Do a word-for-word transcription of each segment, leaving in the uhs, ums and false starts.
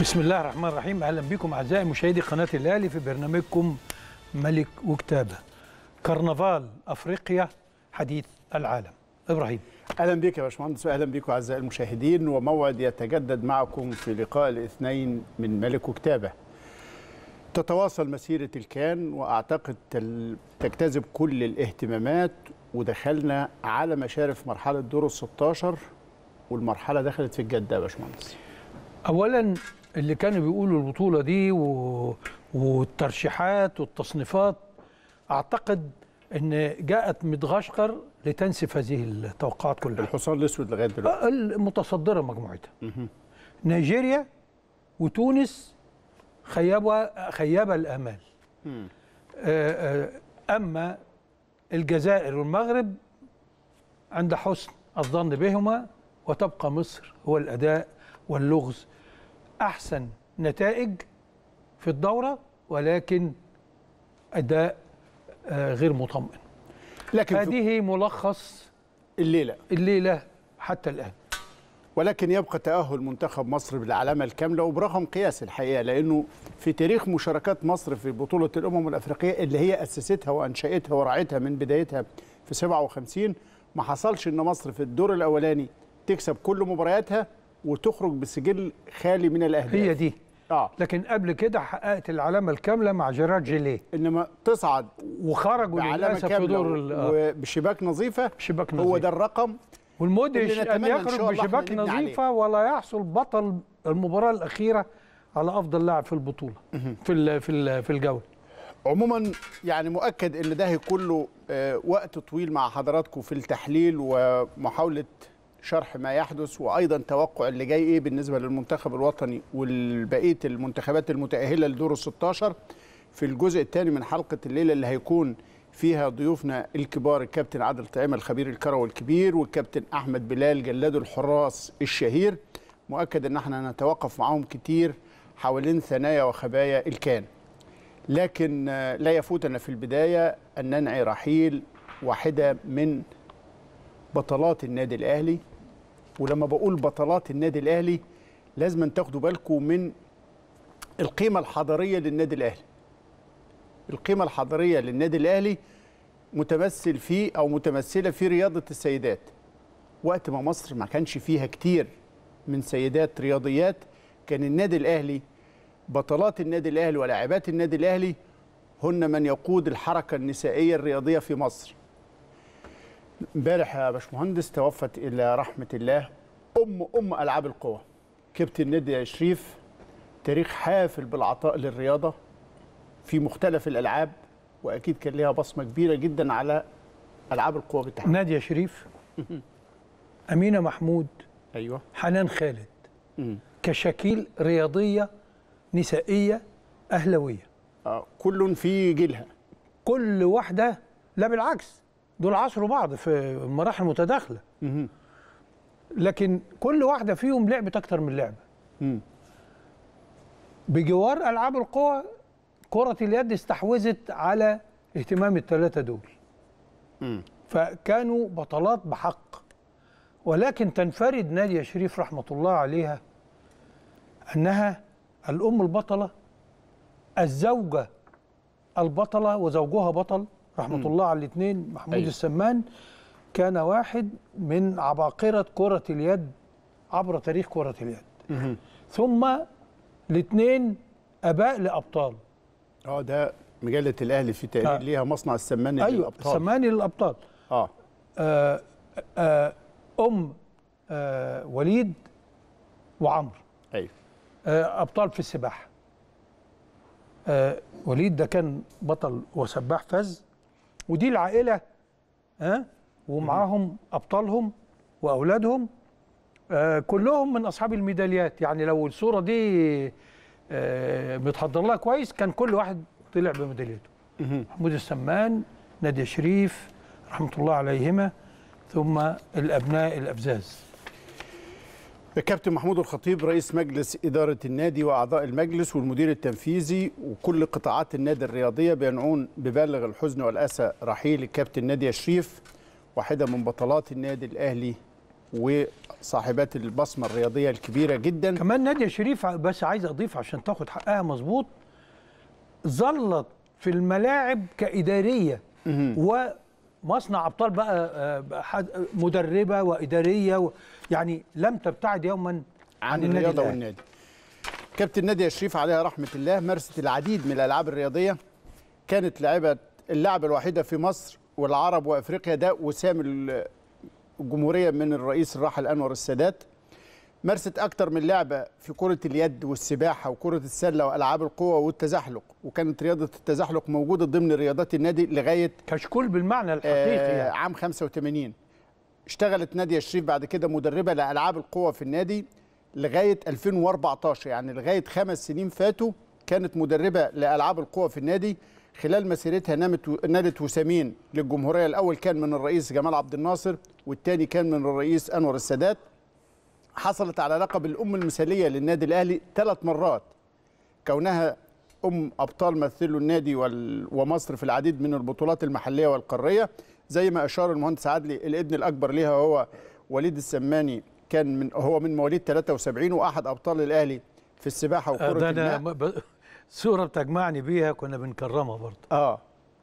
بسم الله الرحمن الرحيم. اهلا بكم اعزائي مشاهدي قناه الاهلي في برنامجكم ملك وكتابه. كرنفال افريقيا حديث العالم. ابراهيم، اهلا بك يا باشمهندس، واهلا بكم اعزائي المشاهدين، وموعد يتجدد معكم في لقاء الاثنين من ملك وكتابه. تتواصل مسيره الكان واعتقد تجتذب كل الاهتمامات، ودخلنا على مشارف مرحله دور الستاشر، والمرحله دخلت في الجده يا باشمهندس. اولا اللي كانوا بيقولوا البطوله دي و... والترشيحات والتصنيفات، اعتقد ان جاءت مدغشقر لتنسف هذه التوقعات كلها. الحصان الاسود لغايه دلوقتي المتصدره مجموعتها. نيجيريا وتونس خيبوا خيب الامال. اما الجزائر والمغرب عند حسن الظن بهما، وتبقى مصر هو الاداء واللغز احسن نتائج في الدوره، ولكن اداء غير مطمئن. لكن هذه ملخص الليله الليله حتى الان. ولكن يبقى تأهل منتخب مصر بالعلامة الكاملة وبرقم قياسي الحقيقة، لأنه في تاريخ مشاركات مصر في بطولة الأمم الأفريقية اللي هي أسستها وأنشأتها ورعتها من بدايتها في سبعة وخمسين، ما حصلش إن مصر في الدور الأولاني تكسب كل مبارياتها وتخرج بسجل خالي من الأهداف. هي دي. آه. لكن قبل كده حققت العلامة الكاملة مع جيرارد جيليه، إنما تصعد وخرجوا للأسف في دور وبشباك نظيفة. بشباك نظيفة هو ده الرقم، والمدهش أن يخرج بشباك نظيفة ولا يحصل بطل المباراة الأخيرة على أفضل لاعب في البطولة في في في الجولة. عموما يعني مؤكد ان ده هيكون له وقت طويل مع حضراتكم في التحليل ومحاولة شرح ما يحدث، وايضا توقع اللي جاي ايه بالنسبة للمنتخب الوطني والبقية المنتخبات المتأهلة لدور الستاشر في الجزء الثاني من حلقة الليلة، اللي هيكون فيها ضيوفنا الكبار الكابتن عادل طعيمة الخبير الكروي الكبير، والكابتن احمد بلال جلاد الحراس الشهير. مؤكد ان احنا نتوقف معاهم كتير حوالين ثنايا وخبايا الكان، لكن لا يفوتنا في البداية أن ننعي رحيل واحدة من بطلات النادي الأهلي. ولما بقول بطلات النادي الأهلي لازم أن تاخدوا بالكم من القيمة الحضارية للنادي الأهلي. القيمة الحضارية للنادي الأهلي متمثل فيه أو متمثلة في رياضة السيدات. وقت ما مصر ما كانش فيها كتير من سيدات رياضيات، كان النادي الأهلي بطلات النادي الأهلي ولاعبات النادي الأهلي هن من يقود الحركة النسائية الرياضية في مصر. امبارح يا باشمهندس توفت إلى رحمة الله أم أم ألعاب القوى كابتن نادية شريف، تاريخ حافل بالعطاء للرياضة في مختلف الألعاب، وأكيد كان لها بصمة كبيرة جدا على ألعاب القوى بالتحديد. نادية شريف، أمينة محمود، أيوة، حنان خالد، كشكيل رياضية نسائية أهلوية. آه، كل في جيلها، كل واحدة، لا بالعكس دول عصروا بعض في مراحل متداخلة، لكن كل واحدة فيهم لعبت أكتر من لعبة. مم. بجوار ألعاب القوى كرة اليد استحوذت على اهتمام الثلاثة دول. مم. فكانوا بطلات بحق، ولكن تنفرد نادية شريف رحمة الله عليها أنها الأم البطلة، الزوجة البطلة، وزوجها بطل رحمة م. الله على الاثنين. محمود أيوه. السمان كان واحد من عباقرة كرة اليد عبر تاريخ كرة اليد. م. ثم الاثنين أباء لأبطال. اه ده مجلة الأهلي في تقرير آه. ليها مصنع السماني أيوه للأبطال. السماني للأبطال. آه. آه آه أم آه وليد وعمرو. أيوه. أبطال في السباحة. أه وليد ده كان بطل وسباح فز، ودي العائلة ها أه؟ ومعاهم أبطالهم وأولادهم أه كلهم من أصحاب الميداليات. يعني لو الصورة دي أه متحضر لها كويس كان كل واحد طلع بميداليته. محمود السمان، نادية شريف رحمة الله عليهما، ثم الأبناء الأفزاز. الكابتن محمود الخطيب رئيس مجلس إدارة النادي وأعضاء المجلس والمدير التنفيذي وكل قطاعات النادي الرياضية بينعون ببالغ الحزن والأسى رحيل الكابتن نادية شريف، واحدة من بطلات النادي الأهلي وصاحبات البصمه الرياضيه الكبيره جدا. كمان نادية شريف بس عايز اضيف عشان تاخد حقها مظبوط، ظلت في الملاعب كاداريه ومصنع ابطال بقى، مدربه واداريه، يعني لم تبتعد يوما عن, عن الرياضه والنادي. كابتن نادية شريف عليها رحمه الله مارست العديد من الالعاب الرياضيه، كانت لاعبه اللاعبه الوحيده في مصر والعرب وافريقيا ده وسام الجمهوريه من الرئيس الراحل انور السادات. مارست اكتر من لعبه في كره اليد والسباحه وكره السله والعاب القوه والتزحلق، وكانت رياضه التزحلق موجوده ضمن رياضات النادي لغايه كشكول بالمعنى الحقيقي آه يعني. عام خمسة وثمانين. اشتغلت نادية شريف بعد كده مدربه لالعاب القوه في النادي لغايه ألفين وأربعتاشر، يعني لغايه خمس سنين فاتوا كانت مدربه لالعاب القوه في النادي. خلال مسيرتها نامت نادت وسامين للجمهوريه، الاول كان من الرئيس جمال عبد الناصر والثاني كان من الرئيس انور السادات. حصلت على لقب الام المثاليه للنادي الاهلي ثلاث مرات، كونها ام ابطال مثلوا النادي ومصر في العديد من البطولات المحليه والقاريه، زي ما اشار المهندس عدلي. الابن الاكبر ليها هو وليد السماني، كان من هو من مواليد ثلاثة وسبعين واحد ابطال الاهلي في السباحه وكره الماء. ب... صوره بتجمعني بيها كنا بنكرمها برضه. اه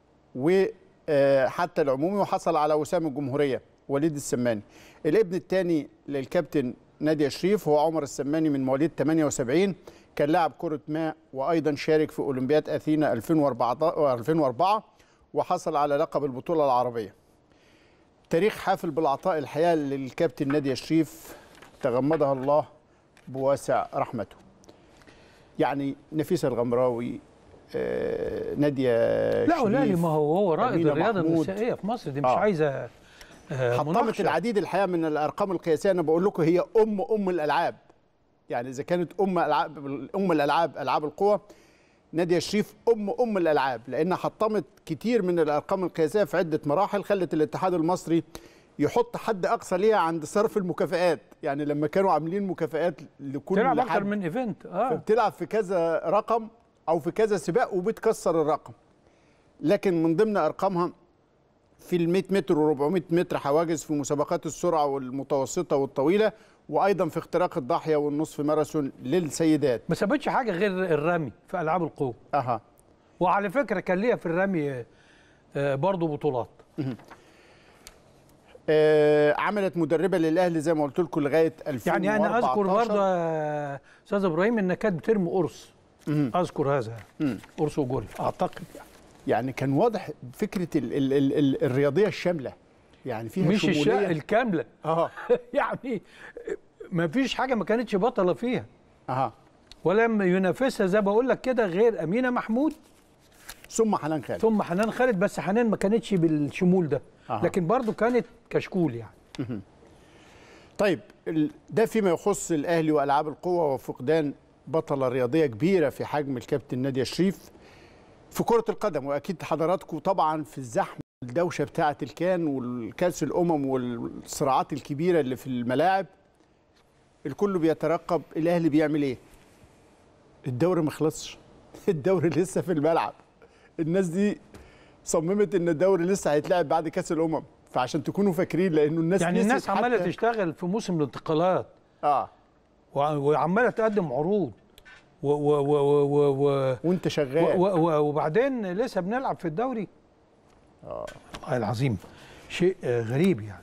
وحتى العمومي، وحصل على وسام الجمهوريه وليد السماني. الابن الثاني للكابتن نادية شريف هو عمر السماني من مواليد ثمانية وسبعين، كان لاعب كرة ماء وأيضا شارك في أولمبياد أثينا ألفين وأربعة وحصل على لقب البطولة العربية. تاريخ حافل بالعطاء الحياة للكابتن نادية شريف تغمدها الله بواسع رحمته. يعني نفيسة الغمراوي، آه، نادية لا شريف، لا ما هو هو رائد الرياضة النسائية في مصر دي، مش آه. عايزة حطمت العديد الحقيقه من الارقام القياسيه. انا بقول لكم هي ام ام الالعاب، يعني اذا كانت ام العاب ام الالعاب العاب القوى، نادية شريف ام ام الالعاب، لانها حطمت كتير من الارقام القياسيه في عده مراحل، خلت الاتحاد المصري يحط حد اقصى ليها عند صرف المكافآت. يعني لما كانوا عاملين مكافآت لكل تلعب اكتر من ايفنت، اه فبتلعب في كذا رقم او في كذا سباق وبتكسر الرقم. لكن من ضمن ارقامها في ال مئة متر و400 متر حواجز في مسابقات السرعه والمتوسطه والطويله، وايضا في اختراق الضاحيه والنصف ماراثون للسيدات. ما سابتش حاجه غير الرمي في العاب القوه. اها وعلى فكره كان ليها في الرمي برضه بطولات. آه عملت مدربه للاهلي زي ما قلت لكم لغايه ألفين وأربعتاشر. يعني انا اذكر برضه استاذ ابراهيم انها كانت بترمي قرص. اذكر هذا قرص وجولف اعتقد. يعني يعني كان واضح فكره ال ال ال ال الرياضيه الشامله، يعني فيها مش شموليه، مش الكامله. اه يعني ما فيش حاجه ما كانتش بطله فيها. اها ولم ينافسها زي بقول لك كده غير امينه محمود ثم حنان خالد ثم حنان خالد، بس حنان ما كانتش بالشمول ده. أه. لكن برضو كانت كشكول يعني. مه. طيب ده فيما يخص الاهلي والعاب القوه وفقدان بطله رياضيه كبيره في حجم الكابتن نادية شريف. في كره القدم، واكيد حضراتكم طبعا في الزحمه والدوشه بتاعه الكان والكاس الامم والصراعات الكبيره اللي في الملاعب، الكل بيترقب الاهلي بيعمل ايه. الدوري ما خلصش، الدوري لسه في الملعب. الناس دي صممت ان الدوري لسه هيتلعب بعد كاس الامم، فعشان تكونوا فاكرين لانه الناس يعني الناس عماله تشتغل في موسم الانتقالات اه وعماله تقدم عروض و و و و و وانت شغال و و وبعدين لسه بنلعب في الدوري. اه والله العظيم شيء غريب يعني.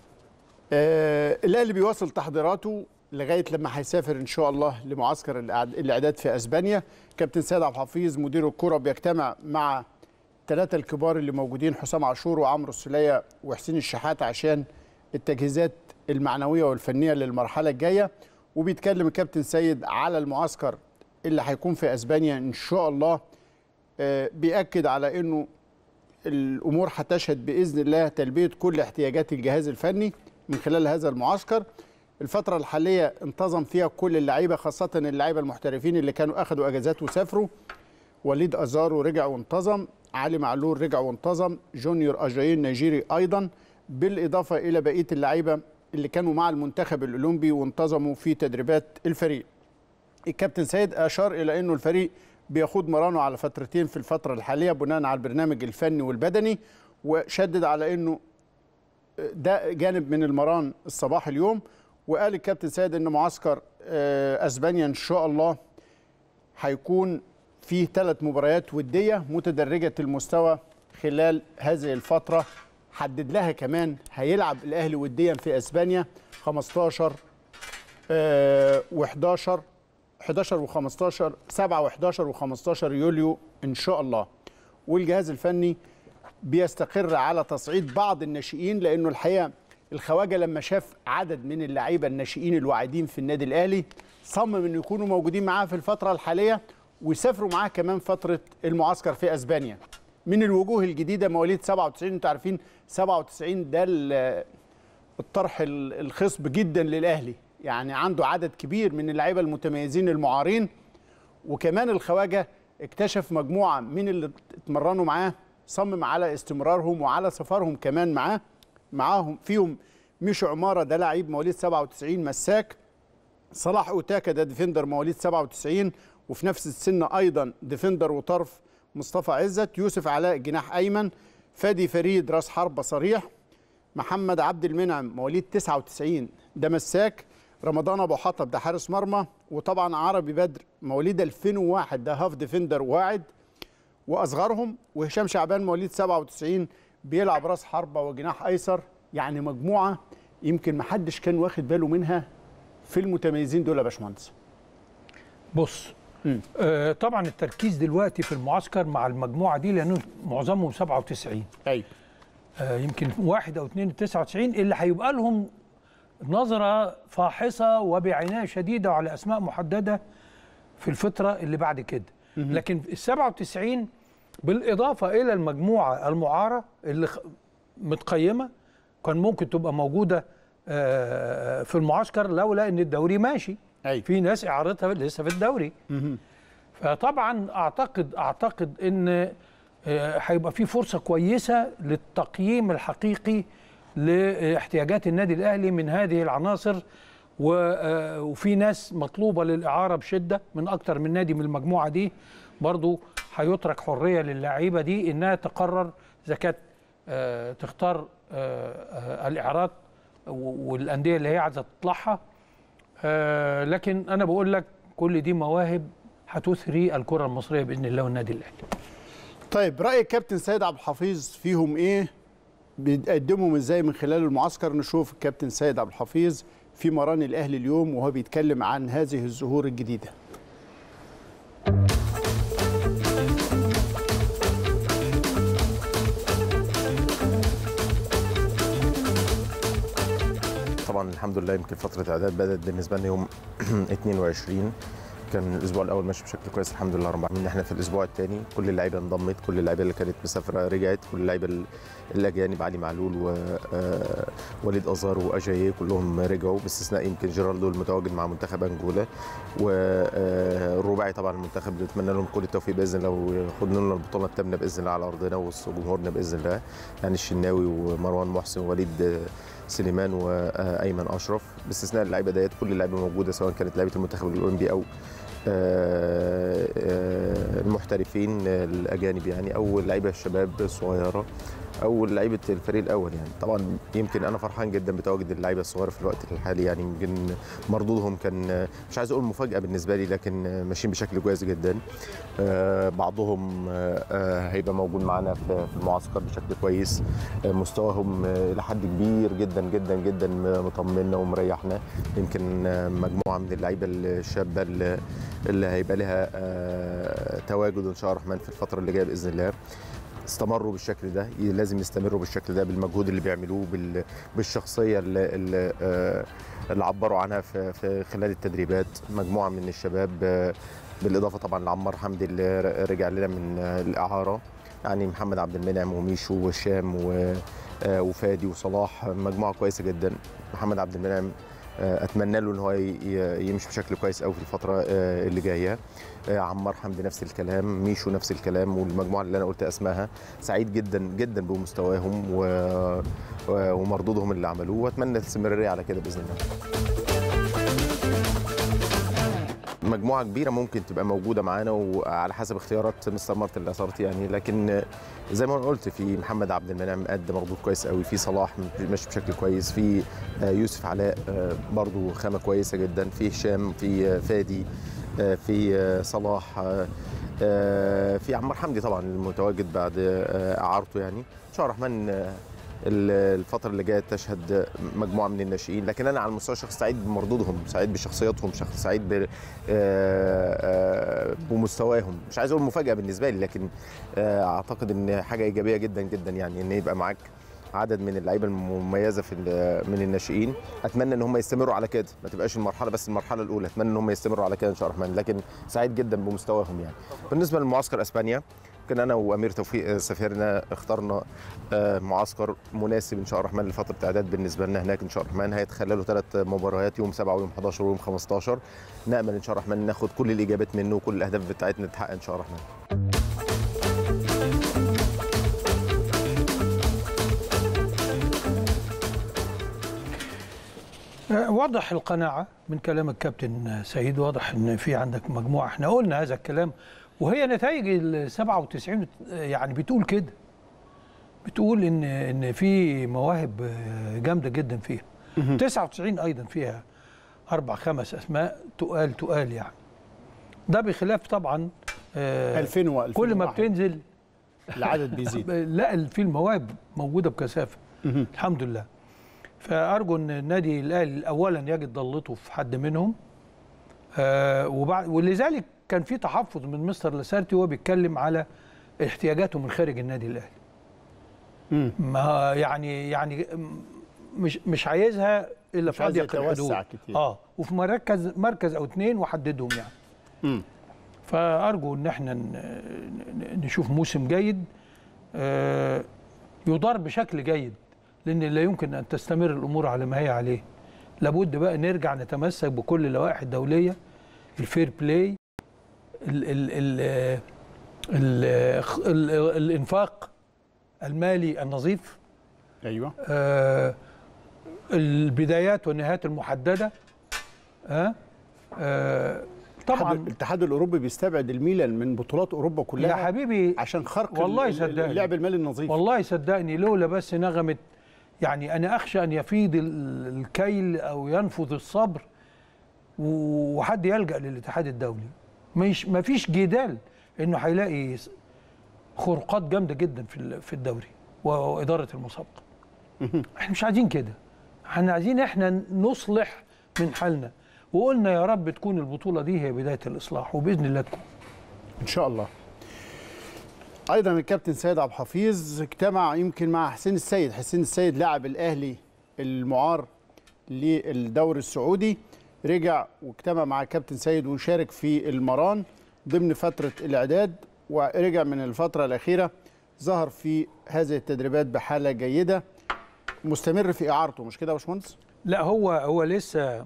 آه الاهلي بيواصل تحضيراته لغايه لما هيسافر ان شاء الله لمعسكر الاعداد في اسبانيا. كابتن سيد عبد الحفيظ مدير الكره بيجتمع مع الثلاثه الكبار اللي موجودين، حسام عاشور وعمرو السوليه وحسين الشحات، عشان التجهيزات المعنويه والفنيه للمرحله الجايه. وبيتكلم الكابتن سيد على المعسكر اللي هيكون في اسبانيا ان شاء الله. آه بيأكد على انه الامور هتشهد باذن الله تلبيه كل احتياجات الجهاز الفني من خلال هذا المعسكر. الفترة الحالية انتظم فيها كل اللعيبة، خاصة اللعيبة المحترفين اللي كانوا أخذوا أجازات وسافروا. وليد أزارو رجع وانتظم، علي معلول رجع وانتظم، جونيور أجايين النيجيري أيضا، بالإضافة إلى بقية اللعيبة اللي كانوا مع المنتخب الأولمبي وانتظموا في تدريبات الفريق. الكابتن سيد أشار إلى أنه الفريق بيخوض مرانه على فترتين في الفترة الحالية بناء على البرنامج الفني والبدني، وشدد على أنه ده جانب من المران الصباح اليوم، وقال الكابتن سيد ان معسكر اسبانيا ان شاء الله هيكون فيه ثلاث مباريات وديه متدرجه المستوى خلال هذه الفتره. حدد لها كمان هيلعب الاهلي وديا في اسبانيا خمستاشر و11 حداشر و15 سبعة وحداشر وخمستاشر يوليو ان شاء الله. والجهاز الفني بيستقر على تصعيد بعض الناشئين، لانه الحقيقه الخواجه لما شاف عدد من اللعيبه الناشئين الواعدين في النادي الاهلي صمم انه يكونوا موجودين معاه في الفتره الحاليه ويسافروا معاه كمان فتره المعسكر في اسبانيا. من الوجوه الجديده مواليد سبعة وتسعين، انتوا عارفين سبعة وتسعين ده الطرح الخصب جدا للاهلي، يعني عنده عدد كبير من اللعيبه المتميزين المعارين. وكمان الخواجه اكتشف مجموعه من اللي اتمرنوا معاه صمم على استمرارهم وعلى سفرهم كمان معاه معاهم. فيهم ميشو عماره ده لعيب مواليد سبعة وتسعين مساك، صلاح اوتاكا ده ديفندر مواليد سبعة وتسعين وفي نفس السن ايضا ديفندر وطرف مصطفى عزت، يوسف علاء جناح ايمن، فادي فريد راس حربه صريح، محمد عبد المنعم مواليد تسعة وتسعين ده مساك، رمضان ابو حطب ده حارس مرمى، وطبعا عربي بدر مواليد ألفين وواحد ده هاف ديفندر واعد واصغرهم، وهشام شعبان مواليد سبعة وتسعين بيلعب راس حربه وجناح ايسر. يعني مجموعه يمكن ما حدش كان واخد باله منها في المتميزين دول يا باشمهندس. بص آه طبعا التركيز دلوقتي في المعسكر مع المجموعه دي لانه معظمهم سبعة وتسعين. ايوه آه يمكن واحد او اثنين تسعة وتسعين اللي هيبقى لهم نظره فاحصه وبعنايه شديده وعلى اسماء محدده في الفتره اللي بعد كده. لكن ال سبعة وتسعين بالاضافه الى المجموعه المعاره اللي متقيمه كان ممكن تبقى موجوده آه في المعسكر لولا ان الدوري ماشي. أي. في ناس اعارتها لسه في الدوري. فطبعا اعتقد اعتقد ان هيبقى في فرصه كويسه للتقييم الحقيقي لاحتياجات النادي الاهلي من هذه العناصر، وفي ناس مطلوبه للاعاره بشده من اكتر من نادي من المجموعه دي. برضو هيترك حريه للاعيبه دي انها تقرر اذا كانت تختار الاعارات والانديه اللي هي عايزه تطلعها. آه لكن انا بقول لك كل دي مواهب هتثري الكره المصريه باذن الله والنادي الاهلي. طيب راي الكابتن سيد عبد الحفيظ فيهم ايه؟ بيقدمهم ازاي من خلال المعسكر؟ نشوف الكابتن سيد عبد الحفيظ في مران الاهلي اليوم وهو بيتكلم عن هذه الظهور الجديده. طبعا الحمد لله يمكن فتره اعداد بدات بالنسبه لنا يوم اتنين وعشرين، كان الاسبوع الاول ماشي بشكل كويس الحمد لله رب العالمين. احنا في الاسبوع الثاني كل اللعيبه انضمت، كل اللعيبه اللي كانت مسافره رجعت، كل اللعيبه الاجانب علي معلول ووليد ازار واجاييه كلهم رجعوا باستثناء يمكن جيرالدو المتواجد مع منتخب انجولا. والرباعي طبعا المنتخب بنتمنى لهم كل التوفيق باذن الله وياخدوا لنا البطوله الثامنه باذن الله على ارضنا وسط جمهورنا باذن الله، يعني الشناوي ومروان محسن ووليد سليمان وايمن اشرف باستثناء اللعيبه ديت. كل اللعيبه موجوده سواء كانت لعيبه المنتخب الاولمبي او المحترفين الاجانب يعني او اللعيبه الشباب الصغيره او لعيبه الفريق الاول. يعني طبعا يمكن انا فرحان جدا بتواجد اللعيبه الصغيره في الوقت الحالي، يعني يمكن مردودهم كان مش عايز اقول مفاجاه بالنسبه لي لكن ماشيين بشكل كويس جدا. بعضهم هيبقى موجود معانا في المعسكر بشكل كويس، مستواهم الى حد كبير جدا جدا جدا مطمنا ومريحنا. يمكن مجموعه من اللعيبه الشابه اللي هيبقى لها تواجد ان شاء الله الرحمن في الفتره اللي جايه باذن الله استمروا بالشكل ده، لازم يستمروا بالشكل ده بالمجهود اللي بيعملوه بالشخصيه اللي, اللي, اللي عبروا عنها في, في خلال التدريبات. مجموعه من الشباب بالاضافه طبعا لعمار حمدي اللي رجع لنا من الاعاره، يعني محمد عبد المنعم وميشو وهشام وفادي وصلاح، مجموعه كويسه جدا. محمد عبد المنعم اتمنى له ان هو يمشي بشكل كويس قوي في الفتره اللي جايه. عمار حمدي نفس الكلام، ميشو نفس الكلام، والمجموعه اللي انا قلت اسمائها سعيد جدا جدا بمستواهم ومردودهم اللي عملوه، واتمنى الاستمراريه على كده باذن الله. مجموعه كبيره ممكن تبقى موجوده معانا وعلى حسب اختيارات مستر مارتن لاسارتي يعني. لكن زي ما انا قلت في محمد عبد المنعم قد مردود كويس قوي، في صلاح ماشي بشكل كويس، في يوسف علاء برضو خامه كويسه جدا، في هشام، في فادي، في صلاح، في عمار حمدي طبعا المتواجد بعد اعارته يعني. ان شاء الله الرحمن الفترة اللي جاية تشهد مجموعة من الناشئين، لكن أنا على المستوى الشخصي سعيد بمردودهم، سعيد بشخصياتهم، سعيد بمستواهم. مش عايز أقول مفاجأة بالنسبة لي، لكن أعتقد إن حاجة إيجابية جدا جدا يعني إن يبقى معاك عدد من اللعيبه المميزه في من الناشئين. اتمنى ان هم يستمروا على كده، ما تبقاش المرحله بس المرحله الاولى، اتمنى ان هم يستمروا على كده ان شاء الله الرحمن. لكن سعيد جدا بمستواهم يعني. بالنسبه للمعسكر اسبانيا، كان انا وامير توفيق سفيرنا اخترنا معسكر مناسب ان شاء الله الرحمن لفتره اعداد بالنسبه لنا هناك ان شاء الله الرحمن. هيتخللوا ثلاث مباريات يوم سبعة ويوم حداشر ويوم خمستاشر. نامل ان شاء الله الرحمن ناخد كل الاجابات منه وكل الاهداف بتاعتنا تتحقق ان شاء الله الرحمن. واضح القناعة من كلام الكابتن سيد، واضح ان في عندك مجموعة، احنا قلنا هذا الكلام وهي نتائج ال سبعة وتسعين يعني بتقول كده، بتقول ان ان في مواهب جامدة جدا فيها. تسعة وتسعين ايضا فيها اربع خمس اسماء تقال تقال يعني. ده بخلاف طبعا ألفين و كل ما بتنزل العدد بيزيد. لا في المواهب موجودة بكثافة الحمد لله. فأرجو أن النادي الأهلي أولا يجد ضلته في حد منهم، آه وبعد ولذلك كان في تحفظ من مستر لاسارتي وهو بيتكلم على احتياجاته من خارج النادي الأهلي. مم. ما يعني يعني مش مش عايزها إلا في أضيق الحدود. اه وفي مركز مركز أو اثنين وحددهم يعني. مم. فأرجو أن احنا نشوف موسم جيد آه يدار بشكل جيد، لأن لا يمكن أن تستمر الأمور على ما هي عليه. لابد بقى نرجع نتمسك بكل اللوائح الدولية، الفير بلاي، ال ال ال ال ال الإنفاق المالي النظيف، أيوة، آه البدايات والنهايات المحددة. آه آه طبعا الاتحاد الأوروبي بيستبعد الميلان من بطولات أوروبا كلها يا حبيبي عشان خرق والله صدقني اللعب المالي النظيف. والله صدقني لولا بس نغمة، يعني أنا أخشى أن يفيض الكيل أو ينفذ الصبر وحد يلجأ للاتحاد الدولي. مش ما فيش جدال إنه هيلاقي خروقات جامدة جدا في في الدوري وإدارة المسابقة. إحنا مش عايزين كده، إحنا عايزين إحنا نصلح من حالنا، وقلنا يا رب تكون البطولة دي هي بداية الإصلاح، وبإذن الله تكون إن شاء الله. ايضا الكابتن سيد عبد الحفيظ اجتمع يمكن مع حسين السيد. حسين السيد لاعب الاهلي المعار للدوري السعودي، رجع واجتمع مع الكابتن سيد وشارك في المران ضمن فتره الاعداد، ورجع من الفتره الاخيره ظهر في هذه التدريبات بحاله جيده، مستمر في اعارته. مش كده يا باشمهندس؟ لا هو هو لسه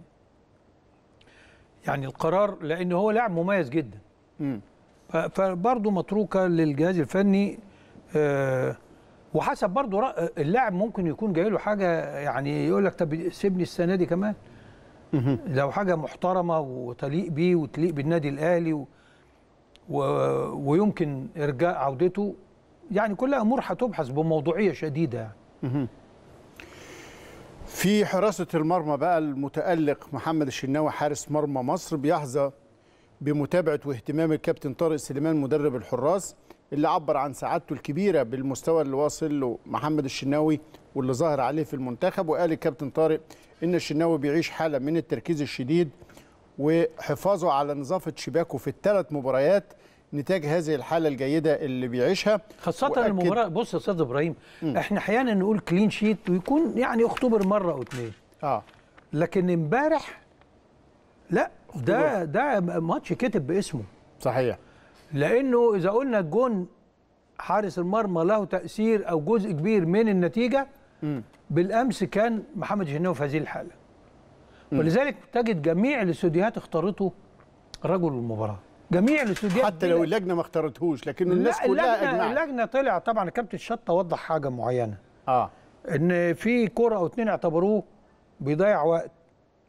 يعني القرار، لان هو لاعب مميز جدا. امم فبرضه متروكه للجهاز الفني، أه وحسب برضه اللاعب ممكن يكون جاي له حاجه يعني يقول لك طب سيبني السنه دي كمان. لو حاجه محترمه وتليق بيه وتليق بالنادي الاهلي و و ويمكن ارجاء عودته، يعني كلها امور هتبحث بموضوعيه شديده يعني. في حراسه المرمى بقى المتالق محمد الشناوي حارس مرمى مصر بيحظى بمتابعة واهتمام الكابتن طارق سليمان مدرب الحراس، اللي عبر عن سعادته الكبيرة بالمستوى اللي واصل له محمد الشناوي واللي ظهر عليه في المنتخب. وقال الكابتن طارق إن الشناوي بيعيش حالة من التركيز الشديد وحفاظه على نظافة شباكه في الثلاث مباريات نتاج هذه الحالة الجيدة اللي بيعيشها، خاصة المباراة. بص يا أستاذ إبراهيم، م. احنا أحيانا نقول كلين شيت ويكون يعني اختبر مرة أو اتنين، اه لكن امبارح لا، ده ده ماتش كتب باسمه. صحيح، لانه اذا قلنا الجون حارس المرمى له تاثير او جزء كبير من النتيجه، م. بالامس كان محمد الشناوي في هذه الحاله. م. ولذلك تجد جميع الاستوديوهات اختارته رجل المباراه، جميع الاستوديوهات حتى لو اللجنه ما اختارتهوش، لكن الناس كلها اجمعت. اللجنه طلع طبعا الكابتن شطه وضح حاجه معينه، اه ان في كره او اتنين اعتبروه بيضيع وقت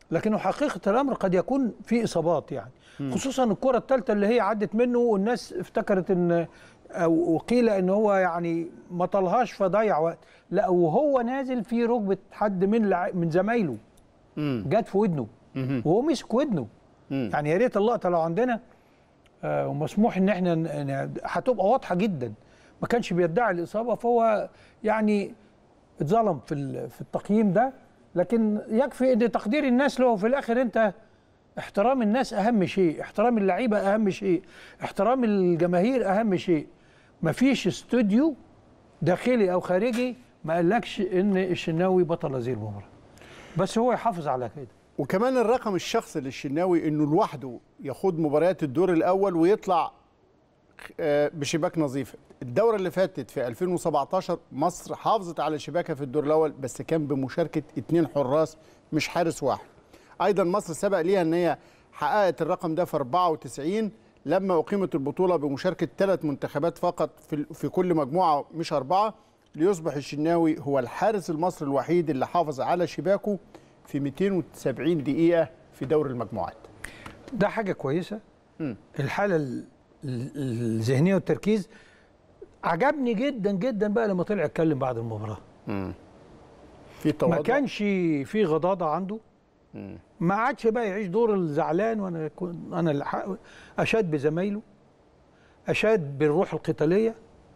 لكنه حقيقه الامر قد يكون في اصابات يعني، خصوصا الكره الثالثه اللي هي عدت منه والناس افتكرت ان او وقيل ان هو يعني ما طلهاش فضيع وقت، لا وهو نازل في ركبه حد من لع... من زمايله جت في ودنه وهو مسك ودنه. يعني يا ريت اللقطه لو عندنا آه ومسموح ان احنا هتبقى واضحه جدا. ما كانش بيدعي الاصابه، فهو يعني اتظلم في في التقييم ده، لكن يكفي ان تقدير الناس له في الاخر. انت احترام الناس اهم شيء، احترام اللعيبه اهم شيء، احترام الجماهير اهم شيء. مفيش استوديو داخلي او خارجي ما قالكش ان الشناوي بطل هذه المباراه، بس هو يحافظ على كده. وكمان الرقم الشخصي للشناوي انه لوحده يخوض مباريات الدور الاول ويطلع بشباك نظيفه. الدوره اللي فاتت في ألفين وسبعتاشر مصر حافظت على شباكها في الدور الاول، بس كان بمشاركه اثنين حراس مش حارس واحد. ايضا مصر سبق ليها ان هي حققت الرقم ده في أربعة وتسعين لما اقيمت البطوله بمشاركه ثلاث منتخبات فقط في في كل مجموعه مش اربعه، ليصبح الشناوي هو الحارس المصري الوحيد اللي حافظ على شباكه في مئتين وسبعين دقيقه في دور المجموعات. ده حاجه كويسه. م. الحاله الذهنيه والتركيز عجبني جدا جدا بقى لما طلع يتكلم بعد المباراه. امم في تواضع، ما كانش في غضاضه عنده. مم. ما عادش بقى يعيش دور الزعلان وانا انا اللي اشاد بزمايله، اشاد بالروح القتاليه.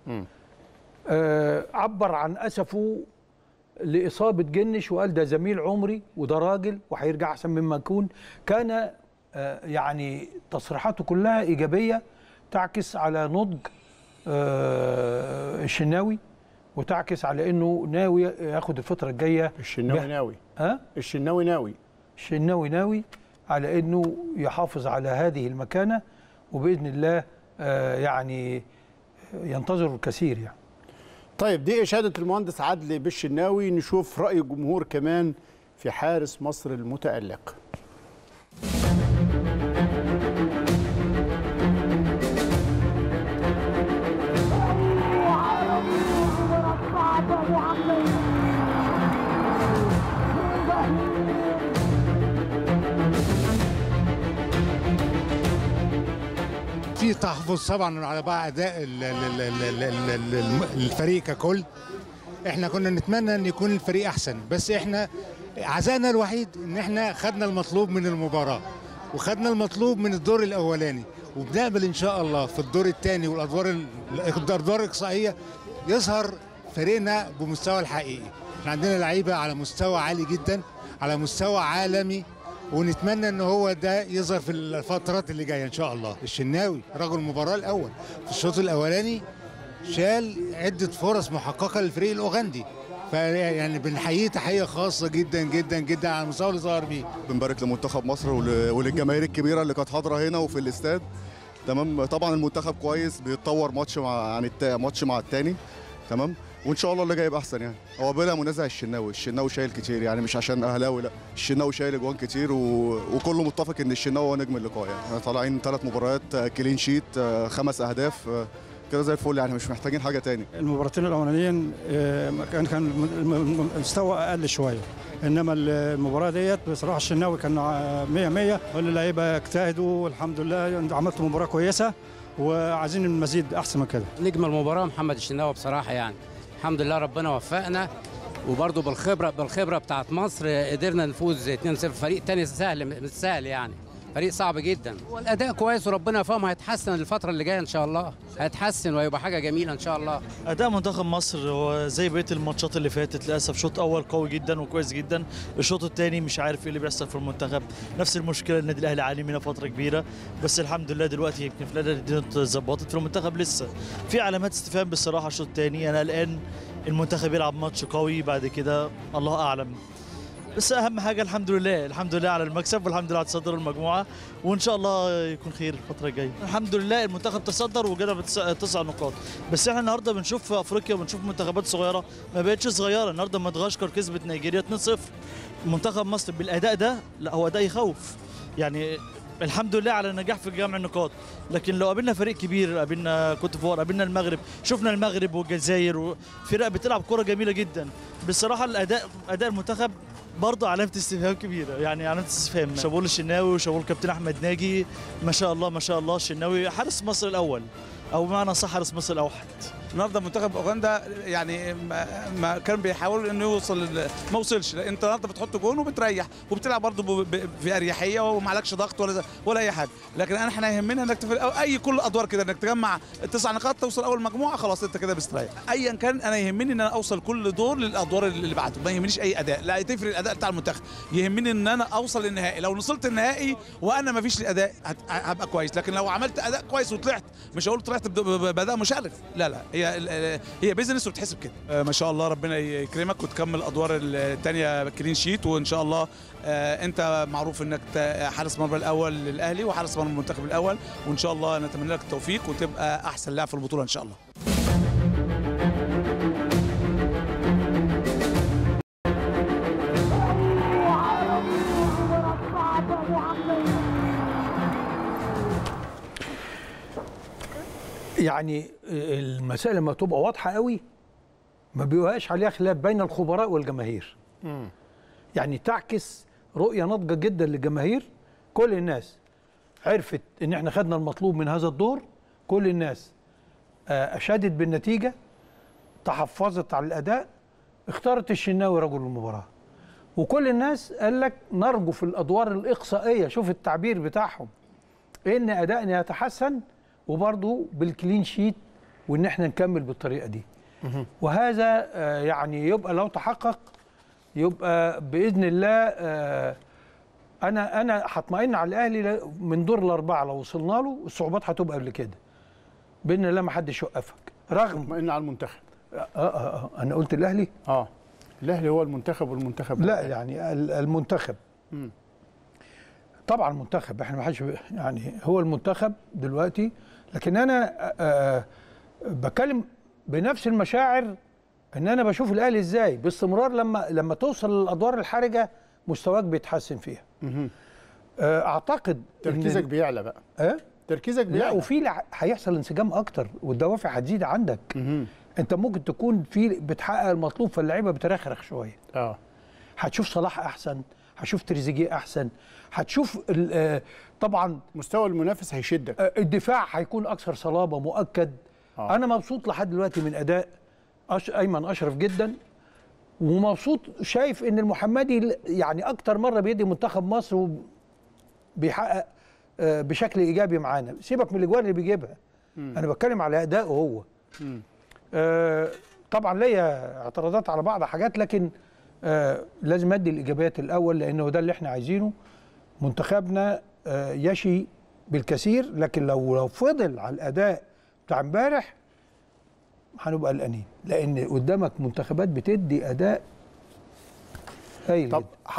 آه عبر عن اسفه لاصابه جنش وقال ده زميل عمري وده راجل وهيرجع احسن مما يكون. كان آه يعني تصريحاته كلها ايجابيه تعكس على نضج آه الشناوي، وتعكس على انه ناوي ياخد الفتره الجايه. الشناوي ناوي ها؟ الشناوي ناوي الشناوي ناوي على انه يحافظ على هذه المكانه، وباذن الله آه يعني ينتظر الكثير يعني. طيب دي اشاده المهندس عدلي بالشناوي، نشوف راي الجمهور كمان في حارس مصر المتالق. في تحفظ طبعا على بقى اداء الفريق ككل. احنا كنا نتمنى ان يكون الفريق احسن، بس احنا عزائنا الوحيد ان احنا خدنا المطلوب من المباراه وخدنا المطلوب من الدور الاولاني، وبنقبل ان شاء الله في الدور الثاني والادوار الادوار الاقصائيه يظهر فريقنا بمستوى الحقيقي. احنا عندنا لعيبه على مستوى عالي جدا، على مستوى عالمي، ونتمنى ان هو ده يظهر في الفترات اللي جايه ان شاء الله. الشناوي رجل المباراه الاول في الشوط الاولاني شال عده فرص محققه للفريق الاوغندي، فيعني بنحييه تحيه خاصه جدا جدا جدا على المستوى اللي ظهر بيه. بنبارك لمنتخب مصر وللجماهير الكبيره اللي كانت حاضره هنا وفي الاستاد. تمام، طبعا المنتخب كويس بيتطور ماتش مع عن ماتش مع الثاني. تمام، وان شاء الله اللي جاي يبقى احسن. يعني هو بلا منازع الشناوي الشناوي شايل كتير، يعني مش عشان اهلاوي، لا الشناوي شايل اجوان كتير، و... وكله متفق ان الشناوي هو نجم اللقاء. يعني احنا طالعين ثلاث مباريات كلين شيت، خمس اهداف كده زي الفل، يعني مش محتاجين حاجه تاني. المباراتين الاولانيين كان كان المستوى اقل شويه، انما المباراه ديت بصراحه الشناوي كان مية مية، واللعيبه اجتهدوا والحمد لله. عملت مباراه كويسه وعايزين المزيد احسن من كده. نجم المباراه محمد الشناوي بصراحه، يعني الحمد لله ربنا وفقنا، وبرضه بالخبره بالخبره بتاعت مصر قدرنا نفوز اتنين صفر. فريق تاني سهل مش سهل، يعني فريق صعب جدا، والاداء كويس وربنا يفهمه. هيتحسن الفتره اللي جايه ان شاء الله، هيتحسن وهيبقى حاجه جميله ان شاء الله. اداء منتخب مصر هو زي بقيه الماتشات اللي فاتت للاسف. شوط اول قوي جدا وكويس جدا، الشوط الثاني مش عارف ايه اللي بيحصل في المنتخب. نفس المشكله النادي الاهلي عاني منها فتره كبيره، بس الحمد لله دلوقتي يمكن في الاداء اتظبطت. في المنتخب لسه في علامات استفهام بصراحه. الشوط الثاني انا الان المنتخب يلعب ماتش قوي، بعد كده الله اعلم. بس اهم حاجه الحمد لله الحمد لله على المكسب، والحمد لله على تصدر المجموعه، وان شاء الله يكون خير الفتره الجايه. الحمد لله المنتخب تصدر وجاب تسع نقاط، بس احنا النهارده بنشوف في افريقيا بنشوف منتخبات صغيره ما بقتش صغيره. النهارده مدغشقر كسبت نيجيريا اتنين صفر. منتخب مصر بالاداء ده لا هو اداء يخوف، يعني الحمد لله على النجاح في جمع النقاط. لكن لو قابلنا فريق كبير، قابلنا كوت ديفوار، قابلنا المغرب، شفنا المغرب والجزائر وفرق بتلعب كره جميله جدا. بصراحه الاداء اداء المنتخب برضه علامه استفهام كبيره، يعني علامه استفهام. شابوه للشناوي وشابوه الكابتن احمد ناجي، ما شاء الله ما شاء الله. الشناوي حارس مصر الاول، او بمعنى صح حارس مصر الاوحد. النهارده منتخب اوغندا يعني ما, ما كان بيحاول انه يوصل، ما وصلش. انت النهارده بتحط جون وبتريح وبتلعب برضه في اريحيه وما عليكش ضغط ولا ولا اي حاجه، لكن احنا يهمنا انك في اي كل ادوار كده انك تجمع تسع نقاط توصل اول مجموعه، خلاص انت كده مستريح. ايا كان انا يهمني ان انا اوصل كل دور للادوار اللي بعده، ما يهمنيش اي اداء، لا تفرق الاداء بتاع المنتخب، يهمني ان انا اوصل للنهائي. لو وصلت النهائي وانا ما فيش الاداء هبقى كويس، لكن لو عملت اداء كويس وطلعت، مش هقول طلعت باداء مشرف، لا لا، هي هي بيزنس وبتحسب كده. ما شاء الله ربنا يكرمك وتكمل الادوار الثانيه كلين شيت، وان شاء الله انت معروف انك حارس مرمى الاول للاهلي وحارس مرمى المنتخب الاول، وان شاء الله نتمنى لك التوفيق وتبقى احسن لاعب في البطوله ان شاء الله. يعني المسائل لما تبقى واضحه قوي ما بيبقاش عليها خلاف بين الخبراء والجماهير. مم. يعني تعكس رؤيه ناضجه جدا للجماهير. كل الناس عرفت ان احنا خدنا المطلوب من هذا الدور، كل الناس اشادت بالنتيجه، تحفظت على الاداء، اختارت الشناوي رجل المباراه، وكل الناس قال لك نرجو في الادوار الاقصائيه، شوف التعبير بتاعهم، ان ادائنا يتحسن وبرضه بالكلين شيت، وان احنا نكمل بالطريقه دي. وهذا يعني يبقى لو تحقق يبقى باذن الله انا انا هطمئن على الاهلي من دور الاربعه. لو وصلنا له الصعوبات هتبقى قبل كده باذن الله، ما حدش يوقفك. رغم اطمئن على المنتخب. اه اه اه انا قلت الاهلي؟ اه الاهلي هو المنتخب والمنتخب لا يعني المنتخب. مم. طبعا المنتخب احنا ما حدش يعني هو المنتخب دلوقتي، لكن انا آه بتكلم بنفس المشاعر ان انا بشوف الاهلي ازاي باستمرار لما لما توصل للادوار الحرجه مستواك بيتحسن فيها. آه اعتقد تركيزك بيعلى بقى. اه تركيزك بيعلى. لا وفي هيحصل انسجام اكتر والدوافع هتزيد عندك. مه. انت ممكن تكون في بتحقق المطلوب فاللعيبه بترخرخ شويه. اه هتشوف صلاح احسن، هتشوف تريزيجيه احسن، هتشوف طبعا مستوى المنافس هيشدك، الدفاع هيكون اكثر صلابه مؤكد. آه. انا مبسوط لحد دلوقتي من اداء أش... ايمن اشرف جدا، ومبسوط شايف ان المحمدي يعني اكتر مره بيدي منتخب مصر وبيحقق بشكل ايجابي معانا. سيبك من الاجوال اللي بيجيبها، م. انا بتكلم على ادائه هو. آه طبعا ليا اعتراضات على بعض حاجات، لكن آه لازم ادي الايجابيات الاول لانه ده اللي احنا عايزينه. منتخبنا آه يشي بالكثير، لكن لو لو فضل على الاداء بتاع امبارح هنبقى قلقانين، لان قدامك منتخبات بتدي اداء هايل. طب ح...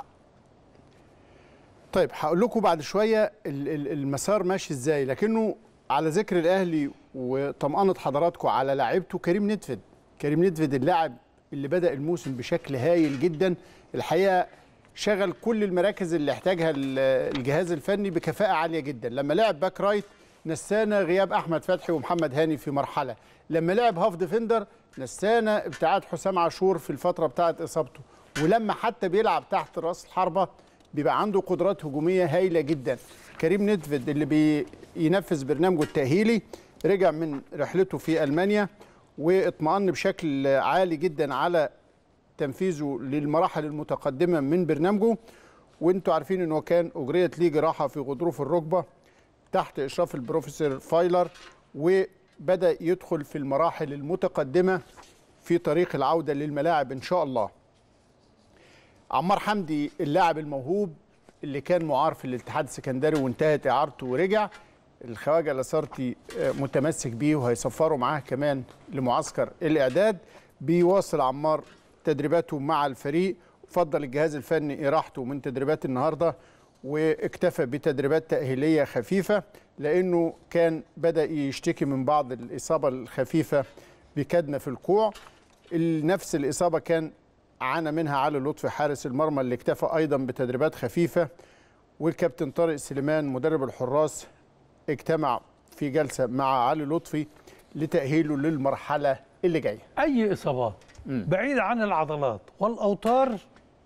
طيب هقول لكم بعد شويه المسار ماشي ازاي، لكنه على ذكر الاهلي وطمأنة حضراتكم على لاعبته كريم ندفد. كريم ندفد اللاعب اللي بدأ الموسم بشكل هايل جدا، الحقيقه شغل كل المراكز اللي احتاجها الجهاز الفني بكفاءه عاليه جدا. لما لعب باك رايت نسانا غياب احمد فتحي ومحمد هاني في مرحله، لما لعب هاف ديفندر نسانا ابتعاد حسام عاشور في الفتره بتاعه اصابته، ولما حتى بيلعب تحت راس الحربه بيبقى عنده قدرات هجوميه هايله جدا. كريم ندفد اللي بينفذ برنامجه التاهيلي رجع من رحلته في المانيا واطمأن بشكل عالي جدا على تنفيذه للمراحل المتقدمه من برنامجه، وانتوا عارفين انه كان اجريت ليه جراحه في غضروف الركبه تحت اشراف البروفيسور فايلر، وبدأ يدخل في المراحل المتقدمه في طريق العوده للملاعب ان شاء الله. عمار حمدي اللاعب الموهوب اللي كان معار في الاتحاد السكندري وانتهت اعارته ورجع، الخواجه لاسارتي متمسك بيه وهيسفروا معاه كمان لمعسكر الاعداد. بيواصل عمار تدريباته مع الفريق، فضل الجهاز الفني اراحته من تدريبات النهارده واكتفى بتدريبات تأهيلية خفيفة لأنه كان بدأ يشتكي من بعض الإصابة الخفيفة بكدمة في الكوع. نفس الإصابة كان عانى منها علي لطفي حارس المرمى اللي اكتفى أيضا بتدريبات خفيفة، والكابتن طارق سليمان مدرب الحراس اجتمع في جلسة مع علي لطفي لتأهيله للمرحلة اللي جاية. أي إصابات بعيدة عن العضلات والأوتار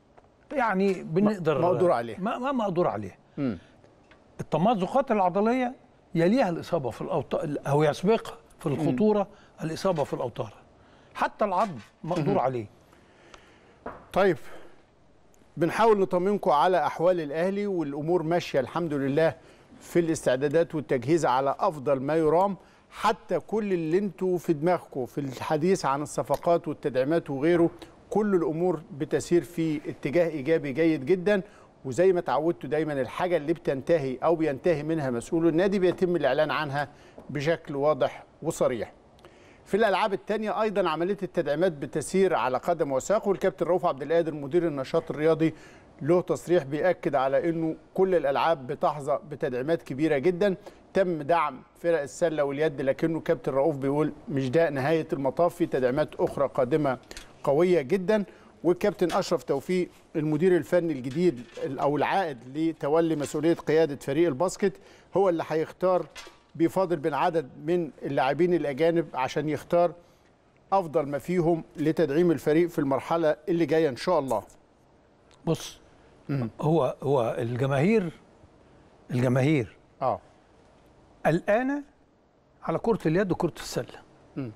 يعني بنقدر مقدور عليه ما ما مقدور عليه. امم التمزقات العضليه يليها الاصابه في الاوتار او يسبقها في الخطوره مم. الاصابه في الاوتار. حتى العظم مقدور مم. عليه. طيب بنحاول نطمنكم على احوال الاهلي والامور ماشيه الحمد لله في الاستعدادات والتجهيز على افضل ما يرام، حتى كل اللي انتوا في دماغكم في الحديث عن الصفقات والتدعيمات وغيره كل الامور بتسير في اتجاه ايجابي جيد جدا. وزي ما اتعودتوا دايما الحاجه اللي بتنتهي او بينتهي منها مسؤول النادي بيتم الاعلان عنها بشكل واضح وصريح. في الالعاب الثانيه ايضا عمليه التدعيمات بتسير على قدم وساق، والكابتن رؤوف عبد القادر مدير النشاط الرياضي له تصريح بيأكد على انه كل الالعاب بتحظى بتدعيمات كبيره جدا. تم دعم فرق السله واليد، لكنه كابتن رؤوف بيقول مش ده نهايه المطاف، في تدعيمات اخرى قادمه قويه جدا. والكابتن اشرف توفيق المدير الفني الجديد او العائد لتولي مسؤوليه قياده فريق الباسكت هو اللي هيختار، بيفاضل بين عدد من اللاعبين الاجانب عشان يختار افضل ما فيهم لتدعيم الفريق في المرحله اللي جايه ان شاء الله. بص مم. هو هو الجماهير الجماهير اه قلقانه على كره اليد وكره السله. مم.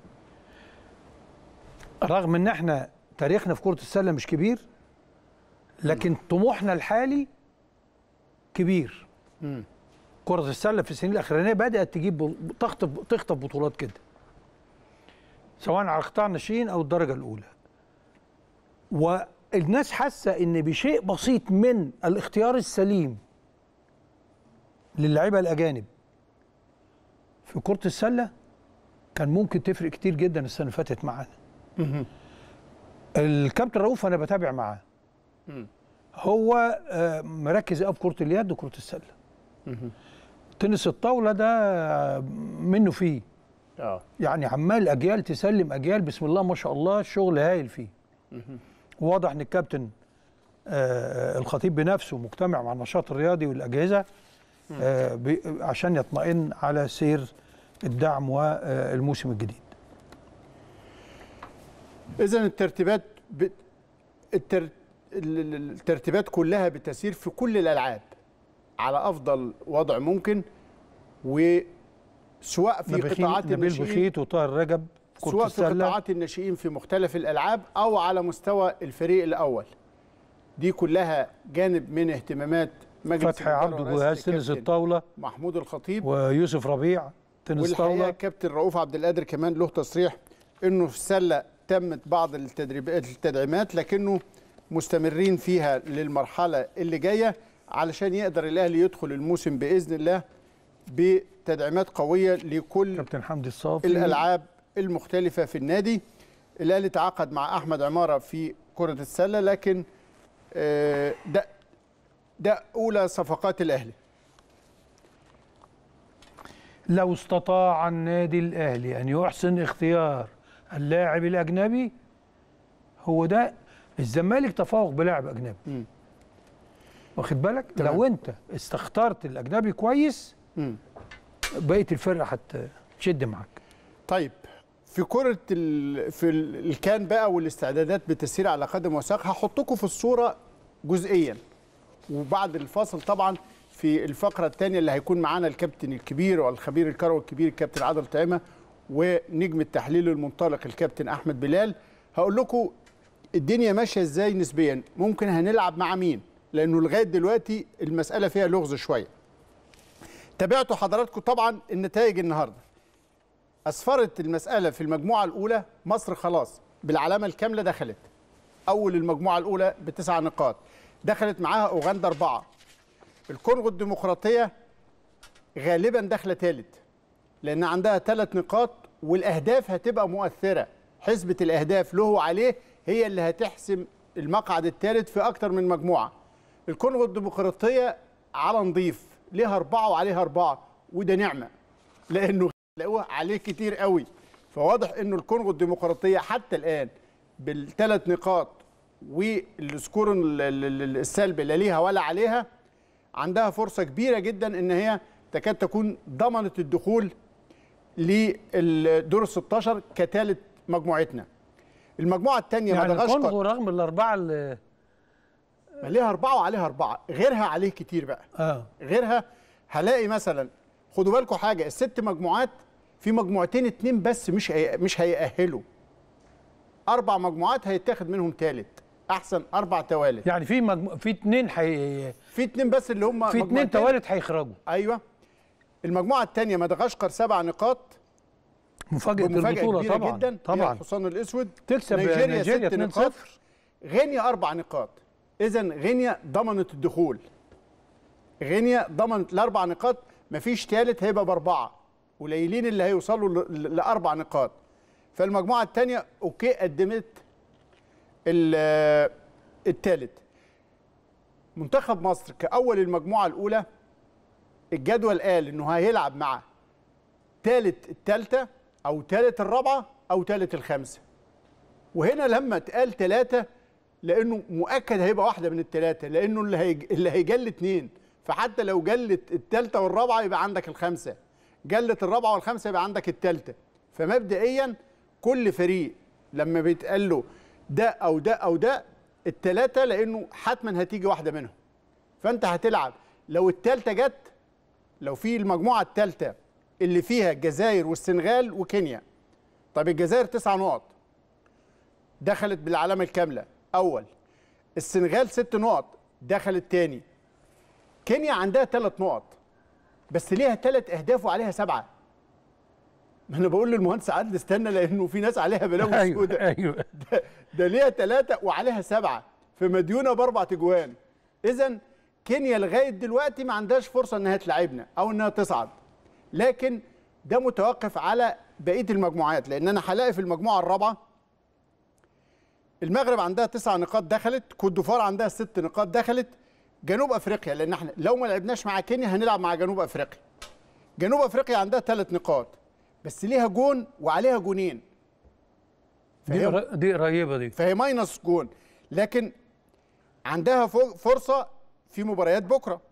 رغم ان احنا تاريخنا في كره السله مش كبير، لكن طموحنا الحالي كبير. مم. كره السله في السنين الاخرانيه بدات تجيب تخطف تخطف بطولات كده، سواء على قطاع الناشئين او الدرجه الاولى. والناس حاسه ان بشيء بسيط من الاختيار السليم للاعيبه الاجانب في كره السله كان ممكن تفرق كتير جدا السنه اللي فاتت معانا. الكابتن رؤوف انا بتابع معاه، هو مركز قوي في كره اليد وكره السله. تنس الطاوله ده منه فيه اه يعني عمال اجيال تسلم اجيال، بسم الله ما شاء الله، الشغل هايل فيه. واضح ان الكابتن آه الخطيب بنفسه مجتمع مع النشاط الرياضي والاجهزه آه عشان يطمئن على سير الدعم والموسم الجديد. اذا الترتيبات بت... التر... الترتيبات كلها بتسير في كل الالعاب على افضل وضع ممكن، وسواء في قطاعات الناشئين نبيل بخيت وطاهر رجب سواء في قطاعات الناشئين في مختلف الالعاب او على مستوى الفريق الاول. دي كلها جانب من اهتمامات مجلس فتحي عبده جهاز تنس الطاوله، محمود الخطيب ويوسف ربيع تنس الطاوله. والحقيقه كابتن رؤوف عبد القادر كمان له تصريح انه في السله تمت بعض التدريبات التدعيمات لكنه مستمرين فيها للمرحله اللي جايه علشان يقدر الاهلي يدخل الموسم باذن الله بتدعيمات قويه لكل كابتن حمدي الصافي الالعاب المختلفه في النادي. الاهلي تعاقد مع احمد عماره في كره السله، لكن ده ده اولى صفقات الاهلي. لو استطاع النادي الاهلي ان يحسن اختيار اللاعب الاجنبي، هو ده الزمالك تفوق بلاعب اجنبي. م. واخد بالك؟ تمام. لو انت استخترت الاجنبي كويس بقيه الفرقه هتشد معاك. طيب في كره ال... في الكان بقى والاستعدادات بتسير على قدم وساق، هحطكم في الصوره جزئيا، وبعد الفاصل طبعا في الفقره الثانيه اللي هيكون معانا الكابتن الكبير والخبير الكروي الكبير الكابتن عادل طعيمه ونجم التحليل المنطلق الكابتن احمد بلال. هقول لكم الدنيا ماشيه ازاي نسبيا، ممكن هنلعب مع مين، لانه لغايه دلوقتي المساله فيها لغز شويه. تابعتوا حضراتكم طبعا النتائج النهارده. اسفرت المساله في المجموعه الاولى مصر خلاص بالعلامه الكامله دخلت اول المجموعه الاولى بتسع نقاط، دخلت معاها اوغندا اربعه. الكونغو الديمقراطيه غالبا داخله ثالث لان عندها ثلاث نقاط والاهداف هتبقى مؤثره، حسبه الاهداف له وعليه هي اللي هتحسم المقعد الثالث في اكتر من مجموعه. الكونغو الديمقراطيه على نظيف ليها اربعه وعليها اربعه، وده نعمه لانه لقوها عليه كتير قوي. فواضح انه الكونغو الديمقراطيه حتى الان بالثلاث نقاط والسكور السلبي لا ليها ولا عليها عندها فرصه كبيره جدا ان هي تكاد تكون ضمنت الدخول للدور ستاشر كثالث مجموعتنا. المجموعه الثانيه يعني مدغشقر الكونغو رغم الاربعه اللي ما ليها اربعه وعليها اربعه، غيرها عليه كتير بقى. اه غيرها هلاقي مثلا، خدوا بالكم حاجه، الست مجموعات في مجموعتين اتنين بس مش هي... مش هيأهلوا. اربع مجموعات هيتاخد منهم ثالث، احسن اربع توالت. يعني في مجمو... في اتنين حي... في اتنين بس اللي هم في اتنين توالت هيخرجوا. ايوه. المجموعه الثانيه مدغشقر سبع نقاط، مفاجاه البطوله طبعا جدا طبعا. الحصان الاسود تكسب نيجيريا, نيجيريا ست نقاط، غينيا اربع نقاط. اذا غينيا ضمنت الدخول. غينيا ضمنت الاربع نقاط، مفيش ثالث، هيبقى باربعه، قليلين اللي هيوصلوا لاربع نقاط. فالمجموعه الثانيه اوكي قدمت الثالث. منتخب مصر كاول المجموعه الاولى الجدول قال انه هيلعب مع ثالث الثالثه او ثالث الرابعه او ثالث الخامسه. وهنا لما اتقال ثلاثه لانه مؤكد هيبقى واحده من الثلاثه، لانه اللي هي اللي هيجل اثنين، فحتى لو جلت الثالثه والرابعه يبقى عندك الخامسه، جلت الرابعه والخامسه يبقى عندك الثالثه. فمبدئيا كل فريق لما بيتقال له ده او ده او ده الثلاثه، لانه حتما هتيجي واحده منهم. فانت هتلعب لو الثالثه جت، لو في المجموعه الثالثه اللي فيها الجزائر والسنغال وكينيا. طب الجزائر تسع نقط دخلت بالعلامه الكامله اول، السنغال ست نقط دخلت تاني، كينيا عندها ثلاث نقط بس ليها ثلاث اهداف وعليها سبعه. ما انا بقول للمهندس عادل استنى، لانه في ناس عليها بلاوي أيوة سوداء. ايوه ده, ده ليها ثلاثه وعليها سبعه، في مديونه باربع تجوان. اذا كينيا لغايه دلوقتي ما عندهاش فرصه انها تلعبنا او انها تصعد، لكن ده متوقف على بقيه المجموعات. لان انا هلاقي في المجموعه الرابعه المغرب عندها تسع نقاط دخلت، كوت ديفوار عندها ست نقاط دخلت، جنوب افريقيا لان احنا لو ما لعبناش مع كينيا هنلعب مع جنوب افريقيا. جنوب افريقيا عندها ثلاث نقاط بس ليها جون وعليها جونين، دي دي قريبه دي، فهي ماينس جون، لكن عندها فرصه في مباريات بكره.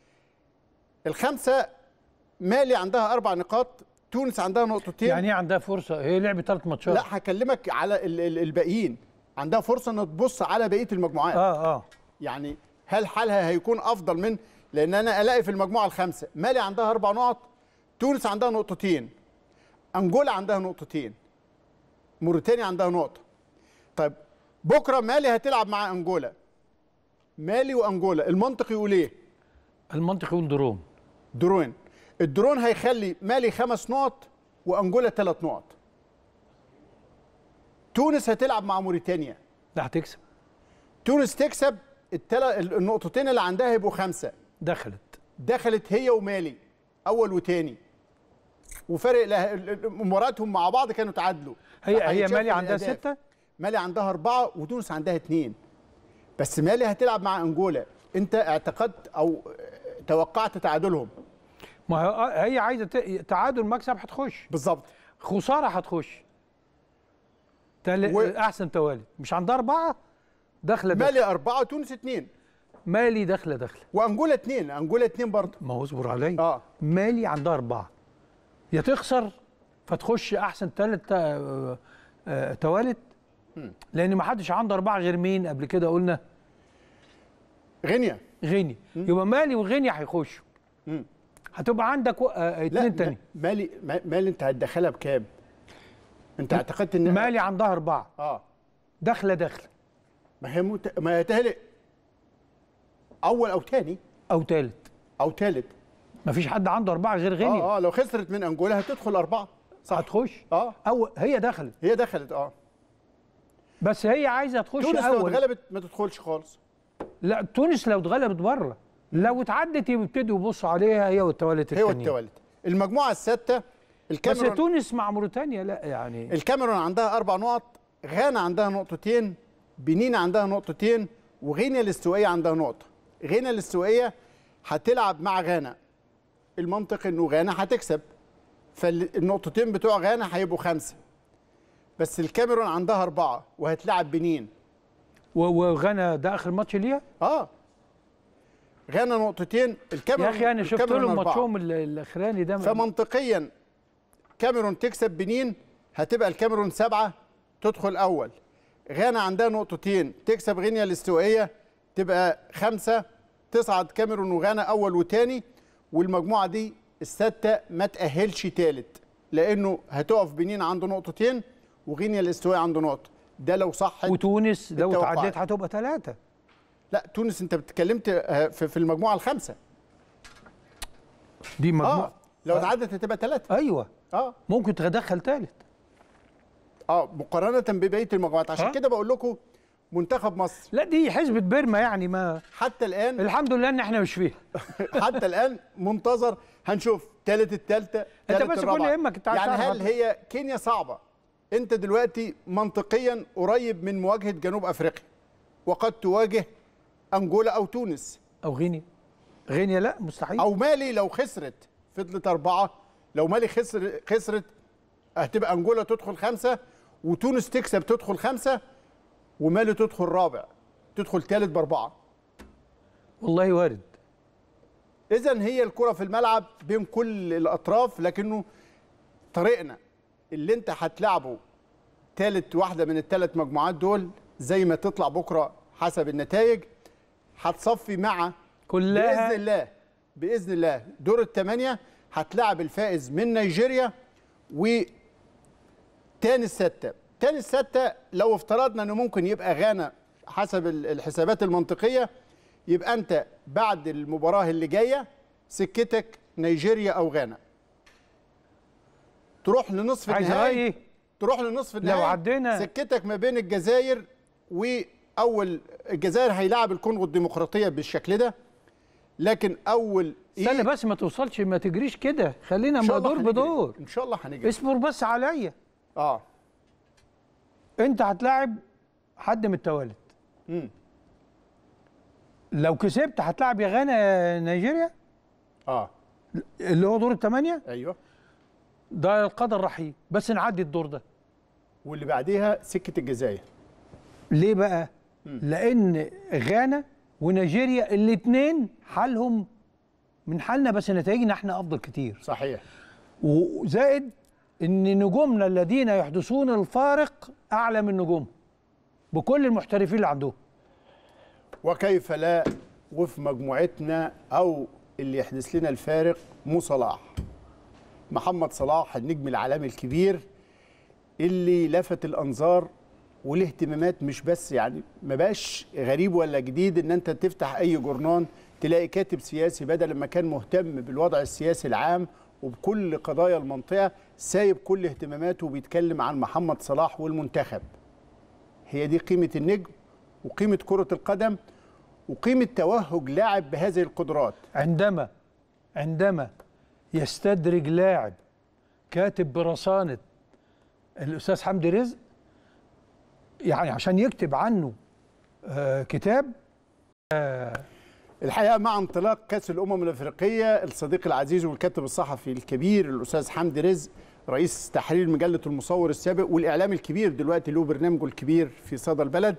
الخمسه مالي عندها اربع نقاط، تونس عندها نقطتين. يعني ايه عندها فرصه؟ هي لعبت ثلاث ماتشات. لا هكلمك على الباقيين، عندها فرصه ان تبص على بقيه المجموعات. اه اه يعني هل حالها هيكون افضل من، لان انا الاقي في المجموعه الخامسه مالي عندها اربع نقط، تونس عندها نقطتين، انجولا عندها نقطتين، موريتانيا عندها نقطه. طيب بكره مالي هتلعب مع انجولا، مالي وانجولا، المنطق يقول ايه؟ المنطق يقول درون. درون. الدرون هيخلي مالي خمس نقط وانجولا ثلاث نقط. تونس هتلعب مع موريتانيا، لا هتكسب. تونس تكسب التلا... النقطتين اللي عندها يبقوا خمسه. دخلت دخلت هي ومالي اول وتاني، وفرق له... مباراتهم مع بعض كانوا تعادلوا. هي هي مالي عندها سته، مالي عندها اربعه وتونس عندها اثنين. بس مالي هتلعب مع انجولا، انت اعتقدت او توقعت تعادلهم. ما هي عايزه تعادل مكسب هتخش بالظبط، خساره هتخش تل... و... احسن توالي. مش عندها اربعه داخله داخله، مالي اربعه تونس اثنين، مالي داخله داخله، وانجولا اثنين، انجولا اثنين برضه. ما هو اصبر عليا. اه مالي عندها اربعه، يا تخسر فتخش احسن ثالث آه... آه... توالت، لان ما حدش عنده اربعه غير مين قبل كده قلنا؟ غينيا. غينيا. يبقى مالي وغينيا هيخشوا، هتبقى عندك اثنين تاني. مالي مالي انت هتدخلها بكام؟ انت اعتقدت ان مالي عندها اربعه اه داخله داخله، ما هي مت... ما هي تهلق اول او ثاني او ثالث او ثالث، ما فيش حد عنده اربعه غير غينيا. اه اه لو خسرت من انجولا هتدخل اربعه صح، هتخش اه او هي دخلت هي دخلت اه بس هي عايزه تخش تونس اول. لو اتغلبت ما تدخلش خالص. لا تونس لو اتغلبت بره، لو اتعدت يبتدوا يبصوا عليها هي والتوالت هي الثانيه. والتوالت. المجموعه السادسه الكاميرون، بس تونس مع موريتانيا لا يعني الكاميرون عندها اربع نقط، غانا عندها نقطتين، بنين عندها نقطتين، وغينيا الاستوائيه عندها نقطه. غينيا الاستوائيه هتلعب مع غانا، المنطق انه غانا هتكسب، فالنقطتين بتوع غانا هيبقوا خمسه. بس الكاميرون عندها اربعه وهتلعب بنين. وغانا ده اخر ماتش ليها؟ اه غانا نقطتين، الكاميرون يا اخي انا شفت لهم ماتشهم الاخراني ده. فمنطقيا كاميرون تكسب بنين هتبقى الكاميرون سبعه تدخل اول. غانا عندها نقطتين تكسب غينيا الاستوائيه تبقى خمسه، تصعد كاميرون وغانا اول وثاني، والمجموعه دي السته ما تاهلش ثالث، لانه هتقف بنين عنده نقطتين وغينيا الاستوائيه عنده نقطه. ده لو صح. وتونس لو تعديت هتبقى ثلاثه. لا تونس انت اتكلمت في المجموعه الخامسه دي مجموعه اه لو اتعدت هتبقى ثلاثه. ايوه اه ممكن تدخل ثالث اه مقارنه ببقيه المجموعات. عشان كده بقول لكم منتخب مصر، لا دي حسبة بيرما يعني ما حتى الان الحمد لله ان احنا مش فيها. حتى الان منتظر، هنشوف ثالث الثالثه انت بس كل يهمك انت يعني هل هي كينيا صعبه؟ انت دلوقتي منطقيا قريب من مواجهه جنوب افريقيا، وقد تواجه انجولا او تونس او غينيا. غينيا لا مستحيل. او مالي لو خسرت فضلت اربعه، لو مالي خسر خسرت هتبقى انجولا تدخل خمسه، وتونس تكسب تدخل خمسه، ومالي تدخل رابع، تدخل ثالث باربعه. والله وارد. اذا هي الكره في الملعب بين كل الاطراف، لكنه طريقنا اللي انت هتلعبه ثالث واحده من الثلاث مجموعات دول زي ما تطلع بكره حسب النتائج، هتصفي مع كلها باذن الله باذن الله دور الثمانيه، هتلاعب الفائز من نيجيريا وتاني السته. تاني السته لو افترضنا انه ممكن يبقى غانا حسب الحسابات المنطقيه، يبقى انت بعد المباراه اللي جايه سكتك نيجيريا او غانا. تروح لنصف النهائي، تروح لنصف النهائي لو عدينا سكتك ما بين الجزائر واول الجزائر هيلاعب الكونغو الديمقراطيه بالشكل ده، لكن اول استنى بس ما توصلش، ما تجريش كده، خلينا دور بدور. ان شاء الله هنجري. اصبر بس عليا. اه انت هتلاعب حد من التوالت. امم لو كسبت هتلاعب يا غانا يا نيجيريا. اه اللي هو دور الثمانيه. ايوه ده القدر رحيم، بس نعدي الدور ده. واللي بعديها سكه الجزائر. ليه بقى؟ مم. لان غانا ونيجيريا الاثنين حالهم من حالنا، بس نتائجنا احنا افضل كتير. صحيح. وزائد ان نجومنا الذين يحدثون الفارق اعلى من نجومهم بكل المحترفين اللي عندهم. وكيف لا، وفي مجموعتنا او اللي يحدث لنا الفارق مو صلاح. محمد صلاح النجم العالمي الكبير اللي لفت الانظار والاهتمامات، مش بس يعني ما بقاش غريب ولا جديد ان انت تفتح اي جورنان تلاقي كاتب سياسي بدل ما كان مهتم بالوضع السياسي العام وبكل قضايا المنطقه، سايب كل اهتماماته وبيتكلم عن محمد صلاح والمنتخب. هي دي قيمه النجم وقيمه كره القدم وقيمه توهج لاعب بهذه القدرات. عندما عندما يستدرج لاعب كاتب برصانه الاستاذ حمدي رزق، يعني عشان يكتب عنه آه كتاب. آه الحقيقه مع انطلاق كاس الامم الافريقيه، الصديق العزيز والكاتب الصحفي الكبير الاستاذ حمدي رزق رئيس تحرير مجله المصور السابق والاعلامي الكبير دلوقتي له برنامجه الكبير في صدى البلد،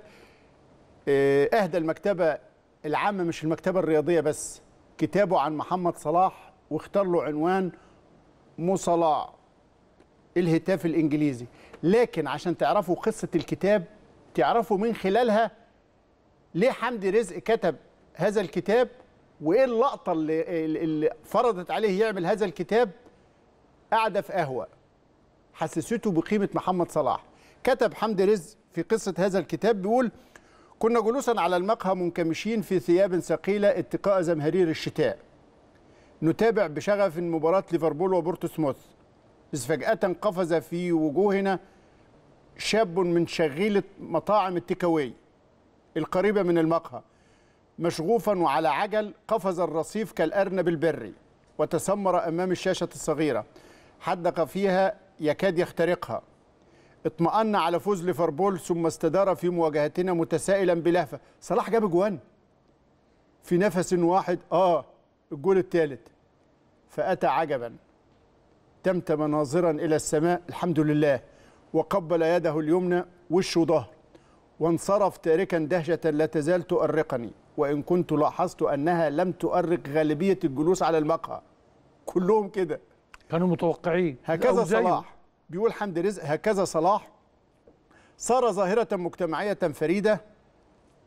آه اهدى المكتبه العامه مش المكتبه الرياضيه بس كتابه عن محمد صلاح، واختار له عنوان مو صلاح الهتاف الانجليزي. لكن عشان تعرفوا قصه الكتاب تعرفوا من خلالها ليه حمدي رزق كتب هذا الكتاب وايه اللقطه اللي, اللي فرضت عليه يعمل هذا الكتاب. قعد في قهوه حسسته بقيمه محمد صلاح. كتب حمدي رزق في قصه هذا الكتاب بيقول: كنا جلوسا على المقهى منكمشين في ثياب ثقيله اتقاء زمهرير الشتاء، نتابع بشغف مباراه ليفربول وبورتسموث، إذ فجأة قفز في وجوهنا شاب من شغيلة مطاعم التيكاوي القريبة من المقهى، مشغوفا وعلى عجل، قفز الرصيف كالأرنب البري وتسمر أمام الشاشة الصغيرة، حدق فيها يكاد يخترقها. اطمأن على فوز ليفربول ثم استدار في مواجهتنا متسائلا بلهفة: صلاح جاب جوان في نفس واحد. آه الجول الثالث. فأتى عجبا، تمتم ناظرا إلى السماء الحمد لله، وقبل يده اليمنى وش وظهر، وانصرف تاركا دهشة لا تزال تؤرقني، وإن كنت لاحظت أنها لم تؤرق غالبية الجلوس على المقهى، كلهم كده كانوا متوقعين. هكذا صلاح، بيقول حمدي رزق، هكذا صلاح صار ظاهرة مجتمعية فريدة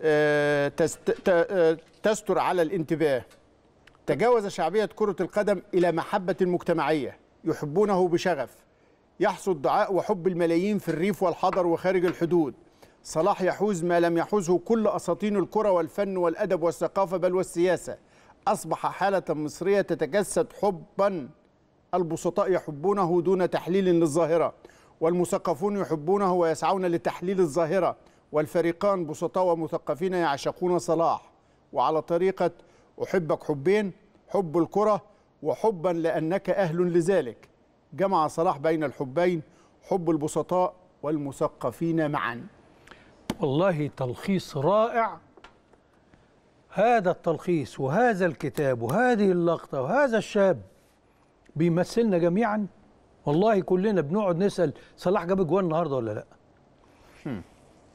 تستر على الانتباه. تجاوز شعبية كرة القدم إلى محبة مجتمعية يحبونه بشغف، يحصد دعاء وحب الملايين في الريف والحضر وخارج الحدود. صلاح يحوز ما لم يحوزه كل أساطين الكرة والفن والأدب والثقافة بل والسياسة. أصبح حالة مصرية تتجسد حبا، البسطاء يحبونه دون تحليل للظاهرة، والمثقفون يحبونه ويسعون لتحليل الظاهرة، والفريقان بسطاء ومثقفين يعشقون صلاح. وعلى طريقة أحبك حبين، حب الكرة وحبا لأنك أهل لذلك، جمع صلاح بين الحبين، حب البسطاء والمثقفين معا. والله تلخيص رائع. هذا التلخيص وهذا الكتاب وهذه اللقطة وهذا الشاب بيمثلنا جميعا. والله كلنا بنقعد نسأل صلاح جاب جوان النهارده ولا لا. هم.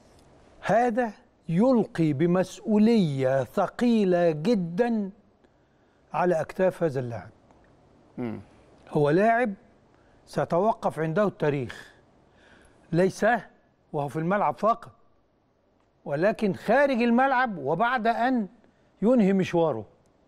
هذا يلقي بمسؤولية ثقيلة جدا على أكتاف هذا اللاعب. هم. هو لاعب سيتوقف عنده التاريخ، ليس وهو في الملعب فقط، ولكن خارج الملعب وبعد أن ينهي مشواره.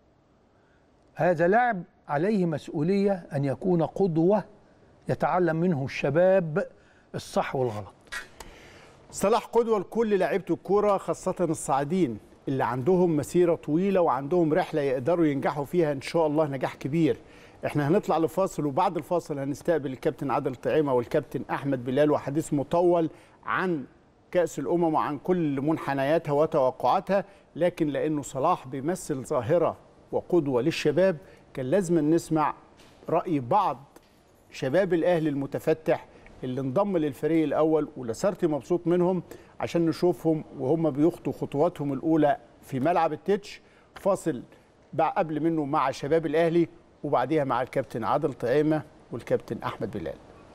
هذا لاعب عليه مسؤولية أن يكون قدوة يتعلم منه الشباب الصح والغلط. صلاح قدوة لكل لاعيبة الكورة، خاصة الصاعدين اللي عندهم مسيرة طويلة وعندهم رحلة يقدروا ينجحوا فيها إن شاء الله نجاح كبير. احنا هنطلع لفاصل، وبعد الفاصل هنستقبل الكابتن عادل طعيمة والكابتن أحمد بلال وحديث مطول عن كأس الأمم وعن كل منحنياتها وتوقعاتها. لكن لأنه صلاح بيمثل ظاهرة وقدوة للشباب، كان لازم نسمع رأي بعض شباب الأهلي المتفتح اللي انضم للفريق الأول، ولاسارتي مبسوط منهم، عشان نشوفهم وهم بيخطوا خطواتهم الأولى في ملعب التتش. فاصل قبل منه مع شباب الأهلي، وبعديها مع الكابتن عادل طعيمة والكابتن أحمد بلال.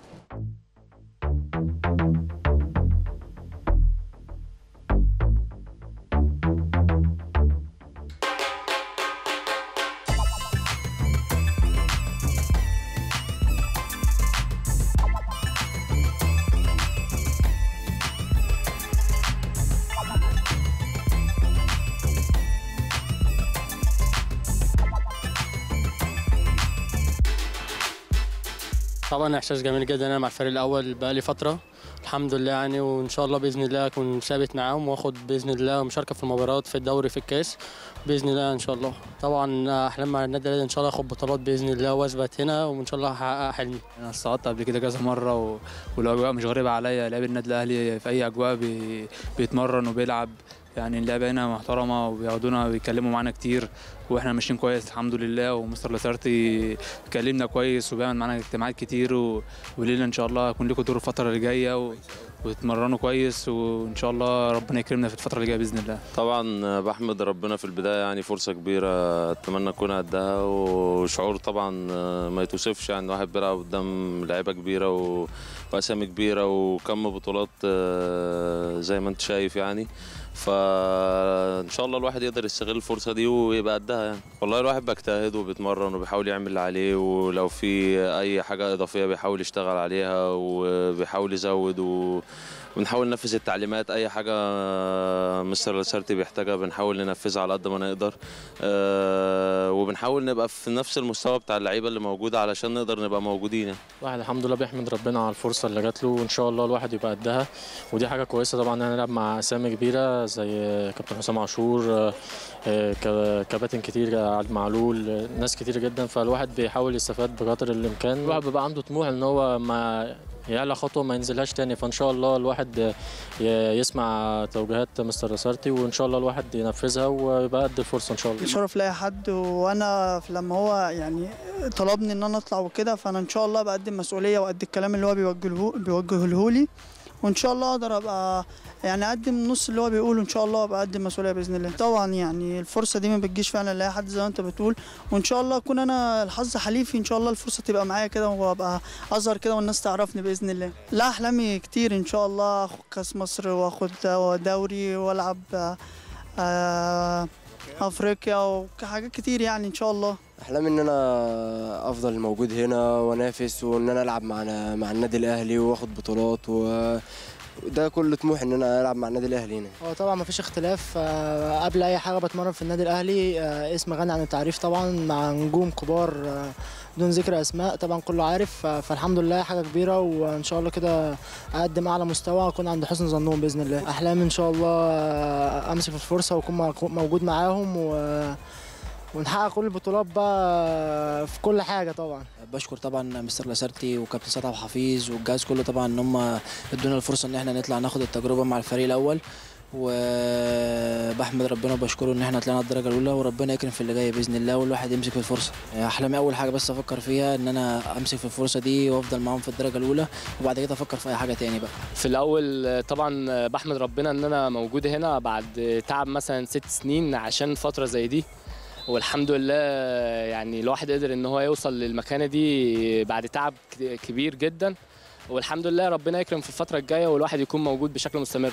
طبعا احساس جميل جدا. انا مع الفريق الاول بقالي فتره الحمد لله يعني، وان شاء الله باذن الله اكون ثابت معاهم واخد باذن الله مشاركه في المباريات في الدوري في الكاس باذن الله ان شاء الله. طبعا احلام مع النادي الاهلي ان شاء الله اخد بطولات باذن الله واثبت هنا، وان شاء الله هحقق حلمي. انا استعدت قبل كده كذا مره و... والاجواء مش غريبه عليا. لاعب النادي الاهلي في اي اجواء بي... بيتمرن وبيلعب يعني. اللعبه هنا محترمه وبياخدونا وبيتكلموا معانا كتير، واحنا ماشيين كويس الحمد لله. ومستر لاسارتي كلمنا كويس وبيعمل معانا اجتماعات كتير، ولينا ان شاء الله يكون لكم دور الفتره اللي جايه و... وتتمرنوا كويس، وان شاء الله ربنا يكرمنا في الفتره اللي جايه باذن الله. طبعا بحمد ربنا في البدايه يعني، فرصه كبيره اتمنى اكون قدها، وشعور طبعا ما يتوصفش يعني. واحد بيلعب قدام لعيبه كبيره و... واسامي كبيره وكم بطولات زي ما انت شايف يعني. فان شاء الله الواحد يقدر يستغل الفرصه دي ويبقى قدها يعني. والله الواحد بيجتهد وبيتمرن وبيحاول يعمل اللي عليه، ولو في اي حاجه اضافيه بيحاول يشتغل عليها وبيحاول يزود، وبنحاول ننفذ التعليمات. اي حاجه مستر لاسارتي بيحتاجها بنحاول ننفذها على قد ما نقدر، أه وبنحاول نبقى في نفس المستوى بتاع اللعيبه اللي موجوده علشان نقدر نبقى موجودين يعني. الواحد الحمد لله بيحمد ربنا على الفرصه اللي جات له، وان شاء الله الواحد يبقى قدها، ودي حاجه كويسه طبعا. انا نلعب مع اسامي كبيره زي كابتن حسام عاشور، كباتن كتير، عبد معلول، ناس كتير جدا. فالواحد بيحاول يستفاد بقدر الامكان. الواحد بيبقى عنده طموح ان هو ما يعلى خطوه ما ينزلهاش تاني. فان شاء الله الواحد يسمع توجيهات مستر لاسارتي، وان شاء الله الواحد ينفذها ويبقى قد الفرصه ان شاء الله. شرف لاي حد، وانا لما هو يعني طلبني ان انا اطلع وكده، فانا ان شاء الله بقدم مسؤوليه وقد الكلام اللي هو بيوجهه بيوجهه لي، وان شاء الله اقدر ابقى يعني اقدم نص اللي هو بيقوله ان شاء الله، ابقى اقدم مسؤوليه باذن الله. طبعا يعني الفرصه دي ما بتجيش فعلا لاي حد زي ما انت بتقول، وان شاء الله اكون انا الحظ حليفي ان شاء الله الفرصه تبقى معايا كده، وابقى اظهر كده والناس تعرفني باذن الله. لا احلامي كتير ان شاء الله، اخد كاس مصر واخد دوري والعب افريقيا وحاجات كتير يعني ان شاء الله. احلامي ان انا افضل موجود هنا وانافس، وان انا العب مع مع النادي الاهلي واخد بطولات و ده كل طموح ان انا العب مع النادي الاهلي هنا. هو طبعا مفيش اختلاف، آه، قبل اي حاجه بتمرن في النادي الاهلي، آه، اسم غني عن التعريف طبعا مع نجوم كبار آه، بدون ذكر اسماء طبعا كله عارف، آه، فالحمد لله حاجه كبيره، وان شاء الله كده اقدم اعلى مستوى، اكون عند حسن ظنهم باذن الله. احلامي ان شاء الله آه، امسك في الفرصه واكون موجود معاهم و ونحقق كل البطولات بقى في كل حاجه. طبعا بشكر طبعا مستر لاسارتي وكابتن سيد عبد الحفيظ والجهاز كله طبعا ان هم ادونا الفرصه ان احنا نطلع ناخد التجربه مع الفريق الاول، وبحمد ربنا وبشكره ان احنا طلعنا الدرجه الاولى، وربنا يكرم في اللي جاي باذن الله والواحد يمسك في الفرصه. احلامي اول حاجه بس افكر فيها ان انا امسك في الفرصه دي وافضل معاهم في الدرجه الاولى، وبعد كده افكر في اي حاجه تاني بقى. في الاول طبعا بحمد ربنا ان انا موجود هنا بعد تعب مثلا ست سنين عشان فتره زي دي، والحمد لله يعني الواحد قدر ان هو يوصل للمكانه دي بعد تعب كبير جدا، والحمد لله ربنا يكرم في الفتره الجايه والواحد يكون موجود بشكل مستمر.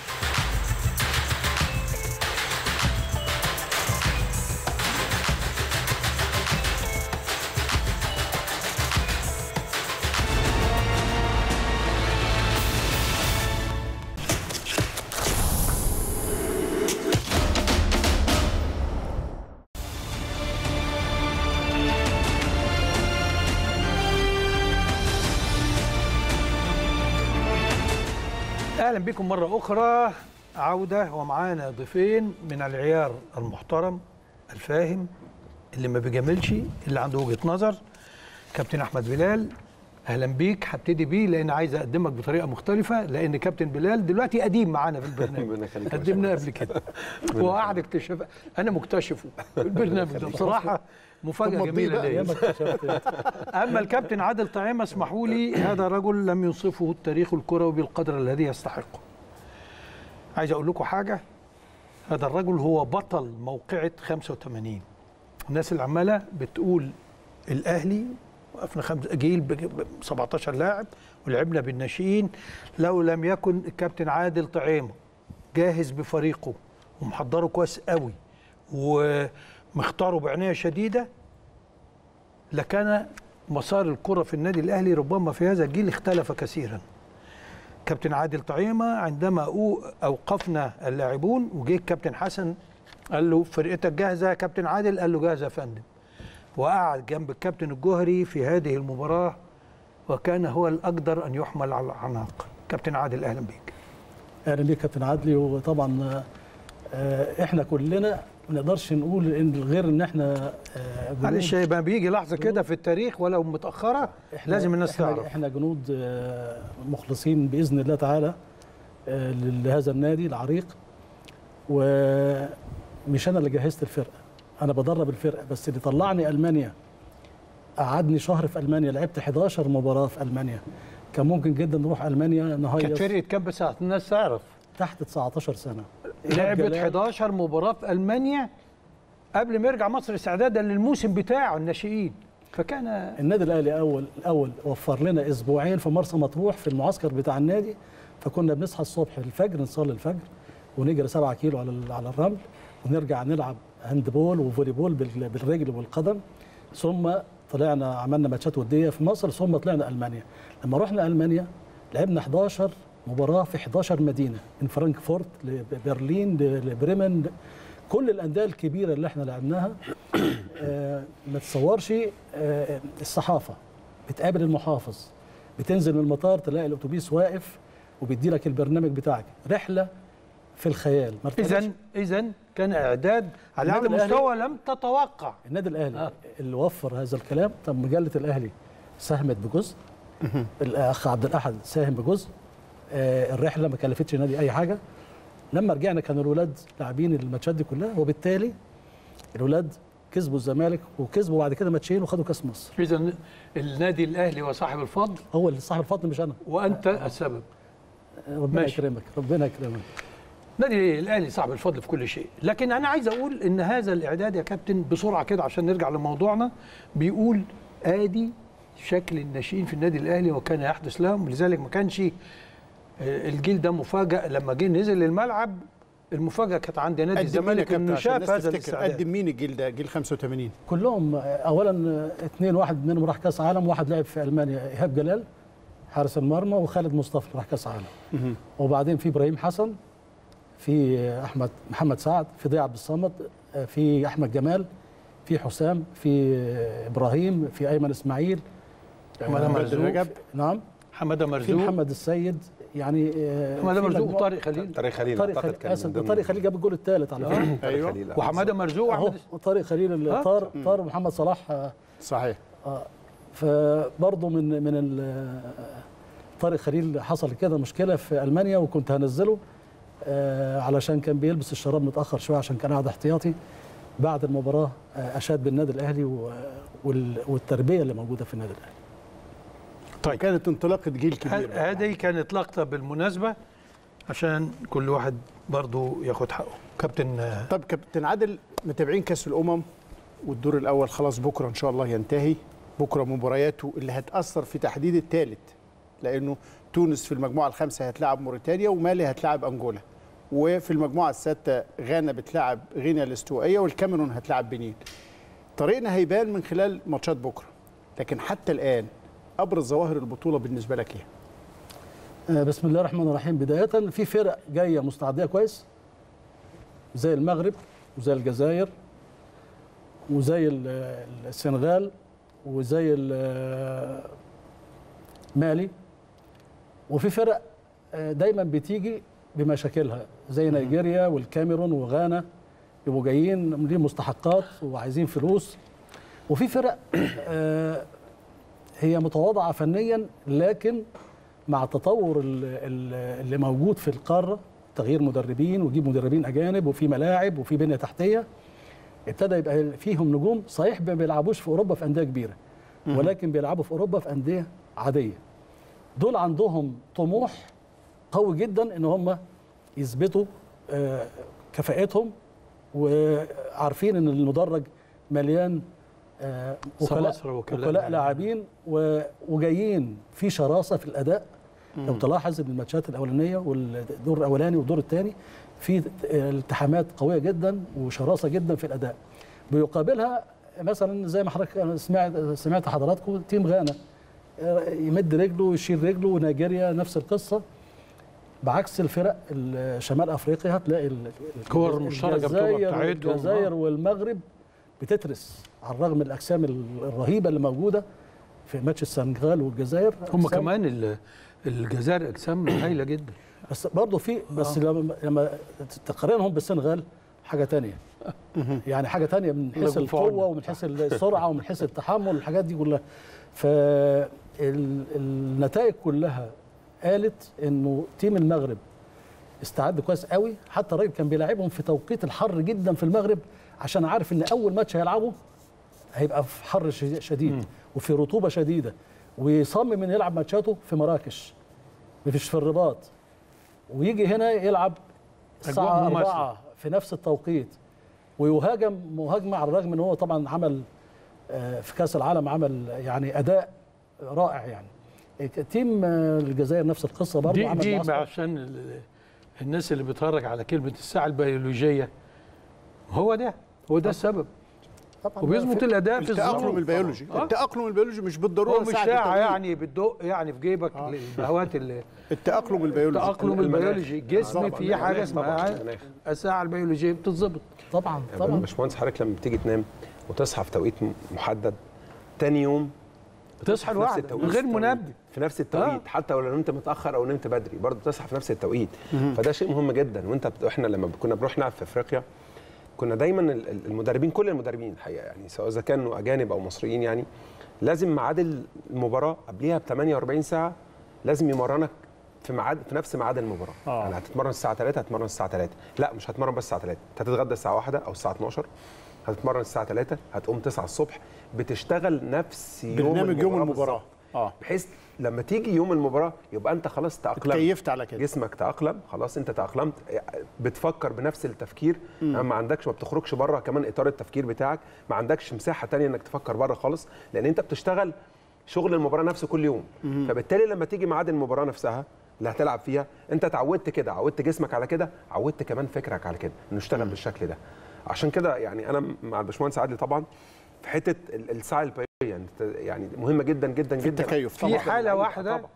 اهلا بكم مره اخرى، عوده ومعانا ضيفين من العيار المحترم الفاهم اللي ما بيجاملش، اللي عنده وجهه نظر. كابتن احمد بلال، اهلا بيك. هبتدي بيه لان عايز اقدمك بطريقه مختلفه، لان كابتن بلال دلوقتي قديم معانا في البرنامج، قدمنا قبل كده هو قاعد اكتشف، انا مكتشفه في البرنامج ده بصراحه، مفاجاه جميله ليا. اما الكابتن عادل طعيمه اسمحوا لي، هذا رجل لم ينصفه التاريخ الكروي بالقدر الذي يستحقه. عايز اقول لكم حاجه، هذا الرجل هو بطل موقعه خمسة وثمانين. الناس اللي عماله بتقول الاهلي وقفنا خمس جيل ب سبعتاشر لاعب ولعبنا بالناشئين، لو لم يكن الكابتن عادل طعيمه جاهز بفريقه ومحضره كويس قوي ومختاره بعنايه شديده، لكان مسار الكره في النادي الاهلي ربما في هذا الجيل اختلف كثيرا. كابتن عادل طعيمه عندما اوقفنا اللاعبون وجه الكابتن حسن قال له فرقتك جاهزه يا كابتن عادل؟ قال له جاهزه يا فندم، وقعد جنب الكابتن الجوهري في هذه المباراه، وكان هو الاقدر ان يحمل على الاعناق. كابتن عادل اهلا بيك. اهلا بيك كابتن عادلي. وطبعا احنا كلنا ما نقدرش نقول ان غير ان احنا معلش يبقى بيجي لحظه كده في التاريخ ولو متاخره لازم الناس احنا تعرف احنا جنود مخلصين باذن الله تعالى لهذا النادي العريق، ومش انا اللي جهزت الفرقه، انا بدرب الفرقه، بس اللي طلعني المانيا قعدني شهر في المانيا، لعبت حداشر مباراه في المانيا. كان ممكن جدا نروح المانيا نهيص. كانت فرقه كام بس الناس تعرف؟ تحت تسعتاشر سنه لعبت حداشر مباراه في المانيا قبل ما يرجع مصر استعدادا للموسم بتاعه الناشئين. فكان النادي الاهلي اول الاول وفر لنا اسبوعين في مرسى مطروح في المعسكر بتاع النادي، فكنا بنصحى الصبح الفجر نصلي الفجر ونجري سبعة كيلو على على الرمل، ونرجع نلعب هاندبول وفولي بول بالرجل والقدم، ثم طلعنا عملنا ماتشات وديه في مصر، ثم طلعنا المانيا. لما رحنا المانيا لعبنا حداشر مباراه في حداشر مدينه، من فرانكفورت لبرلين لبريمن، كل الانديه الكبيره اللي احنا لعبناها. آه ما تصورش، آه الصحافه بتقابل المحافظ، بتنزل من المطار تلاقي الاتوبيس واقف وبيدي لك البرنامج بتاعك، رحله في الخيال. اذا اذا كان اعداد على هذا المستوى لم تتوقع. النادي الاهلي آه. اللي وفر هذا الكلام. طب مجله الاهلي ساهمت بجزء، الاخ عبد الاحد ساهم بجزء، آه الرحله ما كلفتش النادي اي حاجه. لما رجعنا كانوا الاولاد لاعبين الماتشات دي كلها، وبالتالي الاولاد كسبوا الزمالك وكسبوا بعد كده ماتشين وخدوا كاس مصر. اذا النادي الاهلي هو صاحب الفضل، هو اللي صاحب الفضل مش انا، وانت آه. السبب. ربنا يكرمك، ربنا يكرمك. النادي الاهلي صاحب الفضل في كل شيء، لكن انا عايز اقول ان هذا الاعداد يا كابتن بسرعه كده عشان نرجع لموضوعنا، بيقول ادي شكل الناشئين في النادي الاهلي وكان يحدث لهم، لذلك ما كانش الجيل ده مفاجأ لما جه نزل للملعب. المفاجأة كانت عند نادي الزمالك انه شاف هذا الاستعداد. قدم مين الجيل ده؟ جيل خمسة وثمانين كلهم اولا اثنين، واحد منهم راح كاس عالم، واحد لعب في المانيا، ايهاب جلال حارس المرمى، وخالد مصطفى راح كاس عالم. وبعدين في ابراهيم حسن، في احمد محمد سعد، في ضياء عبد الصمد، في احمد جمال، في حسام، في ابراهيم، في ايمن اسماعيل، حماده مرزوق. نعم حماده مرزوق، في محمد السيد، يعني حماده مرزوق وطارق خليل. طارق خليل طارق خليل اسف طارق خليل جاب الجول الثالث على فكره. ايوه وحماده مرزوق واحمد طارق خليل طار طار محمد صلاح. صحيح. اه فبرضه من من طارق خليل حصل كده مشكله في المانيا، وكنت هنزله آه علشان كان بيلبس الشراب متاخر شويه عشان كان قاعد احتياطي. بعد المباراه آه اشاد بالنادي الاهلي والتربيه اللي موجوده في النادي الاهلي. طيب كانت انطلاقه جيل كبير. هذه كانت لقطه بالمناسبه عشان كل واحد برضه ياخد حقه. كابتن طب كابتن عادل، متابعين كاس الامم والدور الاول خلاص بكره ان شاء الله ينتهي. بكره مبارياته اللي هتاثر في تحديد الثالث، لانه تونس في المجموعه الخامسه هتلاعب موريتانيا، ومالي هتلاعب انجولا، وفي المجموعه السادسه غانا بتلاعب غينيا الاستوائيه، والكاميرون هتلاعب بنين. طريقنا هيبان من خلال ماتشات بكره، لكن حتى الان ابرز ظواهر البطوله بالنسبه لك ايه؟ بسم الله الرحمن الرحيم. بدايه في فرق جايه مستعديه كويس زي المغرب وزي الجزائر وزي السنغال وزي مالي، وفي فرق دايما بتيجي بمشاكلها زي نيجيريا والكاميرون وغانا، يبقوا جايين ليهم مستحقات وعايزين فلوس. وفي فرق هي متواضعه فنيا، لكن مع التطور اللي موجود في القاره، تغيير مدربين وجيب مدربين اجانب وفي ملاعب وفي بنيه تحتيه، ابتدى يبقى فيهم نجوم. صحيح ما بيلعبوش في اوروبا في انديه كبيره، ولكن بيلعبوا في اوروبا في انديه عاديه. دول عندهم طموح قوي جدا ان هم يثبتوا كفاءتهم، وعارفين ان المدرج مليان وكلاء وكلاء لاعبين، وجايين في شراسه في الاداء. لو تلاحظ ان الماتشات الاولانيه والدور الاولاني والدور الثاني في التحامات قويه جدا وشراسه جدا في الاداء. بيقابلها مثلا زي ما حضرتك سمعت سمعت حضراتكم تيم غانا يمد رجله ويشيل رجله، ونيجيريا نفس القصه. بعكس الفرق شمال افريقيا هتلاقي الكور المشتركه بتاعتهم الجزائر والمغرب بتترس على الرغم من الاجسام الرهيبه اللي موجوده في ماتش السنغال والجزائر. هم كمان الجزائر اجسام هايله جدا، بس برضه في بس آه. لما لما تقارنهم بالسنغال حاجه ثانيه. يعني حاجه ثانيه من حيث القوه ومن حيث السرعه ومن حيث التحمل، الحاجات دي كلها. فالنتائج كلها قالت انه تيم المغرب استعد كويس قوي. حتى الراجل كان بيلاعبهم في توقيت الحر جدا في المغرب، عشان عارف ان اول ماتش هيلعبه هيبقى في حر شديد م. وفي رطوبه شديده، ويصمم انه يلعب ماتشاته في مراكش مفيش في الرباط، ويجي هنا يلعب الساعه أربعة في نفس التوقيت، ويهاجم مهاجمه على الرغم ان هو طبعا عمل في كاس العالم عمل يعني اداء رائع. يعني تيم الجزائر نفس القصه برضه دي, دي عشان الناس اللي بتهرج على كلمه الساعه البيولوجيه، هو ده هو ده السبب. وبيظبط الاداء في التاقلم البيولوجي. آه. التاقلم البيولوجي مش بالضروره مش ساعه يعني بتدق يعني في جيبك آه. البهوات اللي التاقلم البيولوجي. التاقلم البيولوجي جسم فيه حاجه اسمها الساعه البيولوجيه بتتظبط. طبعا طبعا. باشمهندس حضرتك لما بتيجي تنام وتصحى في توقيت محدد، تاني يوم تصحى لوحدك من غير منبه في نفس التوقيت. آه. حتى لو نمت متاخر او نمت بدري برضه تصحى في نفس التوقيت. فده شيء مهم جدا. وانت بت... احنا لما كنا بنروح نلعب في افريقيا كنا دايما المدربين كل المدربين الحقيقه يعني سواء اذا كانوا اجانب او مصريين يعني لازم ميعاد المباراه قبليها ب ثمانية وأربعين ساعه لازم يمرنك في ميعاد في نفس ميعاد المباراه. آه. يعني هتتمرن الساعه ثلاثة هتتمرن الساعه ثلاثة، لا مش هتتمرن بس الساعه ثلاثة، انت هتتغدى الساعه واحدة او الساعه اتناشر، هتتمرن الساعه ثلاثة، هتقوم تسعة الصبح، بتشتغل نفس يوم برنامج يوم المباراه. اه بحيث لما تيجي يوم المباراه يبقى انت خلاص تاقلمت، اتكيفت على كده، جسمك تاقلم خلاص، انت تاقلمت، بتفكر بنفس التفكير. ما عندكش ما بتخرجش بره كمان اطار التفكير بتاعك، ما عندكش مساحه ثانيه انك تفكر بره خالص، لان انت بتشتغل شغل المباراه نفسه كل يوم. مم. فبالتالي لما تيجي ميعاد المباراه نفسها اللي هتلعب فيها انت اتعودت كده، عودت جسمك على كده، عودت كمان فكرك على كده انه يشتغل بالشكل ده. عشان كده يعني انا مع الباشمهندس عادل طبعا في حته الساعه البيولوجيه يعني مهمه جدا جدا في جدا التكيف طبعا. في حاله واحده طبعا.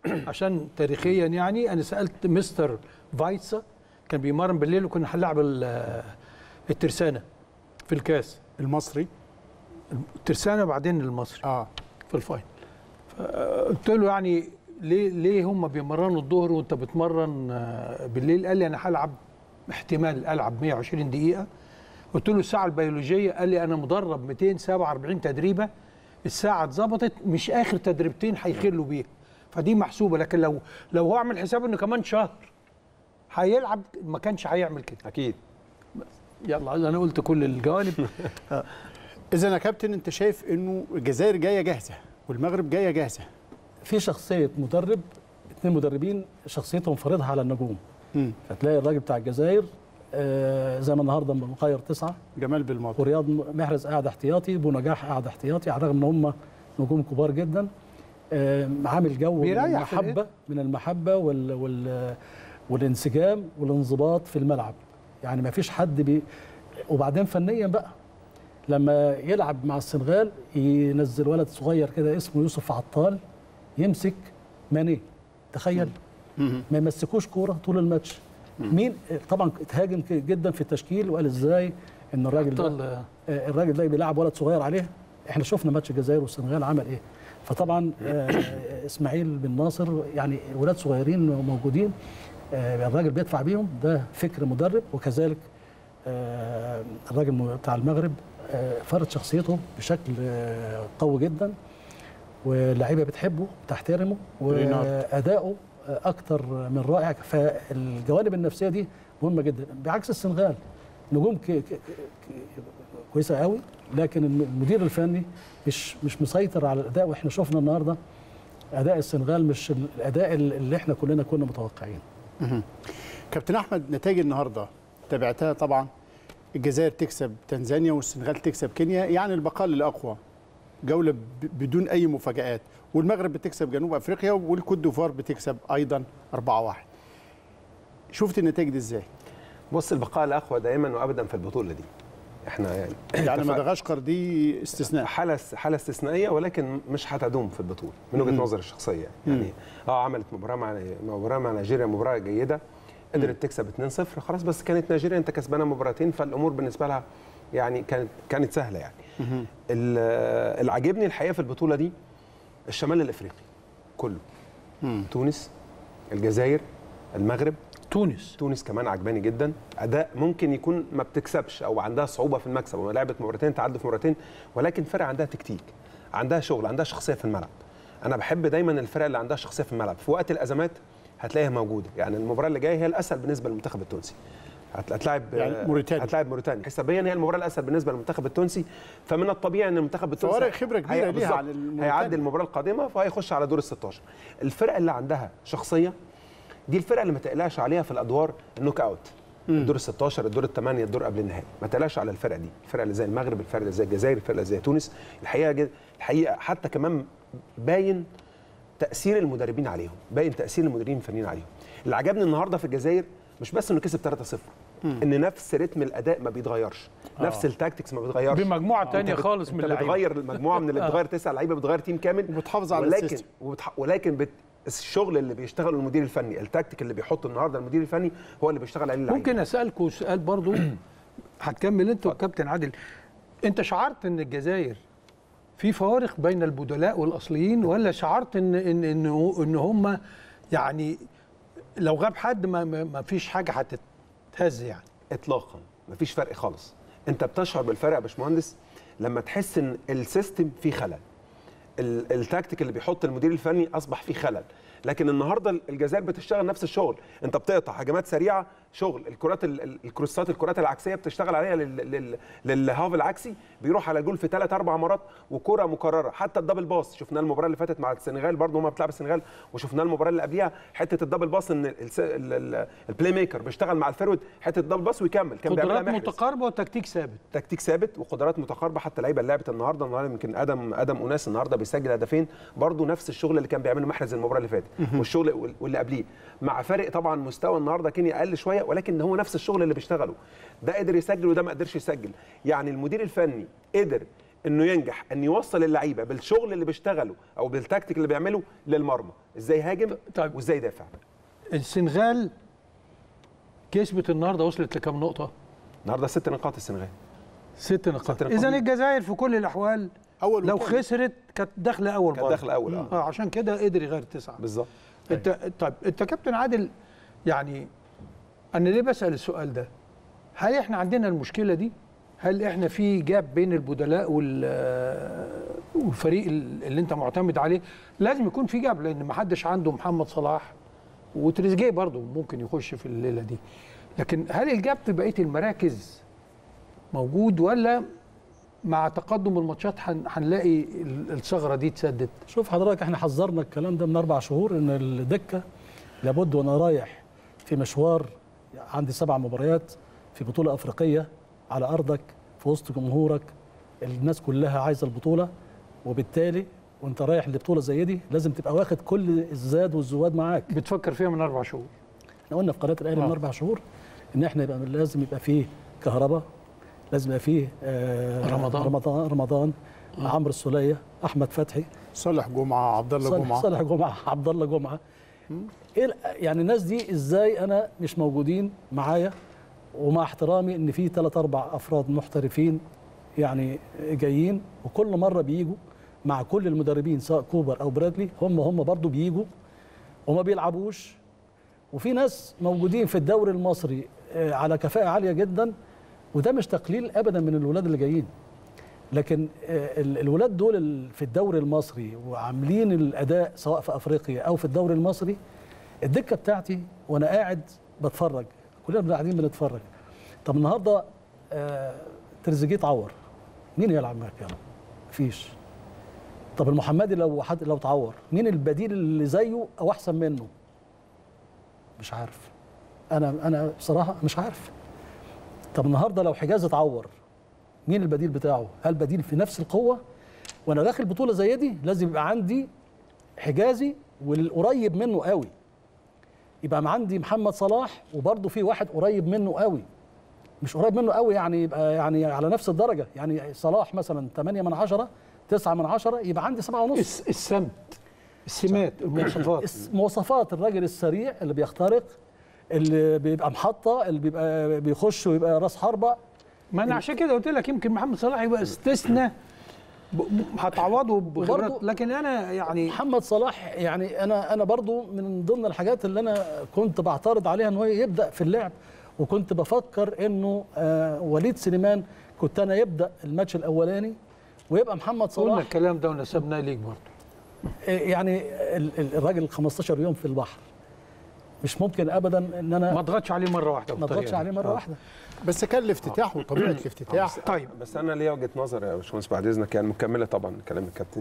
عشان تاريخيا يعني انا سالت مستر فايتسا كان بيمرن بالليل وكنا هنلعب الترسانه في الكاس المصري الترسانه بعدين المصري اه في الفاينل. قلت له يعني ليه ليه هم بيمرنوا الظهر وانت بتمرن بالليل؟ قال لي انا هلعب احتمال العب مية وعشرين دقيقه. قلت له الساعه البيولوجيه، قال لي انا مدرب مئتين وسبعة وأربعين تدريبه، الساعه اتظبطت مش اخر تدريبتين هيخلوا بيها، فدي محسوبه. لكن لو لو هو عامل حساب انه كمان شهر هيلعب ما كانش هيعمل كده اكيد. يلا انا قلت كل الجوانب. اذا يا كابتن انت شايف انه الجزائر جايه جاهزه والمغرب جايه جاهزه؟ في شخصيه مدرب، اثنين مدربين شخصيتهم فارضها على النجوم. امم فتلاقي الراجل بتاع الجزائر آه زي ما النهارده مغير تسعه، جمال بالماضي، ورياض محرز قاعد احتياطي، بونجاح قاعد احتياطي، على الرغم ان هم نجوم كبار جدا. آه عامل جو من المحبه من المحبه وال وال والانسجام والانضباط في الملعب. يعني ما فيش حد بي وبعدين فنيا بقى لما يلعب مع السنغال ينزل ولد صغير كده اسمه يوسف عطال يمسك ماني، تخيل ما يمسكوش كوره طول الماتش. مين طبعا اتهاجم جدا في التشكيل وقال ازاي ان الراجل ده الراجل ده بيلعب ولد صغير عليه. احنا شفنا ماتش الجزائر والسنغال عمل ايه. فطبعا اسماعيل بن ناصر يعني ولاد صغيرين موجودين، الراجل بيدفع بيهم، ده فكر مدرب. وكذلك الراجل بتاع المغرب فرض شخصيته بشكل قوي جدا، واللعيبه بتحبه بتحترمه، واداؤه اكتر من رائع. فالجوانب النفسيه دي مهمه جدا، بعكس السنغال نجوم كي كي كويسه قوي، لكن المدير الفني مش مش مسيطر على الاداء. واحنا شفنا النهارده اداء السنغال مش الاداء اللي احنا كلنا كنا متوقعين. كابتن احمد، نتائج النهارده تابعتها طبعا، الجزائر تكسب تنزانيا والسنغال تكسب كينيا، يعني البقاء للاقوى، جوله بدون اي مفاجآت، والمغرب بتكسب جنوب افريقيا والكوت ديفوار بتكسب ايضا أربعة واحد. شفت النتائج دي ازاي؟ بص، البقاء الاقوى دائما وابدا في البطوله دي. احنا يعني يعني مدغشقر دي استثناء، حاله حاله استثنائيه، ولكن مش هتدوم في البطوله من وجهه نظري الشخصيه. يعني اه عملت مباراه مع مباراه مع نيجيريا، مباراه جيده، قدرت تكسب اتنين صفر خلاص، بس كانت نيجيريا انت كسبانه مباراتين، فالامور بالنسبه لها يعني كانت كانت سهله. يعني اللي عاجبني الحقيقه في البطوله دي الشمال الافريقي كله، مم. تونس، الجزائر، المغرب، تونس تونس كمان عجباني جدا. اداء ممكن يكون ما بتكسبش او عندها صعوبه في المكسب، وما لعبت مباراتين تعدي في مباراتين، ولكن فرق عندها تكتيك، عندها شغل، عندها شخصيه في الملعب. انا بحب دايما الفرق اللي عندها شخصيه في الملعب، في وقت الازمات هتلاقيها موجوده. يعني المباراه اللي جايه هي الاسهل بالنسبه للمنتخب التونسي، هتلاعب يعني موريتانيا، هتلاعب موريتانيا حسابيا هي المباراه الاسهل بالنسبه للمنتخب التونسي، فمن الطبيعي ان المنتخب التونسي فوارق خبره كبيره ليها عن الموريتانيا، هيعدي المباراه القادمه فهيخش على دور ال ستاشر. الفرق اللي عندها شخصيه دي الفرقه اللي ما تقلقش عليها في الادوار النوك اوت، الدور ال ستاشر، الدور الثمانيه، الدور قبل النهائي، ما تقلقش على الفرقه دي، الفرقه اللي زي المغرب، الفرقه اللي زي الجزائر، الفرقه اللي زي تونس. الحقيقه الحقيقه حتى كمان باين تاثير المدربين عليهم، باين تاثير المدربين الفنيين عليهم. اللي عجبني النهارده في الجزائر مش بس انه كسب ثلاثة صفر، ان نفس رتم الاداء ما بيتغيرش، آه. نفس التاكتكس ما بيتغيرش، بمجموعه ثانيه آه. خالص من اللعيبه، بتغير المجموعه من اللي بتغير تسع لعيبه، بتغير تيم كامل وبتحافظ على ولكن السيستم، وبتح... ولكن بت... الشغل اللي بيشتغله المدير الفني، التكتيك اللي بيحطه النهارده المدير الفني هو اللي بيشتغل عليه اللعيبه. ممكن اسالكم سؤال برضو هتكمل انت والكابتن عادل، انت شعرت ان الجزائر في فوارق بين البدلاء والاصليين، ولا شعرت ان ان ان, إن هم يعني لو غاب حد ما, ما فيش حاجه هتتهز؟ يعني اطلاقا ما فيش فرق خالص. انت بتشعر بالفرق يا باشمهندس لما تحس ان السيستم فيه خلل، التكتيك اللي بيحط المدير الفني اصبح فيه خلل. لكن النهارده الجزائر بتشتغل نفس الشغل، انت بتقطع هجمات سريعه، شغل الكرات الكروسات، الكرات العكسيه بتشتغل عليها للهاف العكسي، بيروح على الجول في ثلاث اربع مرات، وكره مكرره. حتى الدبل باص شفناه المباراه اللي فاتت مع السنغال، برضه هم بتلعب السنغال، وشفناه المباراه اللي قبليها، حته الدبل باص ان البلاي ميكر بيشتغل مع الفيرود حته الدبل باص ويكمل. كان قدرات متقاربه وتكتيك ثابت، تكتيك ثابت وقدرات متقاربه. حتى اللعيبه اللي لعبت النهارده النهارده يمكن ادم ادم اناس النهارده بيسجل هدفين، برضه نفس الشغل اللي كان بيعمله محرز المباراه اللي فاتت والشغل واللي قبليه، مع فرق طبعا مستوى النهارده كينيا اقل شويه، ولكن هو نفس الشغل اللي بيشتغله. ده قدر يسجل وده ما قدرش يسجل. يعني المدير الفني قدر انه ينجح ان يوصل اللعيبه بالشغل اللي بيشتغله او بالتكتيك اللي بيعمله للمرمى، ازاي يهاجم طيب. وازاي يدافع. السنغال كسبت النهارده، وصلت لكام نقطه؟ النهارده ست نقاط السنغال. ست نقاط. اذا الجزائر في كل الاحوال أول لو خسرت كانت داخله اول كانت داخله اول اه اه عشان كده قدر يغير تسعه بالظبط. انت طيب انت كابتن عادل، يعني انا ليه بسال السؤال ده؟ هل احنا عندنا المشكله دي؟ هل احنا في جاب بين البدلاء والفريق اللي انت معتمد عليه؟ لازم يكون في جاب، لان ما حدش عنده محمد صلاح وتريزيجيه برضه ممكن يخش في الليله دي. لكن هل الجاب في بقيه المراكز موجود، ولا مع تقدم الماتشات هنلاقي الثغره دي اتسدت؟ شوف حضرتك، احنا حذرنا الكلام ده من اربع شهور ان الدكه لابد وانا رايح في مشوار، عندي سبع مباريات في بطوله افريقيه على ارضك في وسط جمهورك، الناس كلها عايزه البطوله، وبالتالي وانت رايح لبطوله زي دي لازم تبقى واخد كل الزاد والزواد معاك. بتفكر فيها من اربع شهور. احنا قلنا في قناه الاهلي من اربع شهور ان احنا يبقى لازم يبقى فيه كهرباء، لازم يبقى فيه آه رمضان رمضان رمضان آه. عمرو السوليه، احمد فتحي، صالح جمعه، عبد الله جمعه صالح جمعه عبد الله جمعه. ايه يعني الناس دي ازاي انا مش موجودين معايا؟ ومع احترامي ان في ثلاث اربع افراد محترفين يعني جايين، وكل مره بيجوا مع كل المدربين سواء كوبر او برادلي، هم هم برضو بيجوا وما بيلعبوش. وفي ناس موجودين في الدوري المصري على كفاءه عاليه جدا، وده مش تقليل ابدا من الولاد اللي جايين، لكن الولاد دول في الدوري المصري وعاملين الاداء سواء في افريقيا او في الدوري المصري. الدكه بتاعتي وانا قاعد بتفرج، كلنا قاعدين بنتفرج. طب النهارده آه تريزيجيه اتعور، مين يلعب مكانه؟ مفيش. طب المحمدي لو حد لو اتعور، مين البديل اللي زيه او احسن منه؟ مش عارف. انا انا بصراحه مش عارف. طب النهارده لو حجاز اتعور، مين البديل بتاعه؟ هل بديل في نفس القوه؟ وانا داخل بطوله زي دي لازم يبقى عندي حجازي والقريب منه قوي. يبقى عندي محمد صلاح وبرضه في واحد قريب منه قوي، مش قريب منه قوي يعني يبقى يعني على نفس الدرجه، يعني صلاح مثلا ثمانية من عشرة تسعة من عشرة، يبقى عندي سبعة ونص. السمت، السمات، المواصفات مواصفات الراجل السريع اللي بيخترق، اللي بيبقى محطه، اللي بيبقى بيخش ويبقى راس حربه. ما انا عشان كده قلت لك يمكن محمد صلاح يبقى استثناء هتعوضه بخبرات، لكن انا يعني محمد صلاح يعني انا انا برضو من ضمن الحاجات اللي انا كنت بعترض عليها ان هو يبدا في اللعب، وكنت بفكر انه آه وليد سليمان كنت انا يبدا الماتش الاولاني ويبقى محمد صلاح. قلنا الكلام ده ونسبناه ليك برضه. يعني الراجل خمستاشر يوم في البحر، مش ممكن ابدا ان انا ما اضغطش عليه مره واحده، ما اضغطش عليه مره واحده. بس كان الافتتاح وطبيعه الافتتاح. طيب بس انا ليا وجهه نظر يا باشمهندس بعد اذنك، يعني مكمله طبعا كلام الكابتن.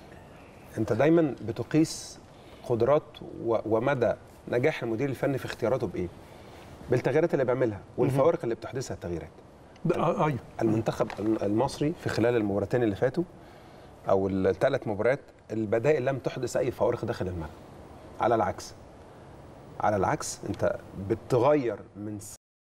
انت دايما بتقيس قدرات ومدى نجاح المدير الفني في اختياراته بايه؟ بالتغييرات اللي بيعملها والفوارق اللي بتحدثها التغييرات. ايوه المنتخب المصري في خلال المباراتين اللي فاتوا او الثلاث مباريات البدائل لم تحدث اي فوارق داخل الملعب. على العكس على العكس انت بتغير من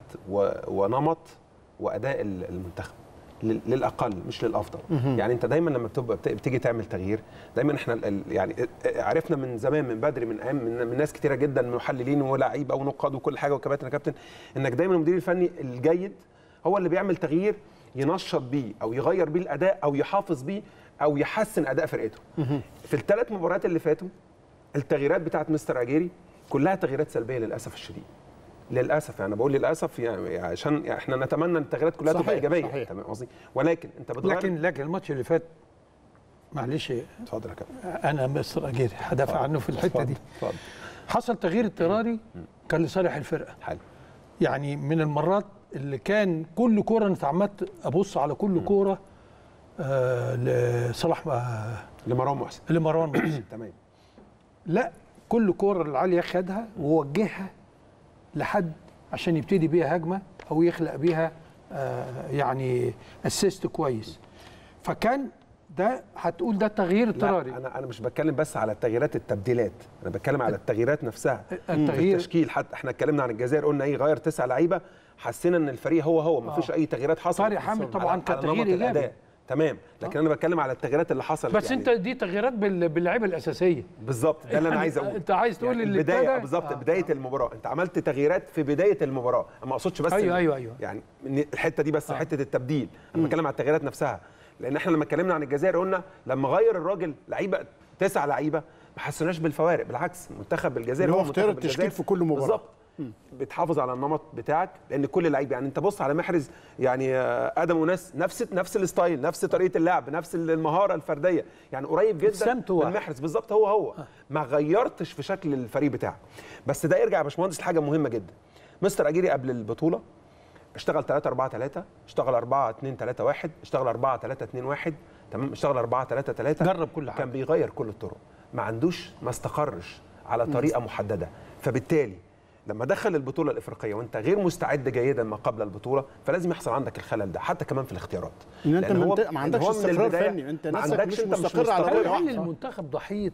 ونمط واداء المنتخب للاقل مش للافضل. يعني انت دايما لما بتبقى بتيجي تعمل تغيير، دايما احنا يعني عرفنا من زمان من بدري من ايام من, من ناس كتيره جدا من محللين ولاعيبه ونقاد وكل حاجه وكباتن يا كابتن، انك دايما المدير الفني الجيد هو اللي بيعمل تغيير ينشط بيه او يغير بيه الاداء او يحافظ بيه او يحسن اداء فرقته. في الثلاث مباريات اللي فاتوا التغييرات بتاعت مستر اجيري كلها تغييرات سلبيه للاسف الشديد. للاسف يعني بقول للاسف يعني عشان احنا نتمنى ان التغييرات كلها تبقى ايجابيه، تمام قصدي، ولكن انت بتغير. لكن لكن الماتش اللي فات معلش اتفضل يا كابتن، انا مستر اجيري هدافع عنه في الحته دي. اتفضل. حصل تغيير اضطراري كان لصالح الفرقه. حلو. يعني من المرات اللي كان كل كوره انا اتعمدت ابص على كل كوره آه لصلاح آه لمروان محسن لمروان محسن تمام. لا كل كوره العاليه خدها ووجهها لحد عشان يبتدي بيها هجمه او يخلق بيها آه يعني اسيست كويس. فكان ده هتقول ده تغيير اضطراري. انا انا مش بتكلم بس على التغييرات التبديلات، انا بتكلم على التغييرات نفسها. التغيير التشكيل حتى احنا اتكلمنا عن الجزائر قلنا ايه غير تسع لعيبه، حسينا ان الفريق هو هو ما فيش اي تغييرات حصلت. طارق حامد طبعا كان تغيير ايجابي تمام، لكن انا بتكلم على التغييرات اللي حصلت. بس يعني انت دي تغييرات باللعيبه الاساسيه بالظبط، ده اللي انا عايز اقوله. انت عايز تقول يعني اللي البدايه ابتدى بالظبط آه. بدايه المباراه، انت عملت تغييرات في بدايه المباراه، ما اقصدش بس ايوه ايوه ايوه يعني الحته دي بس، آه. حته التبديل، انا بتكلم على التغييرات نفسها. لان احنا لما اتكلمنا عن الجزائر قلنا لما غير الراجل لعيبه تسع لعيبه ما حسناش بالفوارق، بالعكس منتخب الجزائر هو اختيار التشكيل في كل مباراه بالظبط، بتحافظ على النمط بتاعك، لان كل لعيب يعني انت بص على محرز، يعني ادم وناس نفس نفس الستايل، نفس طريقه اللعب، نفس المهاره الفرديه، يعني قريب جدا من محرز بالظبط، هو هو ما غيرتش في شكل الفريق بتاعك. بس ده يرجع يا باشمهندس لحاجه مهمه جدا. مستر اجيري قبل البطوله اشتغل ثلاثة أربعة ثلاثة، اشتغل أربعة اثنين ثلاثة واحد، اشتغل أربعة ثلاثة اثنين واحد، تمام، اشتغل أربعة ثلاثة ثلاثة، جرب كل حاجه، كان بيغير كل الطرق، ما عندوش ما استقرش على طريقه محدده. فبالتالي لما دخل البطوله الافريقيه وانت غير مستعد جيدا ما قبل البطوله، فلازم يحصل عندك الخلل ده حتى كمان في الاختيارات، ان انت ما عندكش استقرار فني، انت نفسك مش مستقر على طريقه. هل المنتخب ضحيه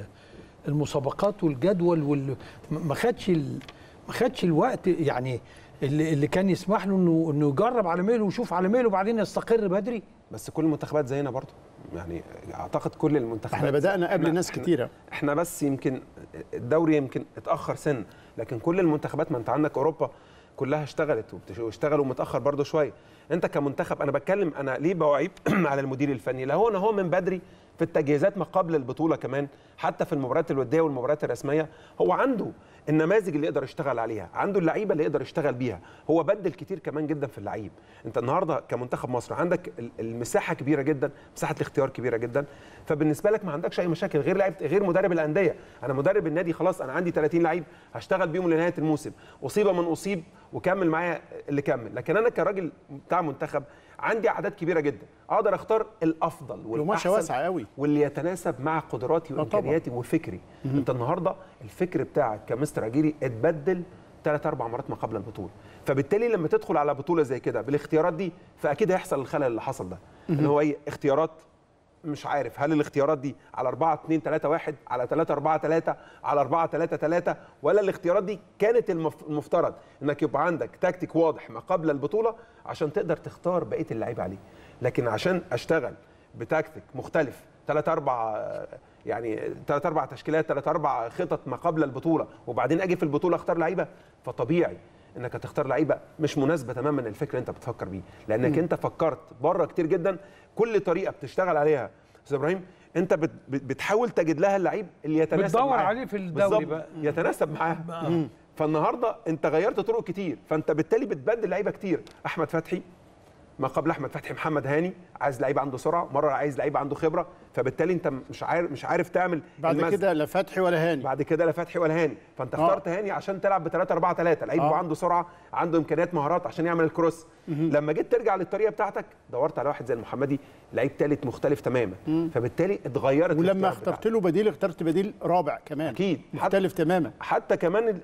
المسابقات والجدول وال ما خدش ما خدش الوقت يعني اللي, اللي كان يسمح له انه انه يجرب على ميله ويشوف على ميله وبعدين يستقر بدري؟ بس كل المنتخبات زينا برضه، يعني اعتقد كل المنتخبات احنا بدأنا قبل ناس كتيره، احنا بس يمكن الدوري يمكن اتاخر سن، لكن كل المنتخبات، ما انت عندك اوروبا كلها اشتغلت واشتغلوا متاخر برضه شويه. انت كمنتخب، انا بتكلم انا ليه بوعيب على المدير الفني؟ لا هو هو من بدري في التجهيزات ما قبل البطوله كمان، حتى في المباريات الوديه والمباريات الرسميه هو عنده النماذج اللي يقدر يشتغل عليها، عنده اللعيبه اللي يقدر يشتغل بيها، هو بدل كتير كمان جدا في اللعيب. انت النهارده كمنتخب مصر عندك المساحه كبيره جدا، مساحه الاختيار كبيره جدا، فبالنسبه لك ما عندكش اي مشاكل غير لعيب غير مدرب الانديه. انا مدرب النادي خلاص، انا عندي ثلاثين لعيب هشتغل بيهم لنهايه الموسم، اصيب من اصيب وكمل معايا اللي كمل. لكن انا كراجل بتاع منتخب عندي اعداد كبيره جدا، اقدر اختار الافضل والماتش واسع قوي واللي يتناسب مع قدراتي وامكانياتي وفكري. انت النهارده الفكر بتاعك كمستر اجيري اتبدل ثلاث اربع مرات ما قبل البطوله، فبالتالي لما تدخل على بطوله زي كده بالاختيارات دي فاكيد هيحصل الخلل اللي حصل ده، اللي هو ايه؟ اختيارات مش عارف هل الاختيارات دي على أربعة اثنين ثلاثة واحد، على ثلاثة أربعة ثلاثة، على أربعة ثلاثة ثلاثة، ولا الاختيارات دي كانت المفترض انك يبقى عندك تكتيك واضح ما قبل البطوله عشان تقدر تختار بقيه اللعيبه عليه. لكن عشان اشتغل بتكتيك مختلف ثلاث اربع يعني ثلاث اربع تشكيلات، ثلاث اربع خطط ما قبل البطوله، وبعدين اجي في البطوله اختار لعيبه، فطبيعي انك هتختار لعيبه مش مناسبه تماما للفكر اللي انت بتفكر بيه، لانك م. انت فكرت بره كتير جدا. كل طريقه بتشتغل عليها استاذ ابراهيم انت بت بتحاول تجد لها اللعيب اللي يتناسب بتدور معاه، عليه في الدوري بقى يتناسب معاه. فالنهارده انت غيرت طرق كتير، فانت بالتالي بتبدل لعيبه كتير. احمد فتحي ما قبل احمد فتحي محمد هاني، عايز لعيب عنده سرعه، مره عايز لعيب عنده خبره، فبالتالي انت مش عارف مش عارف تعمل بعد كده لا فتحي ولا هاني، بعد كده لا فتحي ولا هاني، فانت آه. اخترت هاني عشان تلعب ب ثلاثة أربعة ثلاثة، لعيب آه. عنده سرعه، عنده امكانيات مهارات عشان يعمل الكروس. لما جيت ترجع للطريقه بتاعتك دورت على واحد زي المحمدي، لعيب ثالث مختلف تماما، مم. فبالتالي اتغيرت. ولما اخترت له بديل اخترت بديل رابع كمان اكيد مختلف حتى تماما. حتى كمان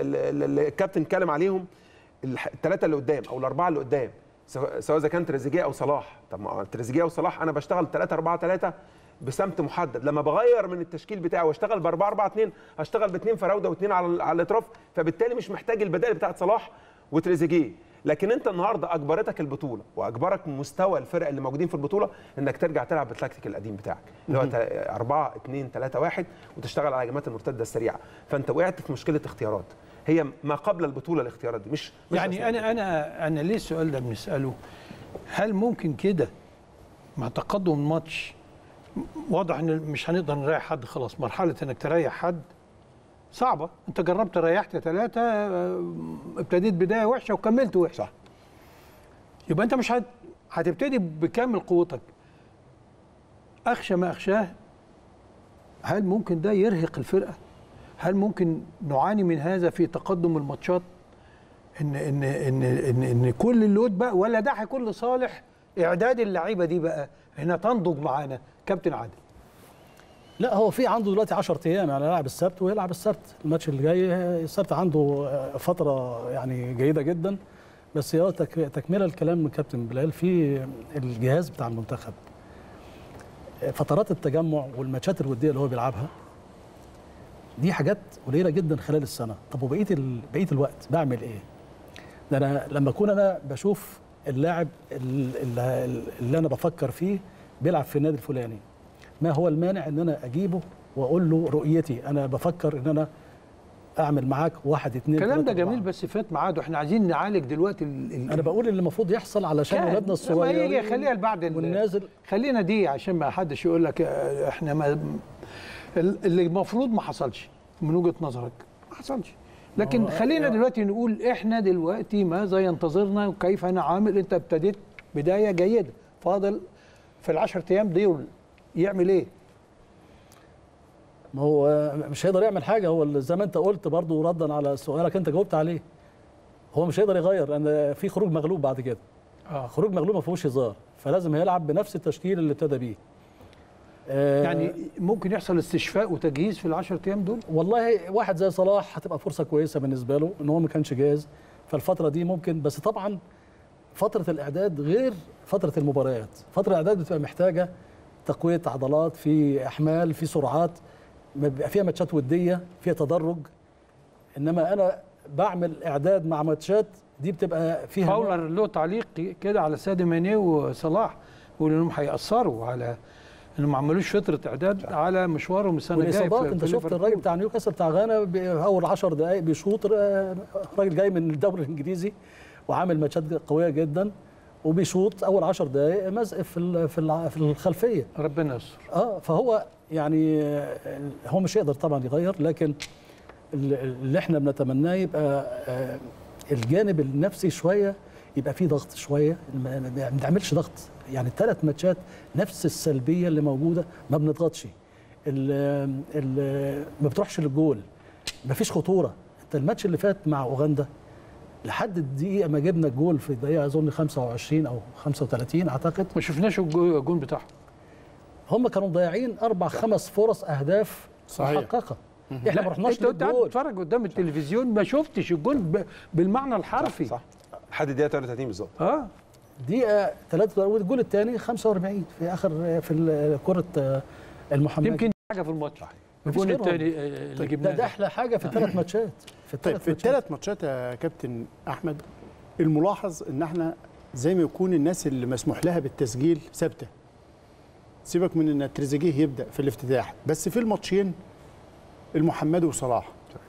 الكابتن اتكلم عليهم الثلاثه اللي قدام او الاربعه اللي قدام، سواء اذا كان تريزيجيه او صلاح. طب ما تريزيجيه وصلاح انا بشتغل ثلاثة أربعة ثلاثة بسمت محدد، لما بغير من التشكيل بتاعي واشتغل ب أربعة أربعة اثنين هشتغل باثنين فراوده واثنين على على الاطراف، فبالتالي مش محتاج البدائل بتاعت صلاح وتريزيجيه. لكن انت النهارده اجبرتك البطوله واجبرك مستوى الفرق اللي موجودين في البطوله انك ترجع تلعب بالتكتيك القديم بتاعك اللي هو أربعة اثنين ثلاثة واحد وتشتغل على هجمات المرتده السريعه. فانت وقعت في مشكله اختيارات، هي ما قبل البطوله الاختيارات دي مش, مش يعني انا انا انا ليه السؤال ده بنساله؟ هل ممكن كده مع تقدم الماتش واضح ان مش هنقدر نريح حد خلاص، مرحله انك تريح حد صعبه، انت جربت ريحت ثلاثه ابتديت بدايه وحشه وكملت وحشه، صح، يبقى انت مش هت... هتبتدي بكامل قوتك. اخشى ما اخشاه، هل ممكن ده يرهق الفرقه؟ هل ممكن نعاني من هذا في تقدم الماتشات؟ ان ان ان ان, إن كل اللود بقى، ولا ده هيكون لصالح اعداد اللعيبه دي بقى هنا تنضج معانا؟ كابتن عادل. لا هو في عنده دلوقتي عشرة ايام، يعني يلعب السبت ويلعب السبت، الماتش اللي جاي السبت عنده فتره يعني جيده جدا. بس هو تكمله الكلام من كابتن بلال في الجهاز بتاع المنتخب، فترات التجمع والماتشات الوديه اللي هو بيلعبها دي حاجات قليله جدا خلال السنه. طب وبقيه ال... بقيه الوقت بعمل ايه؟ ده انا لما اكون انا بشوف اللاعب اللي, اللي انا بفكر فيه بيلعب في النادي الفلاني، ما هو المانع ان انا اجيبه واقول له رؤيتي، انا بفكر ان انا اعمل معاك واحد اتنين الكلام ده جميل بس فات ميعاده، احنا عايزين نعالج دلوقتي ال ال انا بقول اللي المفروض يحصل علشان ولادنا الصغيرين. يجي خليها لبعد والنازل، خلينا دي عشان ما حدش يقول لك احنا ما اللي المفروض ما حصلش من وجهة نظرك ما حصلش، لكن خلينا دلوقتي نقول احنا دلوقتي ماذا ينتظرنا وكيف نعامل. انت ابتديت بدايه جيده، فاضل في العشر ايام دول يعمل ايه؟ ما هو مش هيقدر يعمل حاجه، هو زي ما انت قلت برضه ردا على سؤالك انت جاوبت عليه، هو مش هيقدر يغير لان في خروج مغلوب بعد كده. اه خروج مغلوب ما فيهوش هزار، فلازم هيلعب بنفس التشكيل اللي ابتدى بيه. آه يعني ممكن يحصل استشفاء وتجهيز في العشر ايام دول؟ والله واحد زي صلاح هتبقى فرصه كويسه بالنسبه له ان هو ما كانش جاهز، فالفتره دي ممكن، بس طبعا فتره الاعداد غير فتره المباريات، فتره الاعداد بتبقى محتاجه تقويه عضلات، في احمال، في سرعات، بيبقى فيها ماتشات وديه، فيها تدرج. انما انا بعمل اعداد مع ماتشات دي بتبقى فيها فاولر له تعليق كده على ساديو ماني وصلاح، بيقول انهم هيأثروا على انهم ما عملوش فتره اعداد على مشوارهم السنه الجايه. والاصابات، انت شفت الراجل بتاع نيوكاسل بتاع غانا اول عشر دقائق بيشوط، راجل جاي من الدوري الانجليزي وعامل ماتشات قويه جدا وبيشوط اول عشر دقائق مزق في في الخلفيه. ربنا يستر. اه فهو يعني هو مش يقدر طبعا يغير، لكن اللي احنا بنتمناه يبقى الجانب النفسي شويه، يبقى فيه ضغط شويه، ما بنعملش ضغط. يعني الثلاث ماتشات نفس السلبيه اللي موجوده، ما بنضغطش، ما بتروحش للجول، ما فيش خطوره. انت الماتش اللي فات مع اوغندا لحد الدقيقه ما جبنا الجول في الدقيقه اظن خمسة وعشرين او خمسة وثلاثين اعتقد، ما شفناش الجول بتاعهم. هم كانوا ضايعين اربع خمس فرص اهداف محققه، احنا ما رحناش للجول. انت بتتفرج قدام التلفزيون ما شفتش الجول بالمعنى الحرفي. صح, صح. لحد الدقيقه ثلاثة وثلاثين بالظبط. اه دقيقه ثلاثة والجول الثاني خمسة وأربعين في اخر في كره المحمدي. يمكن حاجه في الماتش الجول الثاني اللي جبناه ده احلى حاجه في الثلاث ماتشات. في الثلاث في الثلاث ماتشات يا كابتن احمد، الملاحظ ان احنا زي ما يكون الناس اللي مسموح لها بالتسجيل ثابته. سيبك من ان تريزيجيه يبدا في الافتتاح، بس في الماتشين المحمدي وصلاح.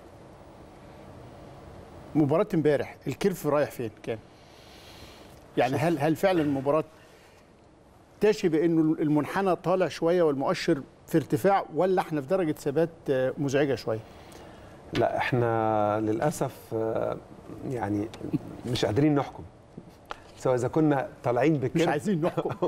مباراه امبارح الكيرف رايح فين كان؟ يعني هل هل فعلا المباراه تشبه انه المنحنى طالع شويه والمؤشر في ارتفاع، ولا احنا في درجه ثبات مزعجه شويه؟ لا احنا للاسف يعني مش قادرين نحكم، سواء اذا كنا طالعين بكده مش عايزين نحكم.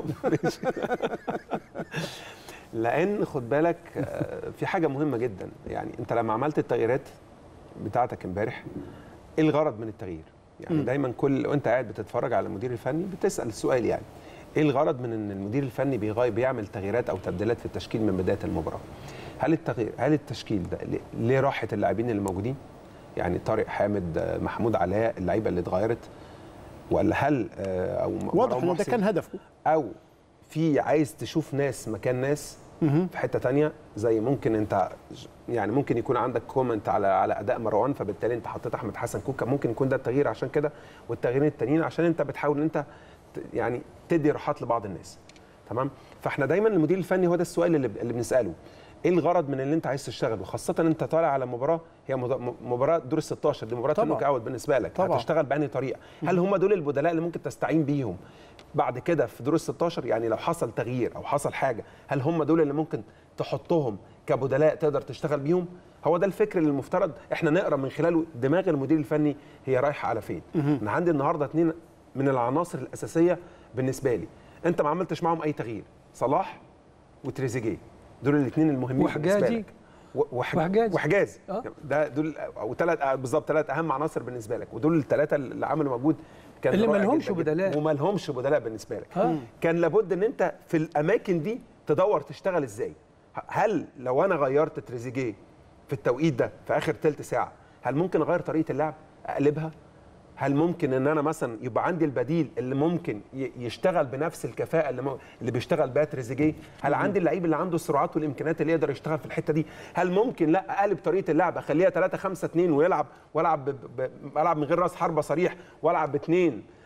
لان خد بالك في حاجه مهمه جدا، يعني انت لما عملت التغييرات بتاعتك امبارح ايه الغرض من التغيير؟ يعني م. دايما كل وانت قاعد بتتفرج على المدير الفني بتسال السؤال، يعني ايه الغرض من ان المدير الفني بيغير بيعمل تغييرات او تبديلات في التشكيل من بدايه المباراه؟ هل التغيير هل التشكيل ده ليه راحه اللاعبين اللي موجودين؟ يعني طارق حامد، محمود علاء، اللعيبه اللي اتغيرت، ولا هل او واضح ان ده كان هدفه، او في عايز تشوف ناس مكان ناس في حته ثانيه؟ زي ممكن انت يعني ممكن يكون عندك كومنت على على اداء مروان، فبالتالي انت حطيت احمد حسن كوكا، ممكن يكون ده التغيير عشان كده، والتغييرين التانيين عشان انت بتحاول ان انت يعني تدي راحات لبعض الناس. تمام؟ فاحنا دايما المدير الفني هو ده السؤال اللي اللي بنساله، ايه الغرض من اللي انت عايز تشتغله؟ خاصه انت طالع على مباراه هي مباراه دور ال ستاشر، دي مباراه النوك اوت بالنسبه لك، طبعا. هتشتغل بأنهي طريقه؟ هل هم دول البدلاء اللي ممكن تستعين بيهم بعد كده في دور ال ستاشر؟ يعني لو حصل تغيير او حصل حاجه، هل هم دول اللي ممكن تحطهم كبدلاء تقدر تشتغل بيهم؟ هو ده الفكر اللي المفترض احنا نقرا من خلاله دماغ المدير الفني هي رايحه على فين. انا عندي النهارده اثنين من العناصر الاساسيه بالنسبه لي انت ما عملتش معاهم اي تغيير، صلاح وتريزيجيه، دول الاثنين المهمين بالنسبه لك. وحجازي وحجازي أه؟ ده دول او ثلاث بالظبط ثلاث اهم عناصر بالنسبه لك، ودول الثلاثه اللي عملوا مجهود كان اللي ما لهمش بدلاء وما لهمش بدلاء بالنسبه لك. أه؟ كان لابد ان انت في الاماكن دي تدور تشتغل ازاي. هل لو انا غيرت تريزيجيه في التوقيت ده في اخر ثلث ساعه، هل ممكن اغير طريقه اللعب اقلبها؟ هل ممكن ان انا مثلا يبقى عندي البديل اللي ممكن يشتغل بنفس الكفاءه اللي, م... اللي بيشتغل بيها تريزيجيه؟ هل عندي اللعيب اللي عنده السرعات والامكانيات اللي يقدر يشتغل في الحته دي؟ هل ممكن لا اقلب طريقه اللعب اخليها ثلاثة خمسة اثنين ويلعب والعب ب... ب... العب من غير راس حربه صريح والعب باثنين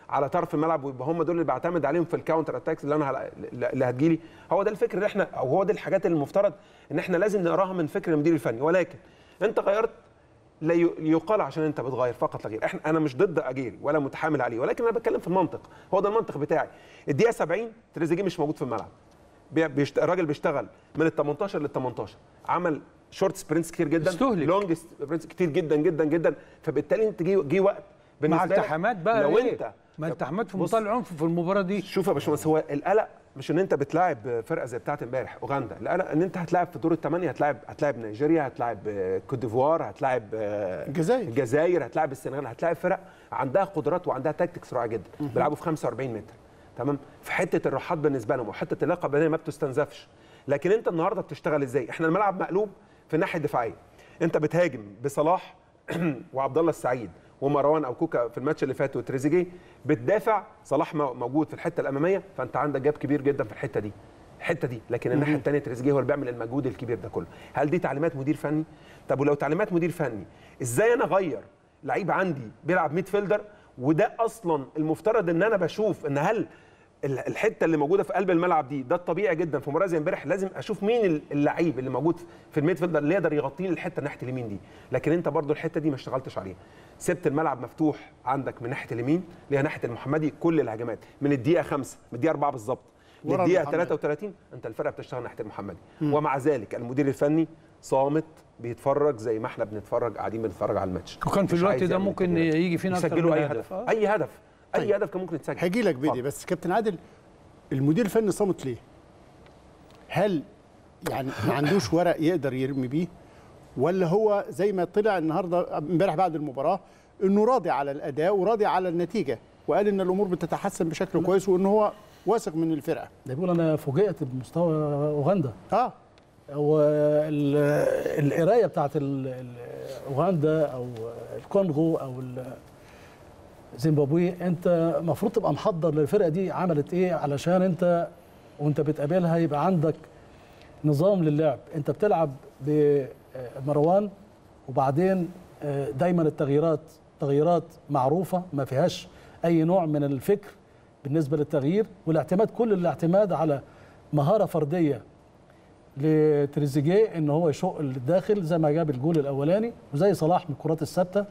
على طرف الملعب ويبقى هم دول اللي بعتمد عليهم في الكاونتر اتاكس اللي انا هل... اللي هتجيلي. هو ده الفكر اللي احنا او هو ده الحاجات اللي المفترض ان احنا لازم نقراها من فكر المدير الفني. ولكن انت غيرت لا يقال عشان انت بتغير فقط لا غير. احنا انا مش ضد اجيري ولا متحامل عليه، ولكن انا بتكلم في المنطق. هو ده المنطق بتاعي. الدقيقه سبعين تريزيجيه مش موجود في الملعب، بيشت... الراجل بيشتغل من ال تمنتاشر لل تمنتاشر، عمل شورت سبرنتس كتير جدا، استهلك. لونج سبرنتس كتير جدا جدا جدا. فبالتالي انت جه جه وقت مع التحامات بقى لو إيه؟ انت ما التحامات في منتهى العنف في المباراه دي. شوف يا باشمهندس، هو القلق مش ان انت بتلاعب فرقه زي بتاعه امبارح اوغندا، القلق ان انت هتلاعب في دور الثمانيه، هتلاعب هتلاعب نيجيريا، هتلاعب كوت ديفوار، هتلاعب الجزائر الجزائر، هتلاعب السنغال، هتلاعب فرق عندها قدرات وعندها تكتيكس رائعه جدا، بيلعبوا في خمسة وأربعين متر. تمام؟ في حته الراحات بالنسبه لهم وحته اللياقه البدنيه ما بتستنزفش. لكن انت النهارده بتشتغل ازاي؟ احنا الملعب مقلوب في الناحيه الدفاعيه. انت بتهاجم بصلاح وعبد الله السعيد ومروان او كوكا في الماتش اللي فات وتريزيجيه، بتدافع صلاح موجود في الحته الاماميه، فانت عندك جاب كبير جدا في الحته دي الحته دي لكن الناحيه الثانيه تريزيجيه هو اللي بيعمل المجهود الكبير ده كله. هل دي تعليمات مدير فني؟ طب ولو تعليمات مدير فني، ازاي انا اغير لعيب عندي بيلعب ميد فيلدر؟ وده اصلا المفترض ان انا بشوف ان هل الحته اللي موجوده في قلب الملعب دي ده الطبيعي جدا في مباراه زي امبارح، لازم اشوف مين اللعيب اللي موجود في الميد فيلدر اللي يقدر يغطي لي الحته ناحيه اليمين دي. لكن انت برضو الحته دي ما اشتغلتش عليها، سبت الملعب مفتوح عندك من ناحيه اليمين ليها ناحيه المحمدي. كل الهجمات من الدقيقه خمسة من الدقيقه أربعة بالظبط للدقيقه ثلاثة وثلاثين انت الفرقه بتشتغل ناحيه المحمدي. مم. ومع ذلك المدير الفني صامت بيتفرج زي ما احنا بنتفرج قاعدين بنتفرج على الماتش. وكان في الوقت ده ممكن يجي فينا اكتر من اي هدف. آه. اي هدف اي طيب. هدف كان ممكن يتسجل. هيجي لك بدي، بس كابتن عادل المدير الفني صامت ليه؟ هل يعني ما عندوش ورق يقدر يرمي بيه، ولا هو زي ما طلع النهارده امبارح بعد المباراه انه راضي على الاداء وراضي على النتيجه وقال ان الامور بتتحسن بشكل كويس وان هو واثق من الفرقه؟ ده بيقول انا فوجئت بمستوى اوغندا. اه هو القرايه بتاعت اوغندا او الكونغو او زيمبابوي، انت المفروض تبقى محضر للفرقه دي عملت ايه، علشان انت وانت بتقابلها يبقى عندك نظام للعب. انت بتلعب بمروان وبعدين دايما التغييرات تغييرات معروفه ما فيهاش اي نوع من الفكر بالنسبه للتغيير، والاعتماد كل الاعتماد على مهاره فرديه لتريزيجيه ان هو يشق للداخل زي ما جاب الجول الاولاني، وزي صلاح من الكرات الثابته،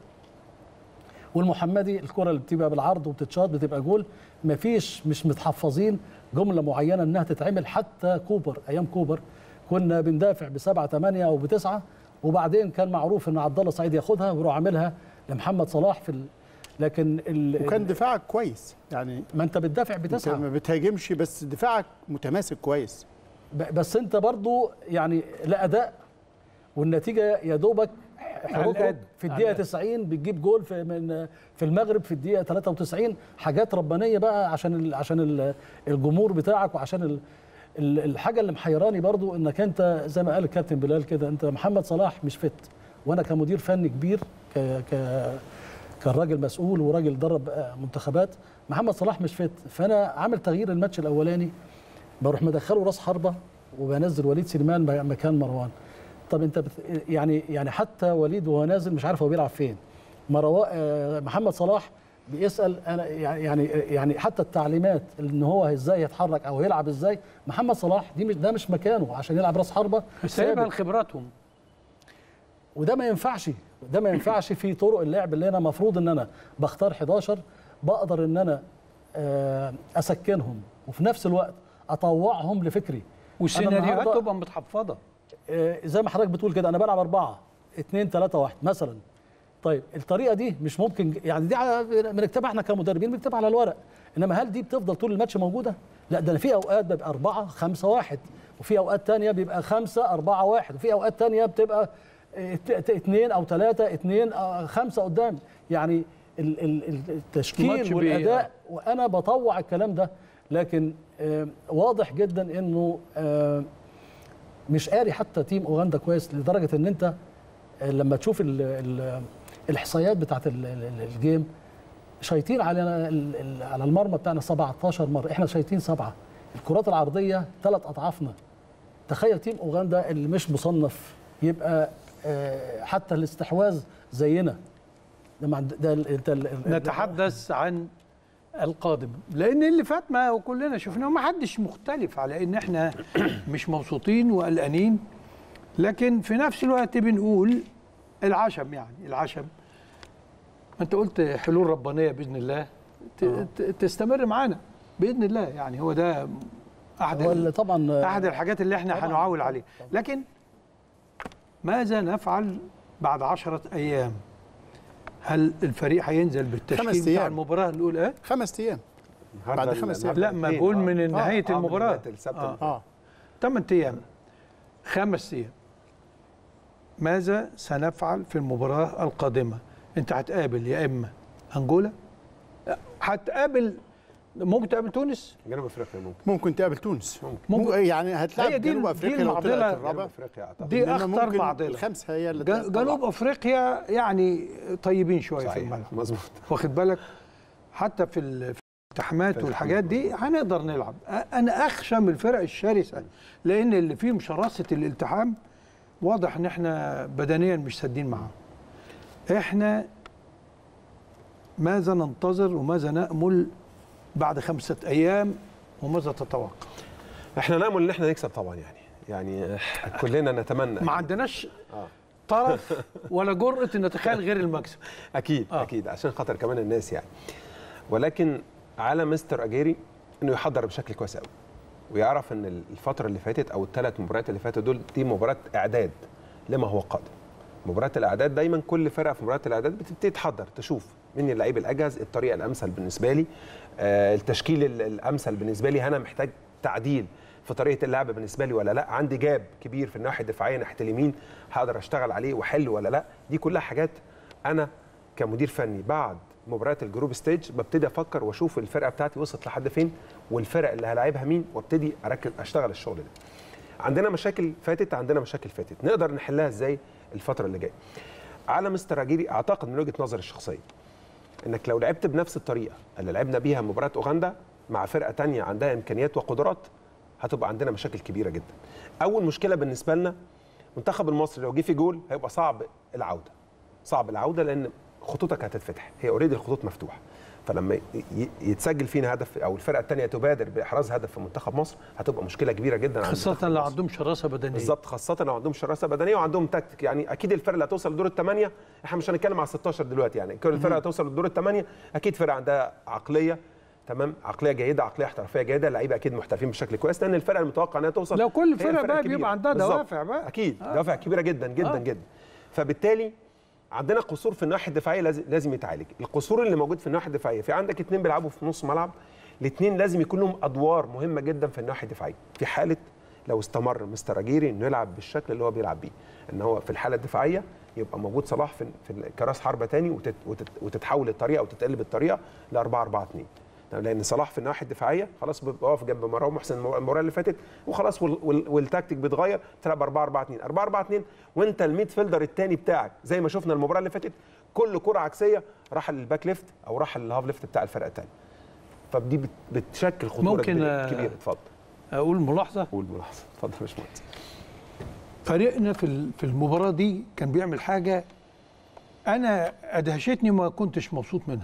والمحمدي الكره اللي بتبقى بالعرض وبتتشاط بتبقى جول. مفيش مش متحفظين جمله معينه انها تتعمل. حتى كوبر ايام كوبر كنا بندافع بسبعه ثمانيه او بتسعه، وبعدين كان معروف ان عبد الله السعيد ياخدها ويروح عاملها لمحمد صلاح في ال... لكن ال... وكان دفاعك كويس يعني. ما انت بتدافع بتسعه، ما بتهاجمش، بس دفاعك متماسك كويس. ب... بس انت برضو يعني لا اداء، والنتيجه يا دوبك حروقه في الدقيقه تسعين بتجيب جول في من في المغرب في الدقيقه ثلاثة وتسعين. حاجات ربانيه بقى عشان ال عشان ال الجمهور بتاعك، وعشان ال الحاجه اللي محيراني برضو انك انت زي ما قال الكابتن بلال كده، انت محمد صلاح مش فت، وانا كمدير فني كبير ك ك كراجل مسؤول وراجل درب منتخبات، محمد صلاح مش فت. فانا عامل تغيير الماتش الاولاني، بروح مدخله راس حربه وبنزل وليد سليمان مكان مروان. طب انت بت... يعني يعني حتى وليد وهو نازل مش عارف هو بيلعب فين. مروان محمد صلاح بيسال انا يعني يعني حتى التعليمات ان هو ازاي يتحرك او يلعب ازاي، محمد صلاح دي مش ده مش مكانه عشان يلعب راس حربه، سايبها لخبراتهم. وده ما ينفعش، ده ما ينفعش في طرق اللعب اللي انا المفروض ان انا بختار حداشر بقدر ان انا اسكنهم وفي نفس الوقت اطوعهم لفكري، والسيناريوهات تبقى متحفظه زي ما حضرتك بتقول كده. انا بلعب أربعة اتنين ثلاثة واحد مثلا. طيب الطريقه دي مش ممكن يعني دي بنكتبها احنا كمدربين بنكتبها على الورق، انما هل دي بتفضل طول الماتش موجوده؟ لا، ده انا في اوقات بيبقى أربعة خمسة واحد، وفي اوقات ثانيه بيبقى خمسة أربعة واحد، وفي اوقات ثانيه بتبقى اثنين او ثلاثة اثنين خمسة قدام. يعني التشكيل والاداء وانا بطوع الكلام ده، لكن واضح جدا انه مش قاري حتى تيم اوغندا كويس، لدرجه ان انت لما تشوف ال ال الاحصائيات بتاعت الجيم شايطين على على المرمى بتاعنا سبعتاشر مره، احنا شايطين سبعه. الكرات العرضيه ثلاث اضعافنا. تخيل تيم اوغندا اللي مش مصنف يبقى حتى الاستحواذ زينا. ده ده نتحدث عن القادم، لان اللي فات ما وكلنا شفناه ما حدش مختلف على ان احنا مش مبسوطين وقلقانين، لكن في نفس الوقت بنقول العشم، يعني العشم انت قلت حلول ربانيه باذن الله تستمر معانا باذن الله، يعني هو ده احد هو طبعا احد الحاجات اللي احنا هنعول عليه. لكن ماذا نفعل بعد عشرة ايام؟ هل الفريق هينزل بالتشكيل بتاع المباراه الاولى؟ ايه؟ خمس ايام بعد خمس ايام. لا ما بقول من نهايه آه المباراه اه اه ثمان ايام خمس ايام. ماذا سنفعل في المباراه القادمه؟ انت هتقابل يا اما انجولا، هتقابل ممكن تقابل تونس، جنوب افريقيا ممكن ممكن تقابل تونس ممكن, ممكن يعني هتلاعب جنوب افريقيا لو طلعت الرابع، دي اخطر معضله. الخمسه هي اللي جنوب افريقيا يعني طيبين شويه في الملعب، مظبوط، واخد بالك؟ حتى في الالتحامات والحاجات دي هنقدر نلعب. انا اخشى من الفرق الشرسه، لان اللي فيهم شراسه الالتحام واضح ان احنا بدنيا مش سادين معاهم. احنا ماذا ننتظر وماذا نأمل بعد خمسة أيام وماذا تتوقع؟ احنا نأمل ان احنا نكسب طبعا، يعني يعني كلنا نتمنى. ما عندناش آه. طرف ولا جرأة ان نتخيل غير المكسب. اكيد آه. اكيد عشان خاطر كمان الناس يعني. ولكن على مستر اجيري انه يحضر بشكل كويس قوي، ويعرف ان الفترة اللي فاتت او الثلاث مباريات اللي فاتوا دول دي مباراه اعداد لما هو قادم. مباراه الاعداد دايما كل فرقه في مباراه الاعداد بتبتدي تحضر، تشوف مين اللعيب الاجهز، الطريقه الامثل بالنسبه لي، آه التشكيل الامثل بالنسبه لي، انا محتاج تعديل في طريقه اللعب بالنسبه لي ولا لا، عندي جاب كبير في الناحيه الدفاعيه ناحيه اليمين هقدر اشتغل عليه واحل ولا لا. دي كلها حاجات انا كمدير فني بعد مباراه الجروب ستيج ببتدي افكر واشوف الفرقه بتاعتي وصلت لحد فين والفرق اللي هلاعبها مين، وابتدي اركز اشتغل الشغل ده. عندنا مشاكل فاتت، عندنا مشاكل فاتت نقدر نحلها ازاي الفتره اللي جايه. على مستر اجيري اعتقد من وجهه نظري الشخصيه انك لو لعبت بنفس الطريقه اللي لعبنا بيها مباراه اوغندا مع فرقه ثانيه عندها امكانيات وقدرات هتبقى عندنا مشاكل كبيره جدا. اول مشكله بالنسبه لنا منتخب المصري لو جه في جول هيبقى صعب العوده. صعب العوده لان خطوطك هتتفتح، هي اوريدي الخطوط مفتوحه. فلما يتسجل فينا هدف او الفرقه الثانيه تبادر باحراز هدف في منتخب مصر هتبقى مشكله كبيره جدا، خاصه لو عندهم شراسه بدنيه. بالظبط، خاصه لو عندهم شراسه بدنيه وعندهم تكتيك. يعني اكيد الفرقه اللي هتوصل لدور الثمانيه، احنا مش هنتكلم على ستاشر دلوقتي، يعني كل الفرقه هتوصل لدور الثمانيه اكيد فرقه عندها عقليه، تمام، عقليه جيده، عقليه احترافيه جيده، لعيبه اكيد محترفين بشكل كويس، لان الفرقه المتوقع انها توصل لو كل فرقه بقى بيبقى عندها دوافع بقى، اكيد آه. دوافع كبيره جدا جدا آه. جدا. فبالتالي عندنا قصور في الناحيه الدفاعيه لازم لازم يتعالج. القصور اللي موجود في الناحيه الدفاعيه، في عندك اثنين بيلعبوا في نص ملعب، الاثنين لازم يكون لهم ادوار مهمه جدا في الناحيه الدفاعيه. في حاله لو استمر مستر اجيري انه يلعب بالشكل اللي هو بيلعب بيه، ان هو في الحاله الدفاعيه يبقى موجود صلاح في, في كراس حربه ثاني وتت وتت وتتحول الطريقه وتتقلب الطريقه ل أربعة أربعة اثنين، لان صلاح في الناحيه الدفاعيه خلاص بيبقى واقف جنب مروان محسن المباراه اللي فاتت وخلاص، والتكتيك بيتغير، تلعب أربعة أربعة اثنين أربعة أربعة اثنين وانت الميد فيلدر الثاني بتاعك زي ما شفنا المباراه اللي فاتت كل كره عكسيه راح للباك ليفت او راح للهاف ليفت بتاع الفرقه الثانيه. فدي بتشكل خطوره كبيره. اتفضل. اقول ملاحظه؟ قول ملاحظه، اتفضل يا باشمهندس. فريقنا في في المباراه دي كان بيعمل حاجه انا ادهشتني وما كنتش مبسوط منها.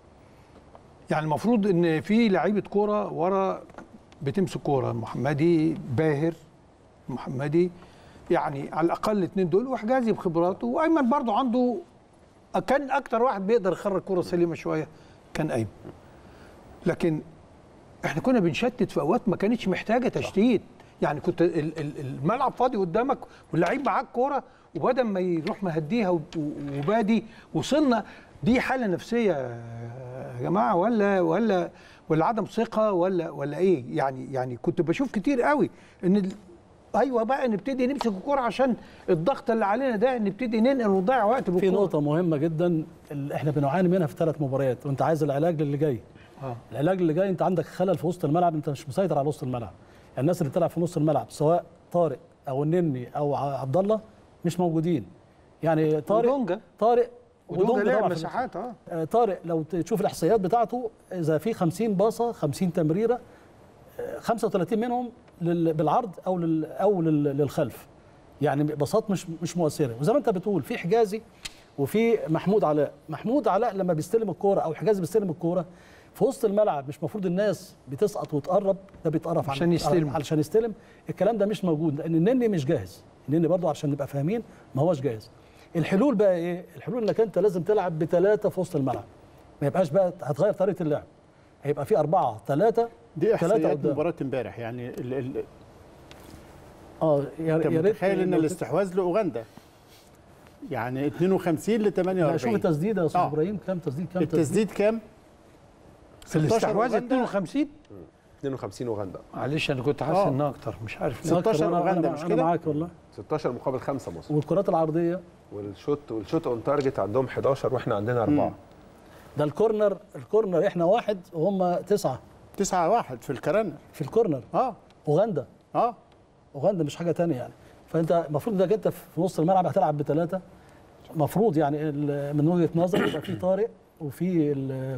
يعني المفروض ان في لعيبه كوره ورا بتمسك كوره، محمدي، باهر، محمدي، يعني على الاقل الاثنين دول، وحجازي بخبراته، وايمن برضه عنده، كان اكتر واحد بيقدر يخرج كوره سليمه شويه كان ايمن. لكن احنا كنا بنشتت في اوقات ما كانتش محتاجه تشتيت، يعني كنت الملعب فاضي قدامك واللعيب معاك كوره، وبدل ما يروح مهديها وبادي وصلنا. دي حاله نفسيه يا جماعه ولا ولا ولا عدم ثقه ولا ولا ايه؟ يعني يعني كنت بشوف كتير قوي ان ال... ايوه بقى نبتدي نمسك الكوره عشان الضغط اللي علينا ده نبتدي ننقل ونضيع وقت بالكوره. في نقطه مهمه جدا احنا بنعاني منها في ثلاث مباريات، وانت عايز العلاج للي جاي. اه العلاج اللي جاي، انت عندك خلل في وسط الملعب، انت مش مسيطر على وسط الملعب. يعني الناس اللي بتلعب في نص الملعب سواء طارق او النني او عبد الله مش موجودين. يعني طارق ودونجا طارق ودونجا لعب مساحات. اه طارق لو تشوف الاحصائيات بتاعته، اذا في خمسين باصه خمسين تمريره خمسة وثلاثين منهم بالعرض او لل او للخلف، يعني باصات مش مش مؤثره. وزي ما انت بتقول في حجازي وفي محمود علاء. محمود علاء لما بيستلم الكوره او حجازي بيستلم الكوره في وسط الملعب مش المفروض الناس بتسقط وتقرب، ده بيتقرب عشان يستلم. علشان يستلم. الكلام ده مش موجود لان النني مش جاهز. النني برضه عشان نبقى فاهمين ما هوش جاهز. الحلول بقى ايه؟ الحلول انك انت لازم تلعب بثلاثه في وسط الملعب، ما يبقاش بقى هتغير طريقه اللعب، هيبقى في اربعه ثلاثه دي ثلاثه احصائيات قدام. مباراه امبارح يعني ال ال اه يا انت يا ريت متخيل ان الاستحواذ لاوغندا يعني اثنين وخمسين ل ثمانية وأربعين. شوف التسديد يا استاذ ابراهيم، كام تسديد؟ كام التسديد كام؟ الاستحواذ اثنين وخمسين اثنين وخمسين اوغندا. معلش انا كنت حاسس انها اكتر، مش عارف ليه. ستاشر اوغندا مش كده؟ انا معاك والله. ستاشر مقابل خمسة مصر. والكرات العرضيه والشوت والشوت اون تارجت عندهم حداشر واحنا عندنا اربعه. ده الكورنر، الكورنر احنا واحد وهم تسعه. تسعه واحد في الكرنر. في الكورنر. اه اوغندا. اه اوغندا مش حاجه ثانيه يعني. فانت المفروض انك انت في نص الملعب هتلعب بثلاثه. المفروض يعني من وجهه نظري يبقى في طارق وفي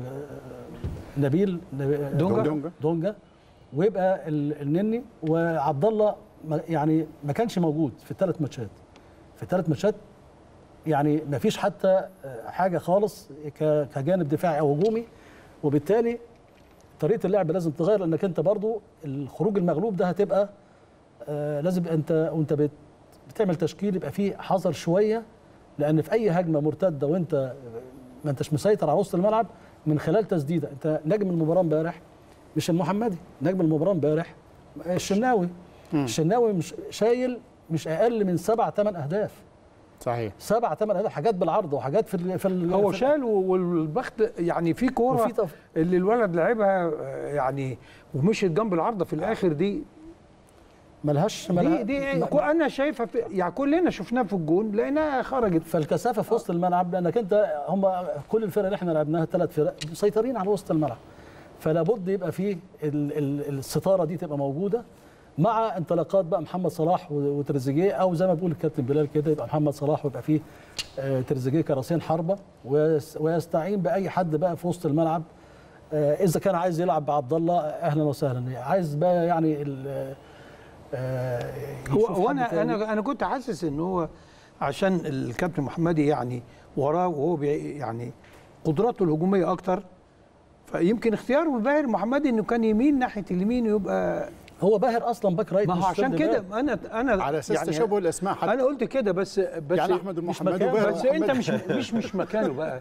نبيل دونجا دونجا, دونجا ويبقى النني وعبد الله يعني ما كانش موجود في الثلاث ماتشات. في الثلاث ماتشات يعني ما فيش حتى حاجه خالص كجانب دفاعي او هجومي، وبالتالي طريقه اللعب لازم تغير لانك انت برضو الخروج المغلوب ده هتبقى آه لازم انت وانت بت بتعمل تشكيل يبقى فيه حذر شويه، لان في اي هجمه مرتده وانت ما انتش مسيطر على وسط الملعب من خلال تسديده. انت نجم المباراه امبارح مش المحمدي، نجم المباراه امبارح الشناوي. م. الشناوي مش شايل مش اقل من سبع ثمان اهداف. صحيح. سبع ثمان اهداف، حاجات بالعرض وحاجات في ال في ال هو شال والبخت يعني في كوره طف... اللي الولد لعبها يعني ومشيت جنب العارضه في الاخر دي ملهاش ملها دي, دي ما انا شايفها يعني كلنا شفناها في الجون لقيناها خرجت. فالكثافه في وسط الملعب لانك انت هم كل الفرق اللي احنا لعبناها ثلاث فرق مسيطرين على وسط الملعب، فلا بد يبقى فيه الستاره دي تبقى موجوده مع انطلاقات بقى محمد صلاح وتريزيجيه، او زي ما بيقول الكابتن بلال كده يبقى محمد صلاح ويبقى فيه تريزيجيه كراسين حربه ويستعين باي حد بقى في وسط الملعب. اذا كان عايز يلعب بعبد الله اهلا وسهلا، عايز بقى يعني هو وانا انا انا كنت حاسس ان هو عشان الكابتن محمدي يعني وراه وهو يعني قدراته الهجوميه اكتر، فيمكن اختياره لباهر محمدي انه كان يمين ناحيه اليمين يبقى هو باهر اصلا باك رايت. ما هو عشان كده انا انا على اساس يعني تشابه الاسماء حتى انا قلت كده بس بس يعني احمد المحمدي بس انت مش مش مش مكانه بقى.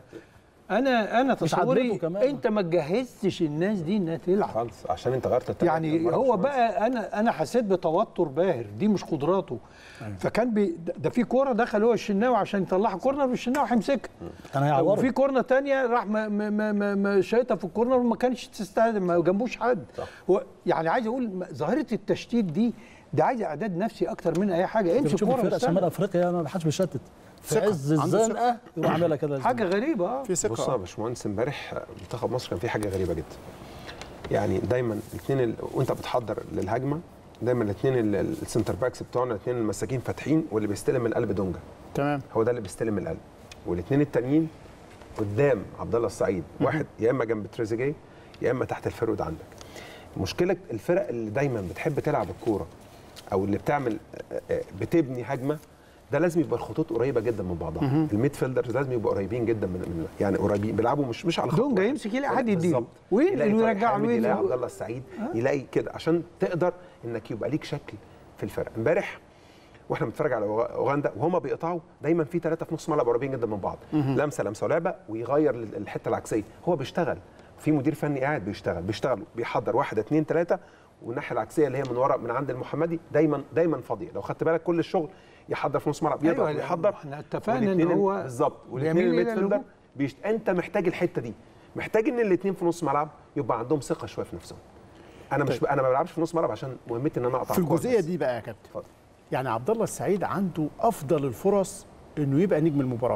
انا انا تصوري انت ما جهزتش الناس دي انها تلعب خالص عشان انت غيرت يعني هو بقى انا انا حسيت بتوتر باهر، دي مش قدراته. أيوة. فكان بي ده في كوره دخل هو الشناوي عشان يطلعها كورنر والشناوي هيمسكها، وفي كورنر ثانيه راح ما ما ما, ما شايطها في الكورنر وما كانش تستخدم ما جنبوش حد. هو يعني عايز اقول ظاهره التشتيت دي ده عايزه اعداد نفسي اكتر من اي حاجه. امسك كوره فرق شمال افريقيا ما حدش بيشتت في عز الزنقه يروح عاملها كده حاجه غريبه. اه في ثقه. بص يا باشمهندس امبارح منتخب مصر كان فيه حاجه غريبه جدا. يعني دايما الاثنين ال... وانت بتحضر للهجمه دايما الاثنين السنتر باكس بتوعنا الاثنين المساكين فاتحين واللي بيستلم من القلب دونجا. تمام. هو ده اللي بيستلم من القلب. والاثنين التانيين قدام عبد الله السعيد، واحد يا اما جنب تريزيجيه يا اما تحت الفرود عندك. مشكله الفرق اللي دايما بتحب تلعب الكوره او اللي بتعمل بتبني هجمه ده لازم يبقى الخطوط قريبه جدا من بعضها. الميد فيلدرز لازم يبقوا قريبين جدا من, من يعني قريبين بيلعبوا مش مش على الخط. دونجا يمسك يلاقي حد يديله وينقل ويرجع له يلاقي عبد الله السعيد أه؟ يلاقي كده عشان تقدر انك يبقى ليك شكل في الفرق. امبارح واحنا بنتفرج على اوغندا وهما بيقطعوا دايما في ثلاثه في نص ملعب قريبين جدا من بعض، لمسه لمسه ولعبه ويغير الحته العكسيه. هو بيشتغل، في مدير فني قاعد بيشتغل بيشتغل بيحضر واحد اثنين ثلاثه، والناحيه العكسيه اللي هي من ورا من عند المحمدي دايما دايما فاضيه. لو خدت بالك كل الشغل يحضر في نص ملعب يضغط أيوة ويحضر. احنا اتفقنا ان هو بالظبط والاثنين الميد فيلدر بيشت... انت محتاج الحته دي، محتاج ان الاثنين في نص ملعب يبقى عندهم ثقه شويه في نفسهم. انا مش طيب. انا ما بلعبش في نص ملعب عشان مهمتي ان انا اقطع في الجزئيه دي بقى يا كابتن. اتفضل. يعني عبد الله السعيد عنده افضل الفرص انه يبقى نجم المباراه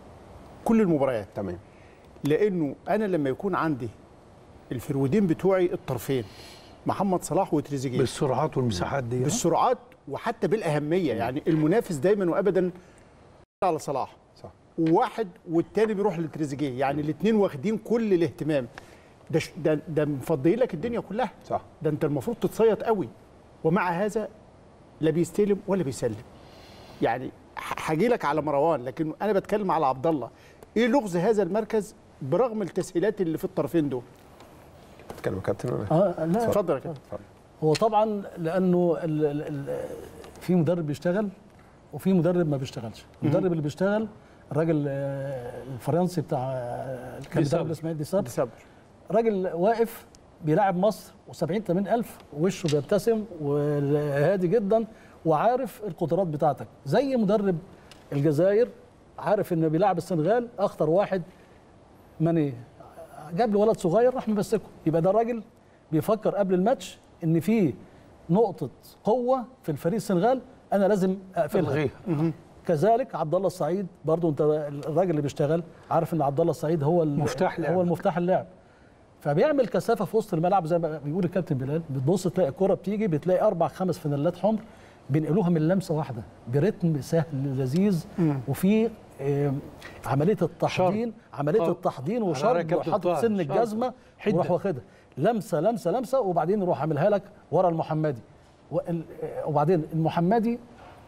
كل المباريات. تمام. لانه انا لما يكون عندي الفرودين بتوعي الطرفين محمد صلاح وتريزيجيه بالسرعات والمساحات دي بالسرعات وحتى بالاهميه، يعني المنافس دايما وابدا على صلاح صح، وواحد والتاني بيروح لتريزيجيه، يعني الاثنين واخدين كل الاهتمام. ده ده ده مفضي لك الدنيا كلها. صح، ده انت المفروض تتصيد قوي، ومع هذا لا بيستلم ولا بيسلم. يعني هاجي لك على مروان، لكن انا بتكلم على عبد الله. ايه لغز هذا المركز برغم التسهيلات اللي في الطرفين دول؟ تتكلم يا كابتن ولا اه لا اتفضل يا كابتن. هو طبعا لانه ال ال ال في مدرب بيشتغل وفي مدرب ما بيشتغلش. المدرب اللي بيشتغل الراجل الفرنسي بتاع اللي كان بيدرب اسماعيل ديسابر، راجل واقف بيلاعب مصر وسبعين ثمانين ألف وشه بيبتسم وهادي جدا وعارف القدرات بتاعتك، زي مدرب الجزائر عارف انه بيلاعب السنغال اخطر واحد ماني، جاب له ولد صغير راح ممسكه. يبقى ده راجل بيفكر قبل الماتش ان في نقطه قوه في الفريق السنغال انا لازم اقفلها. كذلك عبد الله السعيد برضو، انت الراجل اللي بيشتغل عارف ان عبد الله السعيد هو مفتاح هو المفتاح اللعب، فبيعمل كثافه في وسط الملعب زي ما بيقول الكابتن بلال. بتبص تلاقي الكره بتيجي بتلاقي اربع خمس فانيلات حمر بينقلوها من لمسه واحده برتم سهل لذيذ، وفي عمليه التحضين عمليه أوه. التحضين وشرب وحاطط سن الجزمه وراح واخدها لمسه لمسه لمسه وبعدين يروح عاملها لك ورا المحمدي. وبعدين المحمدي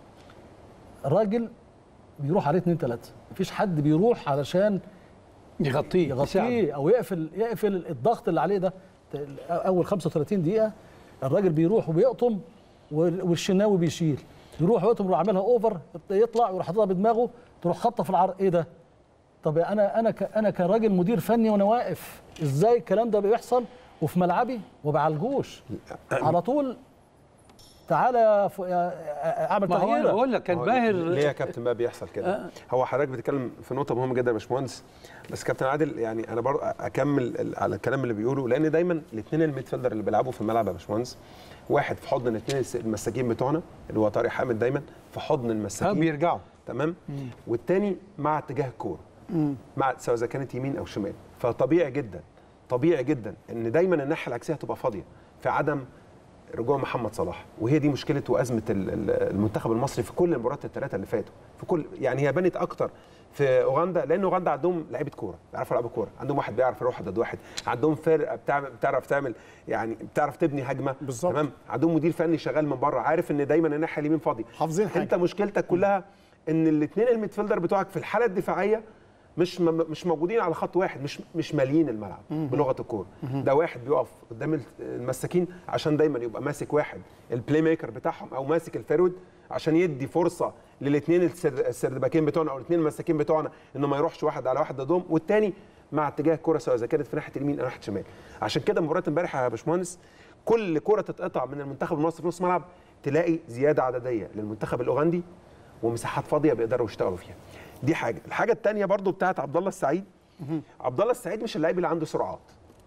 راجل بيروح عليه اثنين ثلاثه، مفيش حد بيروح علشان يغطيه يغطيه او يقفل يقفل الضغط اللي عليه ده. اول خمسة وثلاثين دقيقه الراجل بيروح وبيقطم والشناوي بيشيل، يروح وقتهم يروح عاملها اوفر يطلع ويروح حاططها بدماغه تروح خبطه في العرض. ايه ده؟ طب انا انا انا كراجل مدير فني وانا واقف ازاي الكلام ده بيحصل وفي ملعبي وما بعالجوش على طول؟ تعالى اعمل تغيير. ما هو بقول لك كان باهر ليه يا كابتن بقى بيحصل كده؟ آه. هو حضرتك بتتكلم في نقطه مهمه جدا يا باشمهندس، بس كابتن عادل يعني انا برضه اكمل على الكلام اللي بيقوله، لان دايما الاثنين الميدفيلدر اللي بيلعبوا في الملعب يا باشمهندس، واحد في حضن الاثنين المساكين بتوعنا اللي هو طارق حامد، دايما في حضن المساكين بيرجعوا تمام، والثاني مع اتجاه الكوره مع سواء اذا كانت يمين او شمال. فطبيعي جدا طبيعي جدا ان دايما الناحيه العكسيه هتبقى فاضيه في عدم رجوع محمد صلاح، وهي دي مشكله وازمه المنتخب المصري في كل المباريات الثلاثه اللي فاتوا، في كل يعني هي بنت اكتر في اوغندا، لان اوغندا عندهم لعيبه كوره بيعرفوا يلعبوا كوره، عندهم واحد بيعرف يروح ضد واحد، عندهم فرقه بتعمل بتعرف تعمل يعني بتعرف تبني هجمه بالظبط تمام، عندهم مدير فني شغال من بره عارف ان دايما الناحيه اليمين فاضيه، حافظين حاجه. انت مشكلتك كلها ان الاثنين الميدفيلدر بتوعك في الحاله الدفاعيه مش مش موجودين على خط واحد، مش مش ماليين الملعب بلغه الكوره. ده واحد بيقف قدام المساكين عشان دايما يبقى ماسك واحد البلاي ميكر بتاعهم او ماسك الفيرود عشان يدي فرصه للاثنين السردباكين بتوعنا او الاثنين المساكين بتوعنا انه ما يروحش واحد على واحد ضدهم، والثاني مع اتجاه الكوره سواء اذا كانت في ناحيه اليمين او ناحيه الشمال. عشان كده مباراه امبارح يا باشمهندس كل كوره تتقطع من المنتخب المصري في نص ملعب تلاقي زياده عدديه للمنتخب الاوغندي ومساحات فاضيه بيقدروا يشتغلوا فيها. دي حاجه، الحاجه الثانيه برضو بتاعت عبد الله السعيد. عبد الله السعيد مش اللاعب اللي عنده سرعات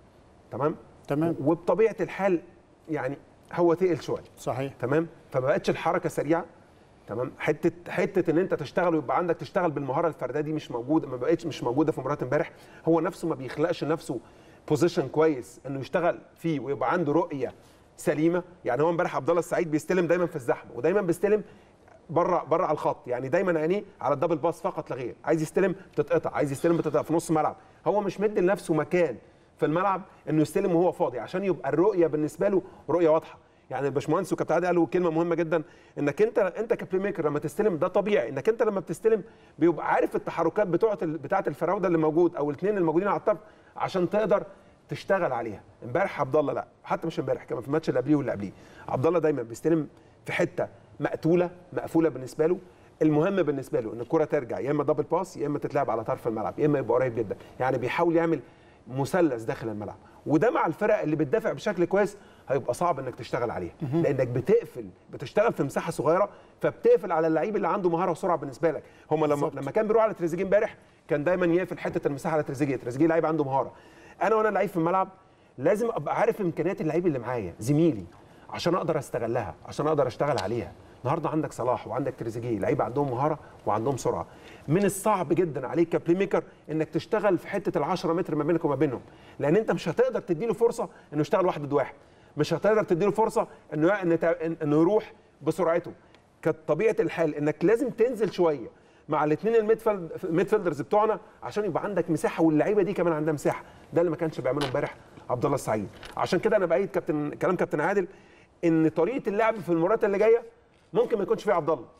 تمام تمام، وبطبيعه الحال يعني هو تقل شويه صحيح تمام، فما بقتش الحركه سريعه تمام، حته حته ان انت تشتغل ويبقى عندك تشتغل بالمهاره الفرديه دي مش موجوده، ما بقتش مش موجوده في مباراه امبارح. هو نفسه ما بيخلقش لنفسه بوزيشن كويس انه يشتغل فيه ويبقى عنده رؤيه سليمه. يعني هو امبارح عبد الله السعيد بيستلم دايما في الزحمه ودايما بيستلم بره بره على الخط، يعني دايما عينيه على الدبل باس فقط لا غير، عايز يستلم بتتقطع، عايز يستلم بتتقطع في نص الملعب. هو مش مدي لنفسه مكان في الملعب انه يستلم وهو فاضي عشان يبقى الرؤيه بالنسبه له رؤيه واضحه. يعني الباشمهندس وكابتن عادل قالوا كلمه مهمه جدا، انك انت انت كبلاي ميكر لما تستلم ده طبيعي انك انت لما بتستلم بيبقى عارف التحركات بتوعه بتاعه الفراوده اللي موجود او الاثنين الموجودين على الطرف عشان تقدر تشتغل عليها. امبارح عبد الله لا، حتى مش امبارح كمان في الماتش اللي قبليه واللي قبليه، عبد الله دايما بيستلم في حته مقتوله مقفوله بالنسبه له. المهم بالنسبه له ان الكره ترجع يا اما دبل باس يا اما تتلعب على طرف الملعب يا اما يبقى قريب جدا، يعني بيحاول يعمل مثلث داخل الملعب، وده مع الفرق اللي بتدافع بشكل كويس هيبقى صعب انك تشتغل عليها، لانك بتقفل بتشتغل في مساحه صغيره فبتقفل على اللعيب اللي عنده مهاره وسرعه بالنسبه لك. هم لما بالزبط. لما كان بيروح على تريزيجيه امبارح كان دايما يقفل حته المساحه على تريزيجيه، تريزيجيه لعيب عنده مهاره. انا وانا لعيب في الملعب لازم ابقى عارف امكانيات اللعيب اللي معايا زميلي عشان اقدر استغلها، عشان اقدر اشتغل عليها. النهارده عندك صلاح وعندك تريزيجيه لعيبه عندهم مهاره وعندهم سرعه، من الصعب جدا عليك كبلاي ميكر انك تشتغل في حته ال عشرة متر ما بينك وما بينهم، لان انت مش هتقدر تديله فرصه انه يشتغل واحد ضد واحد، مش هتقدر تديله فرصه انه انه يروح بسرعته. كانت طبيعه الحال انك لازم تنزل شويه مع الاثنين الميدفيلدرز بتوعنا عشان يبقى عندك مساحه واللعيبه دي كمان عندها مساحه، ده اللي ما كانش بيعمله امبارح عبد الله السعيد. عشان كده انا بايد كابتن كلام كابتن عادل ان طريقه اللعب في المباريات اللي جايه ممكن ما يكونش فيها عبد الله،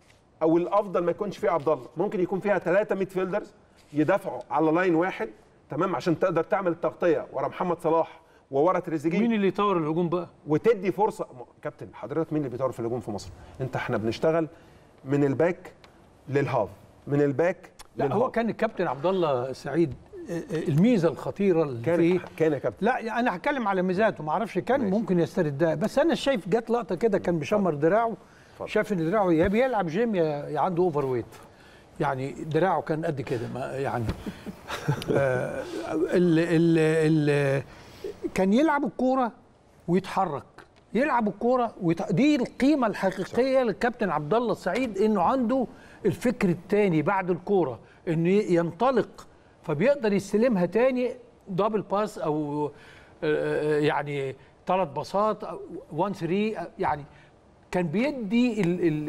او الافضل ما يكونش فيها عبد الله، ممكن يكون فيها ثلاثه ميدفيلدرز يدافعوا على لاين واحد تمام عشان تقدر تعمل التغطيه ورا محمد صلاح وورا تريزيجيه. مين اللي يطور الهجوم بقى؟ وتدي فرصه كابتن حضرتك، مين اللي بيطور في الهجوم في مصر؟ انت احنا بنشتغل من الباك للهاف، من الباك لا للهاف. هو كان الكابتن عبد الله سعيد الميزه الخطيره اللي كان فيه كان يا كابتن. لا انا هتكلم على ميزاته، ما اعرفش كان ماشي. ممكن يسترد ده، بس انا شايف جت لقطه كده كان بيشمر دراعه، شاف ان دراعه يا بيلعب جيم يا عنده اوفر ويت، يعني دراعه كان قد كده يعني آه ال ال ال كان يلعب الكوره ويتحرك، يلعب الكوره ويت... دي القيمه الحقيقيه للكابتن عبد الله السعيد، انه عنده الفكر الثاني بعد الكوره، انه ينطلق فبيقدر يستلمها تاني دبل باس او يعني ثلاث باصات واحد ثلاثة، يعني كان بيدي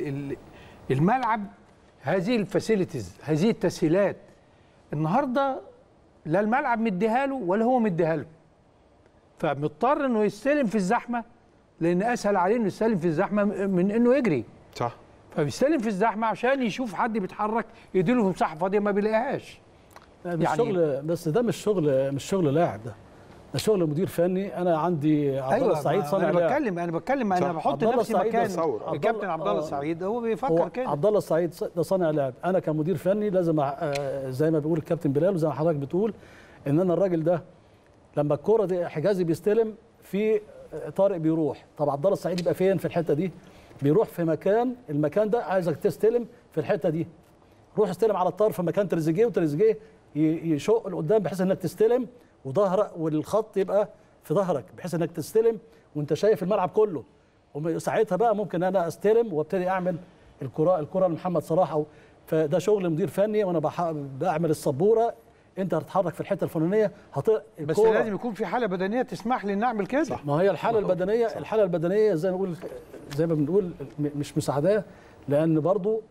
الملعب هذه الفاسيلتيز، هذه التسهيلات. النهارده لا الملعب مديها له ولا هو مديها له، فمضطر انه يستلم في الزحمه، لان اسهل عليه انه يستلم في الزحمه من انه يجري. صح. فبيستلم في الزحمه عشان يشوف حد بيتحرك يديله في مساحه فاضيه ما بيلاقيهاش. مش يعني شغل، بس ده مش شغل، مش شغل لاعب، ده ده شغل مدير فني. انا عندي عبد الله أيوة السعيد صانع انا بتكلم انا بتكلم انا بحط نفسي مكان الكابتن عبد الله السعيد، هو بيفكر كده. عبد الله السعيد ده صانع لاعب، انا كمدير فني لازم زي ما بيقول الكابتن بلال وزي ما حضرتك بتقول ان انا الراجل ده لما الكوره دي حجازي بيستلم في طارق بيروح، طب عبد الله السعيد يبقى فين في الحته دي؟ بيروح في مكان، المكان ده عايزك تستلم في الحته دي، روح استلم على الطرف في مكان تريزيجيه، وتريزيجيه يشق لقدام بحيث انك تستلم وظهرك والخط يبقى في ظهرك بحيث انك تستلم وانت شايف الملعب كله، وساعتها بقى ممكن انا استلم وابتدي اعمل الكره الكره لمحمد صلاح. او فده شغل مدير فني، وانا بعمل السبوره، انت هتتحرك في الحته الفلانيه هت... بس لازم يكون في حاله بدنيه تسمح لي ان اعمل كده. ما هي الحاله البدنيه صح. الحاله البدنيه زي ما بنقول زي ما بنقول مش مساعداه، لان برضو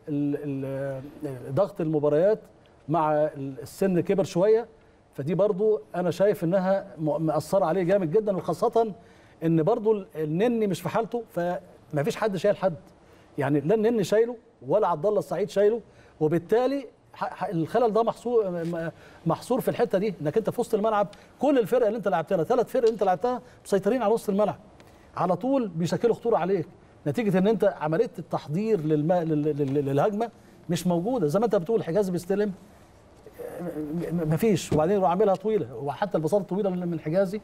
ضغط المباريات مع السن كبر شويه، فدي برضو انا شايف انها مأثره عليه جامد جدا، وخاصه ان برضو النني مش في حالته، فما فيش حد شايل حد، يعني لا النني شايله ولا عبد الله السعيد شايله، وبالتالي الخلل ده محصور محصور في الحته دي، انك انت في وسط الملعب كل الفرق اللي انت لعبتها، ثلاث فرق اللي انت لعبتها مسيطرين على وسط الملعب، على طول بيشكلوا خطوره عليك، نتيجه ان انت عمليه التحضير للم... للهجمه مش موجوده، زي ما انت بتقول حجازي بيستلم مفيش، وبعدين يروح عاملها طويله، وحتى البساطه الطويله من حجازي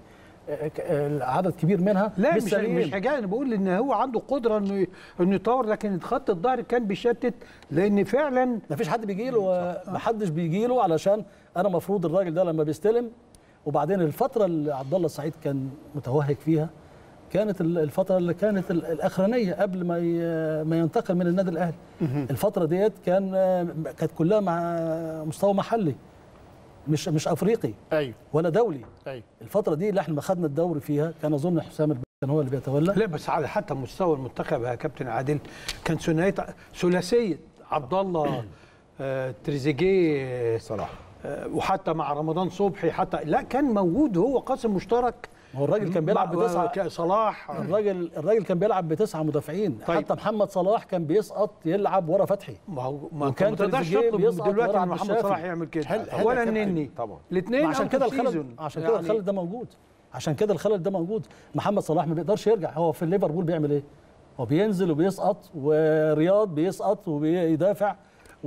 عدد كبير منها لا مش مش حاجه، انا بقول ان هو عنده قدره انه انه يطور، لكن خط الظهر كان بيشتت، لان فعلا ما فيش حد بيجي له، ما حدش بيجي له، علشان انا مفروض الراجل ده لما بيستلم. وبعدين الفتره اللي عبد الله السعيد كان متوهج فيها كانت الفتره اللي كانت الاخرانيه قبل ما ما ينتقل من النادي الاهلي، الفتره ديت كان كانت كلها مع مستوى محلي، مش مش افريقي ايوه ولا دولي. ايوه الفتره دي اللي احنا خدنا الدوري فيها كان اظن حسام البنا كان هو اللي بيتولى. لا بس على حتى مستوى المنتخب يا كابتن عادل كان ثنائيه ثلاثيه عبد الله آه، تريزيجيه صلاح آه، وحتى مع رمضان صبحي، حتى لا كان موجود، هو قاسم مشترك. هو الراجل كان بيلعب بتسعه صلاح، الراجل الراجل كان بيلعب بتسعه مدافعين. طيب. حتى محمد صلاح كان بيسقط يلعب ورا فتحي، ما هو ما كان تقدرش تطلب دلوقتي ان محمد صلاح يعمل كده ولا النني طبعا، الاثنين عشان كده الخلل عشان كده الخلل ده موجود عشان كده الخلل ده موجود محمد صلاح ما بيقدرش يرجع. هو في ليفربول بيعمل ايه؟ هو بينزل وبيسقط، ورياض بيسقط وبيدافع،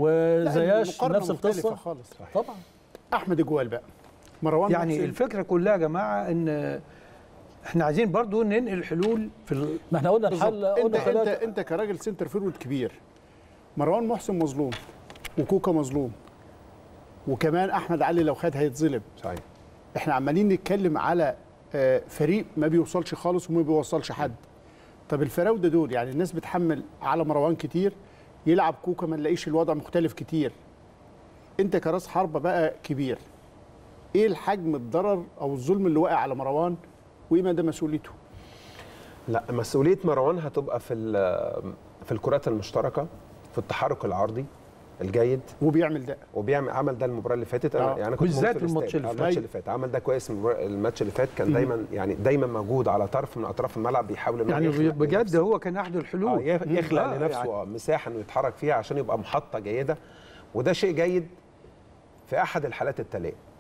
وزياش نفس القصه خالص. طبعا. احمد جوال بقى مروان يعني محسن. الفكره كلها يا جماعه ان احنا عايزين برضو ننقل حلول في ال... ما احنا قلنا الحل. انت انت انت كراجل سنتر فيرود كبير، مروان محسن مظلوم وكوكا مظلوم، وكمان احمد علي لو خد هيتظلم. صحيح. احنا عمالين نتكلم على فريق ما بيوصلش خالص وما بيوصلش حد. طب الفراوده دول يعني الناس بتحمل على مروان كتير، يلعب كوكا ما نلاقيش الوضع مختلف كتير. انت كراس حربه بقى كبير، ايه الحجم الضرر او الظلم اللي واقع على مروان وايه مدى مسؤوليته؟ لا مسؤوليه مروان هتبقى في في الكرات المشتركه، في التحرك العرضي الجيد، وبيعمل ده وبيعمل عمل ده المباراه اللي فاتت. انا يعني كنت بالذات الماتش اللي فات اللي فات عمل ده كويس. الماتش اللي فات كان دايما يعني دايما موجود على طرف من اطراف الملعب، بيحاول انه يعني بجد هو كان احد الحلول آه يخلق آه لنفسه يعني مساحه انه يتحرك فيها عشان يبقى محطه جيده، وده شيء جيد في احد الحالات التاليه.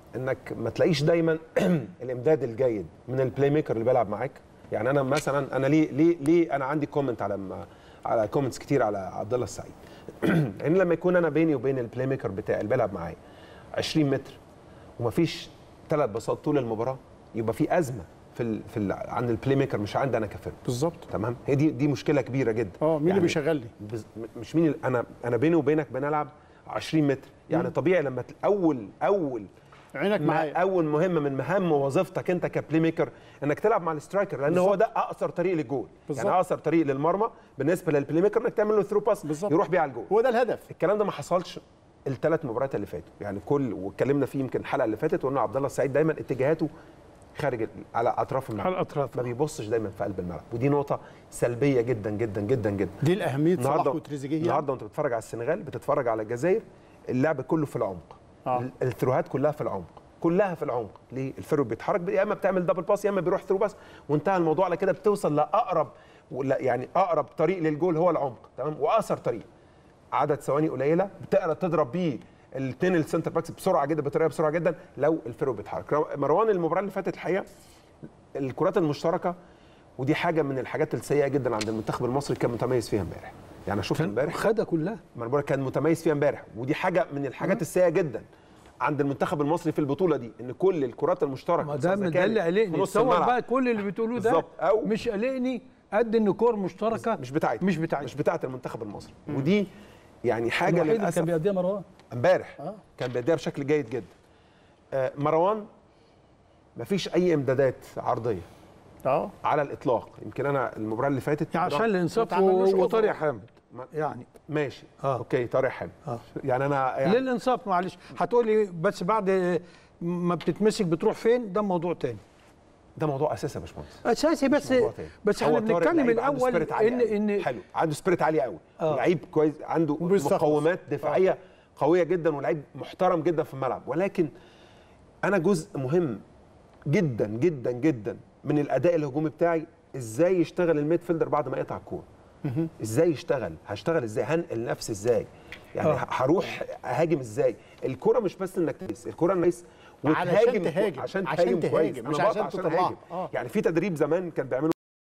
انك ما تلاقيش دايما الامداد الجيد من البلاي ميكر اللي بيلعب معاك. يعني انا مثلا انا ليه ليه ليه انا عندي كومنت على ما على كومنتس كتير على عبد الله السعيد. لان لما يكون انا بيني وبين البلاي ميكر بتاعي اللي بيلعب معايا عشرين متر ومفيش ثلاث باصات طول المباراه، يبقى في ازمه في ال في ال عند البلاي ميكر مش عندي انا كفرد. بالظبط. تمام. هي دي دي مشكله كبيره جدا. اه مين يعني اللي بيشغلني؟ مش مين اللي انا انا بيني وبينك بنلعب عشرين متر، يعني مم. طبيعي لما اول اول عينك معايا اول مهمه من مهام وظيفتك انت كبلاي ميكر انك تلعب مع السترايكر، لان بالزبط. هو ده اقصر طريق للجول. بالزبط. يعني اقصر طريق للمرمى بالنسبه للبلاي ميكر انك تعمل له ثرو باس يروح بيه على الجول. هو ده الهدف. الكلام ده ما حصلش الثلاث مباريات اللي فاتوا، يعني كل واتكلمنا فيه يمكن الحلقه اللي فاتت وقلنا عبد الله السعيد دايما اتجاهاته خارج على اطراف الملعب، على الاطراف ما بيبصش دايما في قلب الملعب، ودي نقطه سلبيه جدا جدا جدا جدا. دي الاهميه صلاح وتريزيجيه. النهارده وانت بتتفرج على السنغال بتتفرج على الجزائر، اللعب كله في العمق. آه. الثروهات كلها في العمق، كلها في العمق. ليه؟ الفرو بيتحرك يا اما بتعمل دبل باس يا اما بيروح ثرو باس وانتهى الموضوع على كده. بتوصل لاقرب يعني اقرب طريق للجول هو العمق، تمام، واقصر طريق عدد ثواني قليله بتقدر تضرب بيه الاثنين السنتر باكس بسرعه جدا بطريقه بسرعه جدا لو الفرو بيتحرك. مروان المباراه اللي فاتت الحقيقه الكرات المشتركه، ودي حاجه من الحاجات السيئه جدا عند المنتخب المصري، كان متميز فيها امبارح. يعني شفت امبارح خدها كلها، ما انا بقول كان متميز فيها امبارح، ودي حاجه من الحاجات السيئه جدا عند المنتخب المصري في البطوله دي، ان كل الكرات المشتركه ما ده ده اللي قلقني. تصور بقى كل اللي بتقولوه ده أو مش قلقني قد ان كور مشتركه مش بتاعتي مش بتاعتي مش بتاعت المنتخب المصري. مم. ودي يعني حاجه للاسف كان بيأديها مروان امبارح. آه. كان بيأديها بشكل جيد جدا. آه مروان مفيش اي امدادات عرضيه اه على الاطلاق. يمكن انا المباراه اللي فاتت يعني عشان الانصاف وطارق حامد يعني ماشي آه. اوكي طارق حامد آه. يعني انا يعني للانصاف معلش هتقولي بس بعد ما بتتمسك بتروح فين، ده موضوع تاني. ده موضوع اساسي يا باشمهندس، اساسي بس بس احنا بنتكلم الاول ان ان حلو، عنده سبيريت عالي قوي، آه. لعيب كويس، عنده مقومات دفاعيه آه. قويه جدا، ولعيب محترم جدا في الملعب. ولكن انا جزء مهم جدا جدا جدا من الاداء الهجومي بتاعي ازاي يشتغل الميد فيلدر بعد ما يقطع الكوره. ازاي يشتغل؟ هشتغل ازاي؟ هنقل نفسي ازاي؟ يعني آه. هروح اهاجم ازاي؟ الكوره مش بس انك تقيس، الكوره انك وتهاجم تهاجم عشان تهاجم كويس، مش عشان تطلع. آه. يعني في تدريب زمان كان بيعملوا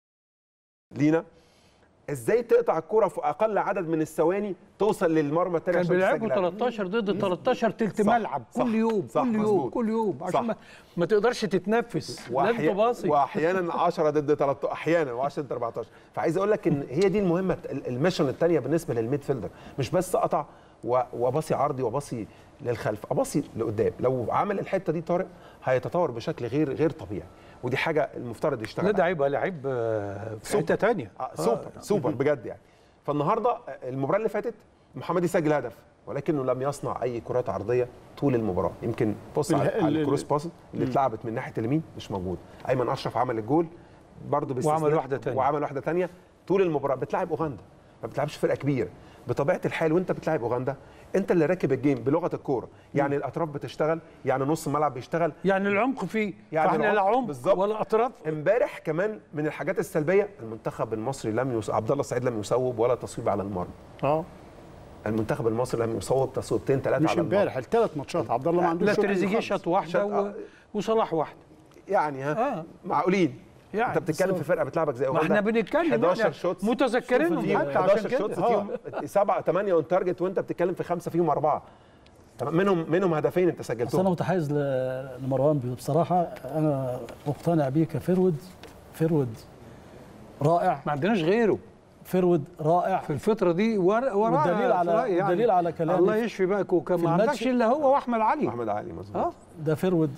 لينا ازاي تقطع الكوره في اقل عدد من الثواني توصل للمرمى الثاني عشان بيلعبوا تلتاشر ضد تلتاشر تلت ملعب كل يوم كل يوم كل يوم عشان ما, ما تقدرش تتنفس، لازم تباصي، واحيانا عشرة ضد تلتاشر احيانا و10 ضد اربعتاشر. فعايز اقول لك ان هي دي المهمه الميشن الثانيه بالنسبه للميد فيلدر، مش بس اقطع وباصي عرضي وباصي للخلف، اباصي لقدام. لو عمل الحته دي طارق هيتطور بشكل غير غير طبيعي، ودي حاجه المفترض يشتغل. لا ده هيبقى لعيب في حته ثانيه آه سوبر آه. سوبر بجد يعني. فالنهارده المباراه اللي فاتت محمد يسجل هدف ولكنه لم يصنع اي كرات عرضيه طول المباراه. يمكن بص على, على الكروس باس اللي اتلعبت من ناحيه اليمين مش موجود. ايمن اشرف عمل الجول برضه وعمل واحده ثانيه وعمل واحده ثانيه طول المباراه. بتلعب اوغندا، ما بتلعبش فرقه كبيره بطبيعه الحال، وانت بتلعب اوغندا انت اللي راكب الجيم بلغه الكوره، يعني الاطراف بتشتغل، يعني نص الملعب بيشتغل، يعني العمق فيه، يعني فاحنا لا عمق ولا اطراف. امبارح كمان من الحاجات السلبيه المنتخب المصري لم يص... عبد الله السعيد لم يصوب ولا تصويب على المرمى. اه المنتخب المصري لم يصوب تصويبتين ثلاثه على المرمى. مش امبارح، الثلاث ماتشات عبد الله ما عندوش. لا تريزيجيه شاط واحده و... وصلاح واحده يعني ها آه. معقولين يعني. انت بتتكلم في فرقه بتلعبك زي اوغندا، احنا بنتكلم حداشر شوت متذكرينهم حتى عشان كده حداشر شوت فيهم سبعه ثمانيه اون تارجت، وانت بتتكلم في خمسه فيهم اربعه، منهم منهم هدفين انت سجلتهم. انا متحيز لمروان بصراحه، انا مقتنع بيه كفرود، فرود رائع، ما عندناش غيره، فرود رائع في الفتره دي ورائع. والدليل على يعني الدليل على كلامي الله يشفي بقى كوكا، ما عندكش الا هو واحمد علي. احمد علي مظبوط. ده فرود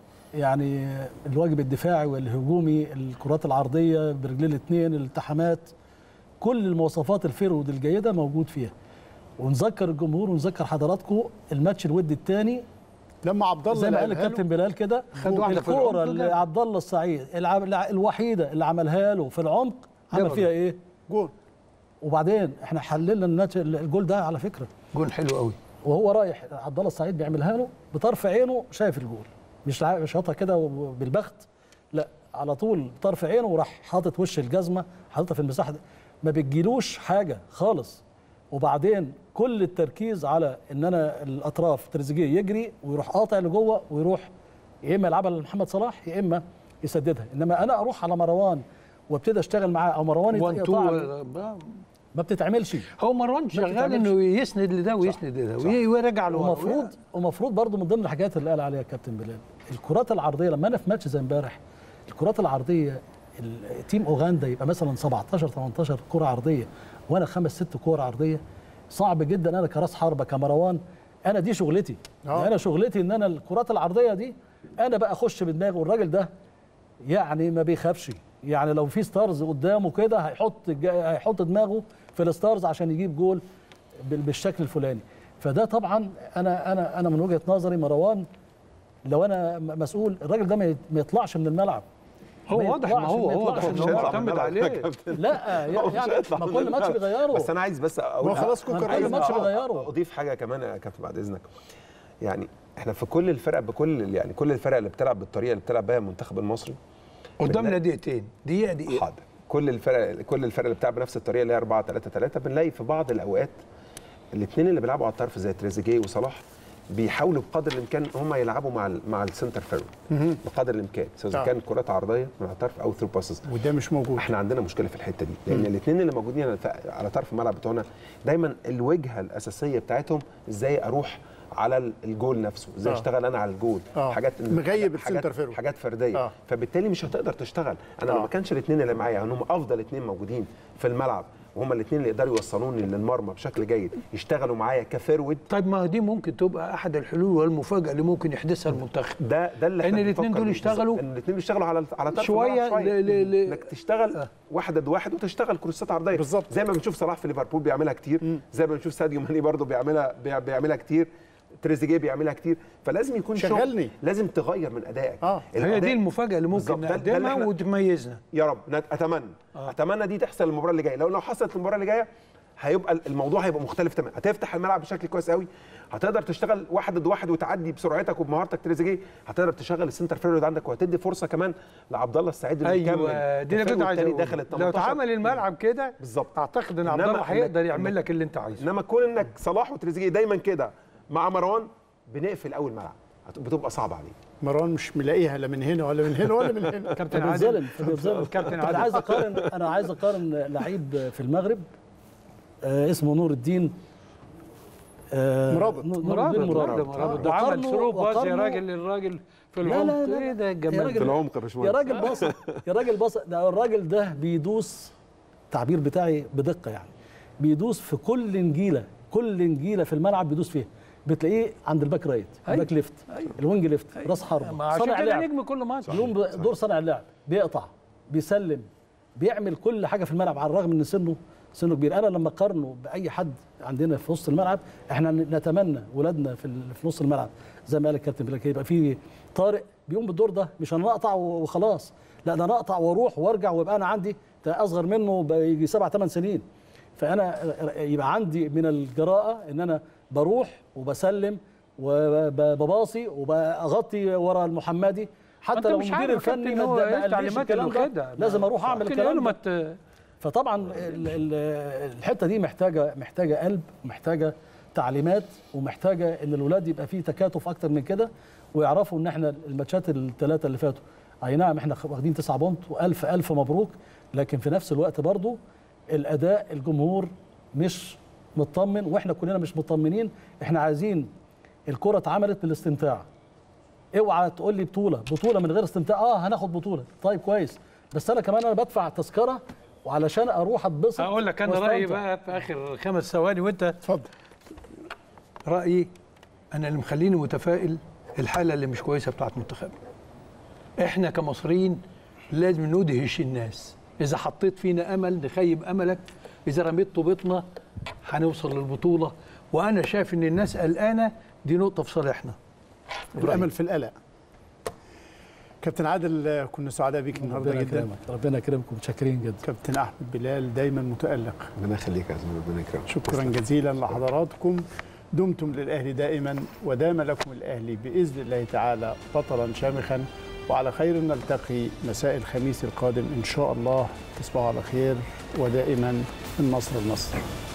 يعني الواجب الدفاعي والهجومي، الكرات العرضيه برجلين الاثنين، الالتحامات، كل المواصفات الفرود الجيده موجود فيها. ونذكر الجمهور ونذكر حضراتكم الماتش الودي الثاني لما عبد الله زي ما قال الكابتن بلال كده، خد واحده في العمق، الكوره اللي عبد الله السعيد الوحيده اللي عملها له في العمق عمل فيها ايه؟ جول. وبعدين احنا حللنا الماتش الجول ده على فكره جول حلو قوي، وهو رايح عبد الله السعيد بيعملها له بطرف عينه، شايف الجول، مش مش شاطها كده بالبخت، لا على طول بطرف عينه، وراح حاطط وش الجزمه حاططها في المساحه دي، ما بتجيلوش حاجه خالص. وبعدين كل التركيز على ان انا الاطراف تريزيجيه يجري ويروح قاطع لجوه ويروح يا اما يلعبها لمحمد صلاح يا اما يسددها. انما انا اروح على مروان وابتدي اشتغل معاه او مروان يقطع ما بتتعملش. هو مروان شغال انه يسند لده ويسند لده ويرجع له. ومفروض ومفروض برضه من ضمن الحاجات اللي قال عليها كابتن بلال الكرات العرضيه. لما انا في ماتش زي امبارح الكرات العرضيه تيم اوغندا يبقى مثلا سبعتاشر تمنتاشر كره عرضيه وانا خمس ست كور عرضيه، صعب جدا انا كراس حربه كمروان. انا دي شغلتي. يعني انا شغلتي ان انا الكرات العرضيه دي انا بقى اخش بدماغي. والراجل ده يعني ما بيخافش، يعني لو في ستارز قدامه كده هيحط هيحط دماغه في الستارز عشان يجيب جول بالشكل الفلاني. فده طبعا انا انا انا من وجهه نظري مروان لو انا مسؤول الراجل ده ما يطلعش من الملعب. هو واضح ما هو هو واضح انه معتمد عليه. لا يعني ما كل ماتش بيغيره. بس انا عايز بس اقول خلاص كل ماتش بيغيره. اضيف حاجه كمان يا كابتن بعد اذنك. يعني احنا في كل الفرق بكل يعني كل الفرق اللي بتلعب بالطريقه اللي بتلعب بيها المنتخب المصري قدامنا دقيقتين دقيقه دقيقه. حاضر. كل الفرق كل الفرق اللي بتلعب بنفس الطريقه اللي هي أربعة ثلاثة ثلاثة بنلاقي في بعض الاوقات الاثنين اللي بيلعبوا على الطرف زي تريزيجيه وصلاح بيحاولوا بقدر الامكان هم يلعبوا مع ال مع السنتر فيرود بقدر الامكان سواء كان كرات عرضيه من على الطرف او ثرو باسز. وده مش موجود. احنا عندنا مشكله في الحته دي لان الاثنين اللي موجودين على طرف الملعب بتوعنا دايما الوجهه الاساسيه بتاعتهم ازاي اروح على الجول نفسه، ازاي آه. اشتغل انا على الجول. آه. حاجات مغيب السنتر فيرود، حاجات فرديه. آه. فبالتالي مش هتقدر تشتغل. انا آه. لو ما كانش الاثنين اللي معايا يعني هم افضل اثنين موجودين في الملعب وهم الاثنين اللي يقدروا يوصلوني للمرمى بشكل جيد يشتغلوا معايا كفيرود. طيب ما دي ممكن تبقى احد الحلول والمفاجاه اللي ممكن يحدثها المنتخب. ده ده اللي ان الاثنين دول يشتغلوا ان الاثنين يشتغلوا على على طرف شويه شويه انك تشتغل آه. واحد ضد واحد وتشتغل كروسات عرضيه بالظبط زي ما بنشوف صلاح في ليفربول بيعملها كتير م. زي ما بنشوف ساديو ماني برضه بيعملها بيعملها كتير، تريزيجيه بيعملها كتير. فلازم يكون شغلني، لازم تغير من ادائك. اه هي دي المفاجاه اللي ممكن نقدمها وتميزنا. يا رب اتمنى آه. اتمنى دي تحصل المباراه اللي جايه. لو لو حصلت المباراه اللي جايه هيبقى الموضوع هيبقى مختلف تماما. هتفتح الملعب بشكل كويس قوي، هتقدر تشتغل واحد ضد واحد وتعدي بسرعتك وبمهارتك تريزيجيه، هتقدر تشغل السنتر فيرود عندك وهتدي فرصه كمان لعبد الله السعيد اللي يكمل. ايوه دي اللي كنت عايز اقول. لو اتعمل الملعب كده بالظبط اعتقد ان عبد الله هيقدر يعمل لك اللي انت عايزه. انما كون انك صلاح وتريزيجيه دايما كده مع مروان بنقفل اول ملعب بتبقى صعبه عليه. مروان مش ملاقيها لا من هنا ولا من هنا ولا من هنا. كابتن عادل كابتن عادل انا عايز اقارن انا عايز اقارن لعيب في المغرب آه اسمه نور الدين آه مرابط نور الدين مرابط مرابط ده عمل ثرو باص يا راجل الراجل في العمق. ايه ده الجمال في العمق يا باشمهندس. يا راجل باص يا راجل باص ده الراجل ده بيدوس التعبير بتاعي بدقه يعني بيدوس في كل نجيله كل نجيله في الملعب بيدوس فيها. بتلاقيه عند الباك رايت الباك ليفت الوينج ليفت راس حربه صانع لعب نجم كل ماتش يقوم دور صانع اللعب بيقطع بيسلم بيعمل كل حاجه في الملعب على الرغم ان سنه سنه كبير. انا لما اقارنه باي حد عندنا في وسط الملعب احنا نتمنى ولادنا في في نص الملعب زي ما قال الكابتن بلاك يبقى في طارق بيقوم بالدور ده مش انا اقطع وخلاص لا ده انا اقطع واروح وارجع ويبقى انا عندي اصغر منه يجي سبع ثمان سنين فانا يبقى عندي من الجراءه ان انا بروح وبسلم وبباصي وبغطي ورا المحمدي حتى لو المدير الفني ما قاليش الكلام ده لازم اروح اعمل الكلام ده. فطبعا الحته دي محتاجه محتاجه قلب ومحتاجه تعليمات ومحتاجه ان الاولاد يبقى فيه تكاتف اكتر من كده ويعرفوا ان احنا الماتشات الثلاثه اللي فاتوا اي نعم احنا واخدين تسعة بونت والف الف مبروك لكن في نفس الوقت برضو الاداء الجمهور مش مطمن واحنا كلنا مش مطمنين. احنا عايزين الكره اتعملت بالاستمتاع. اوعى تقول لي بطوله بطوله من غير استمتاع. اه هناخد بطوله طيب كويس بس انا كمان انا بدفع تذكره وعلشان اروح اتبسط. اقول لك انا رايي بقى في اخر خمس ثواني وانت اتفضل. رايي انا اللي مخليني متفائل الحاله اللي مش كويسه بتاعت منتخبنا. احنا كمصريين لازم ندهش الناس. اذا حطيت فينا امل نخيب املك، اذا رميت طوبتنا هنوصل للبطوله. وانا شايف ان الناس قلقانه دي نقطه في صالحنا. الامل في القلق. كابتن عادل كنا سعداء بيك النهارده جدا. ربنا يكرمكم متشكرين جدا. كابتن احمد بلال دايما متالق. ربنا يخليك يا زلمه ربنا يكرمك. شكرا جزيلا لحضراتكم. دمتم للاهلي دائما ودام لكم الاهلي باذن الله تعالى بطلا شامخا وعلى خير نلتقي مساء الخميس القادم ان شاء الله. تصبحوا على خير ودائما النصر النصر.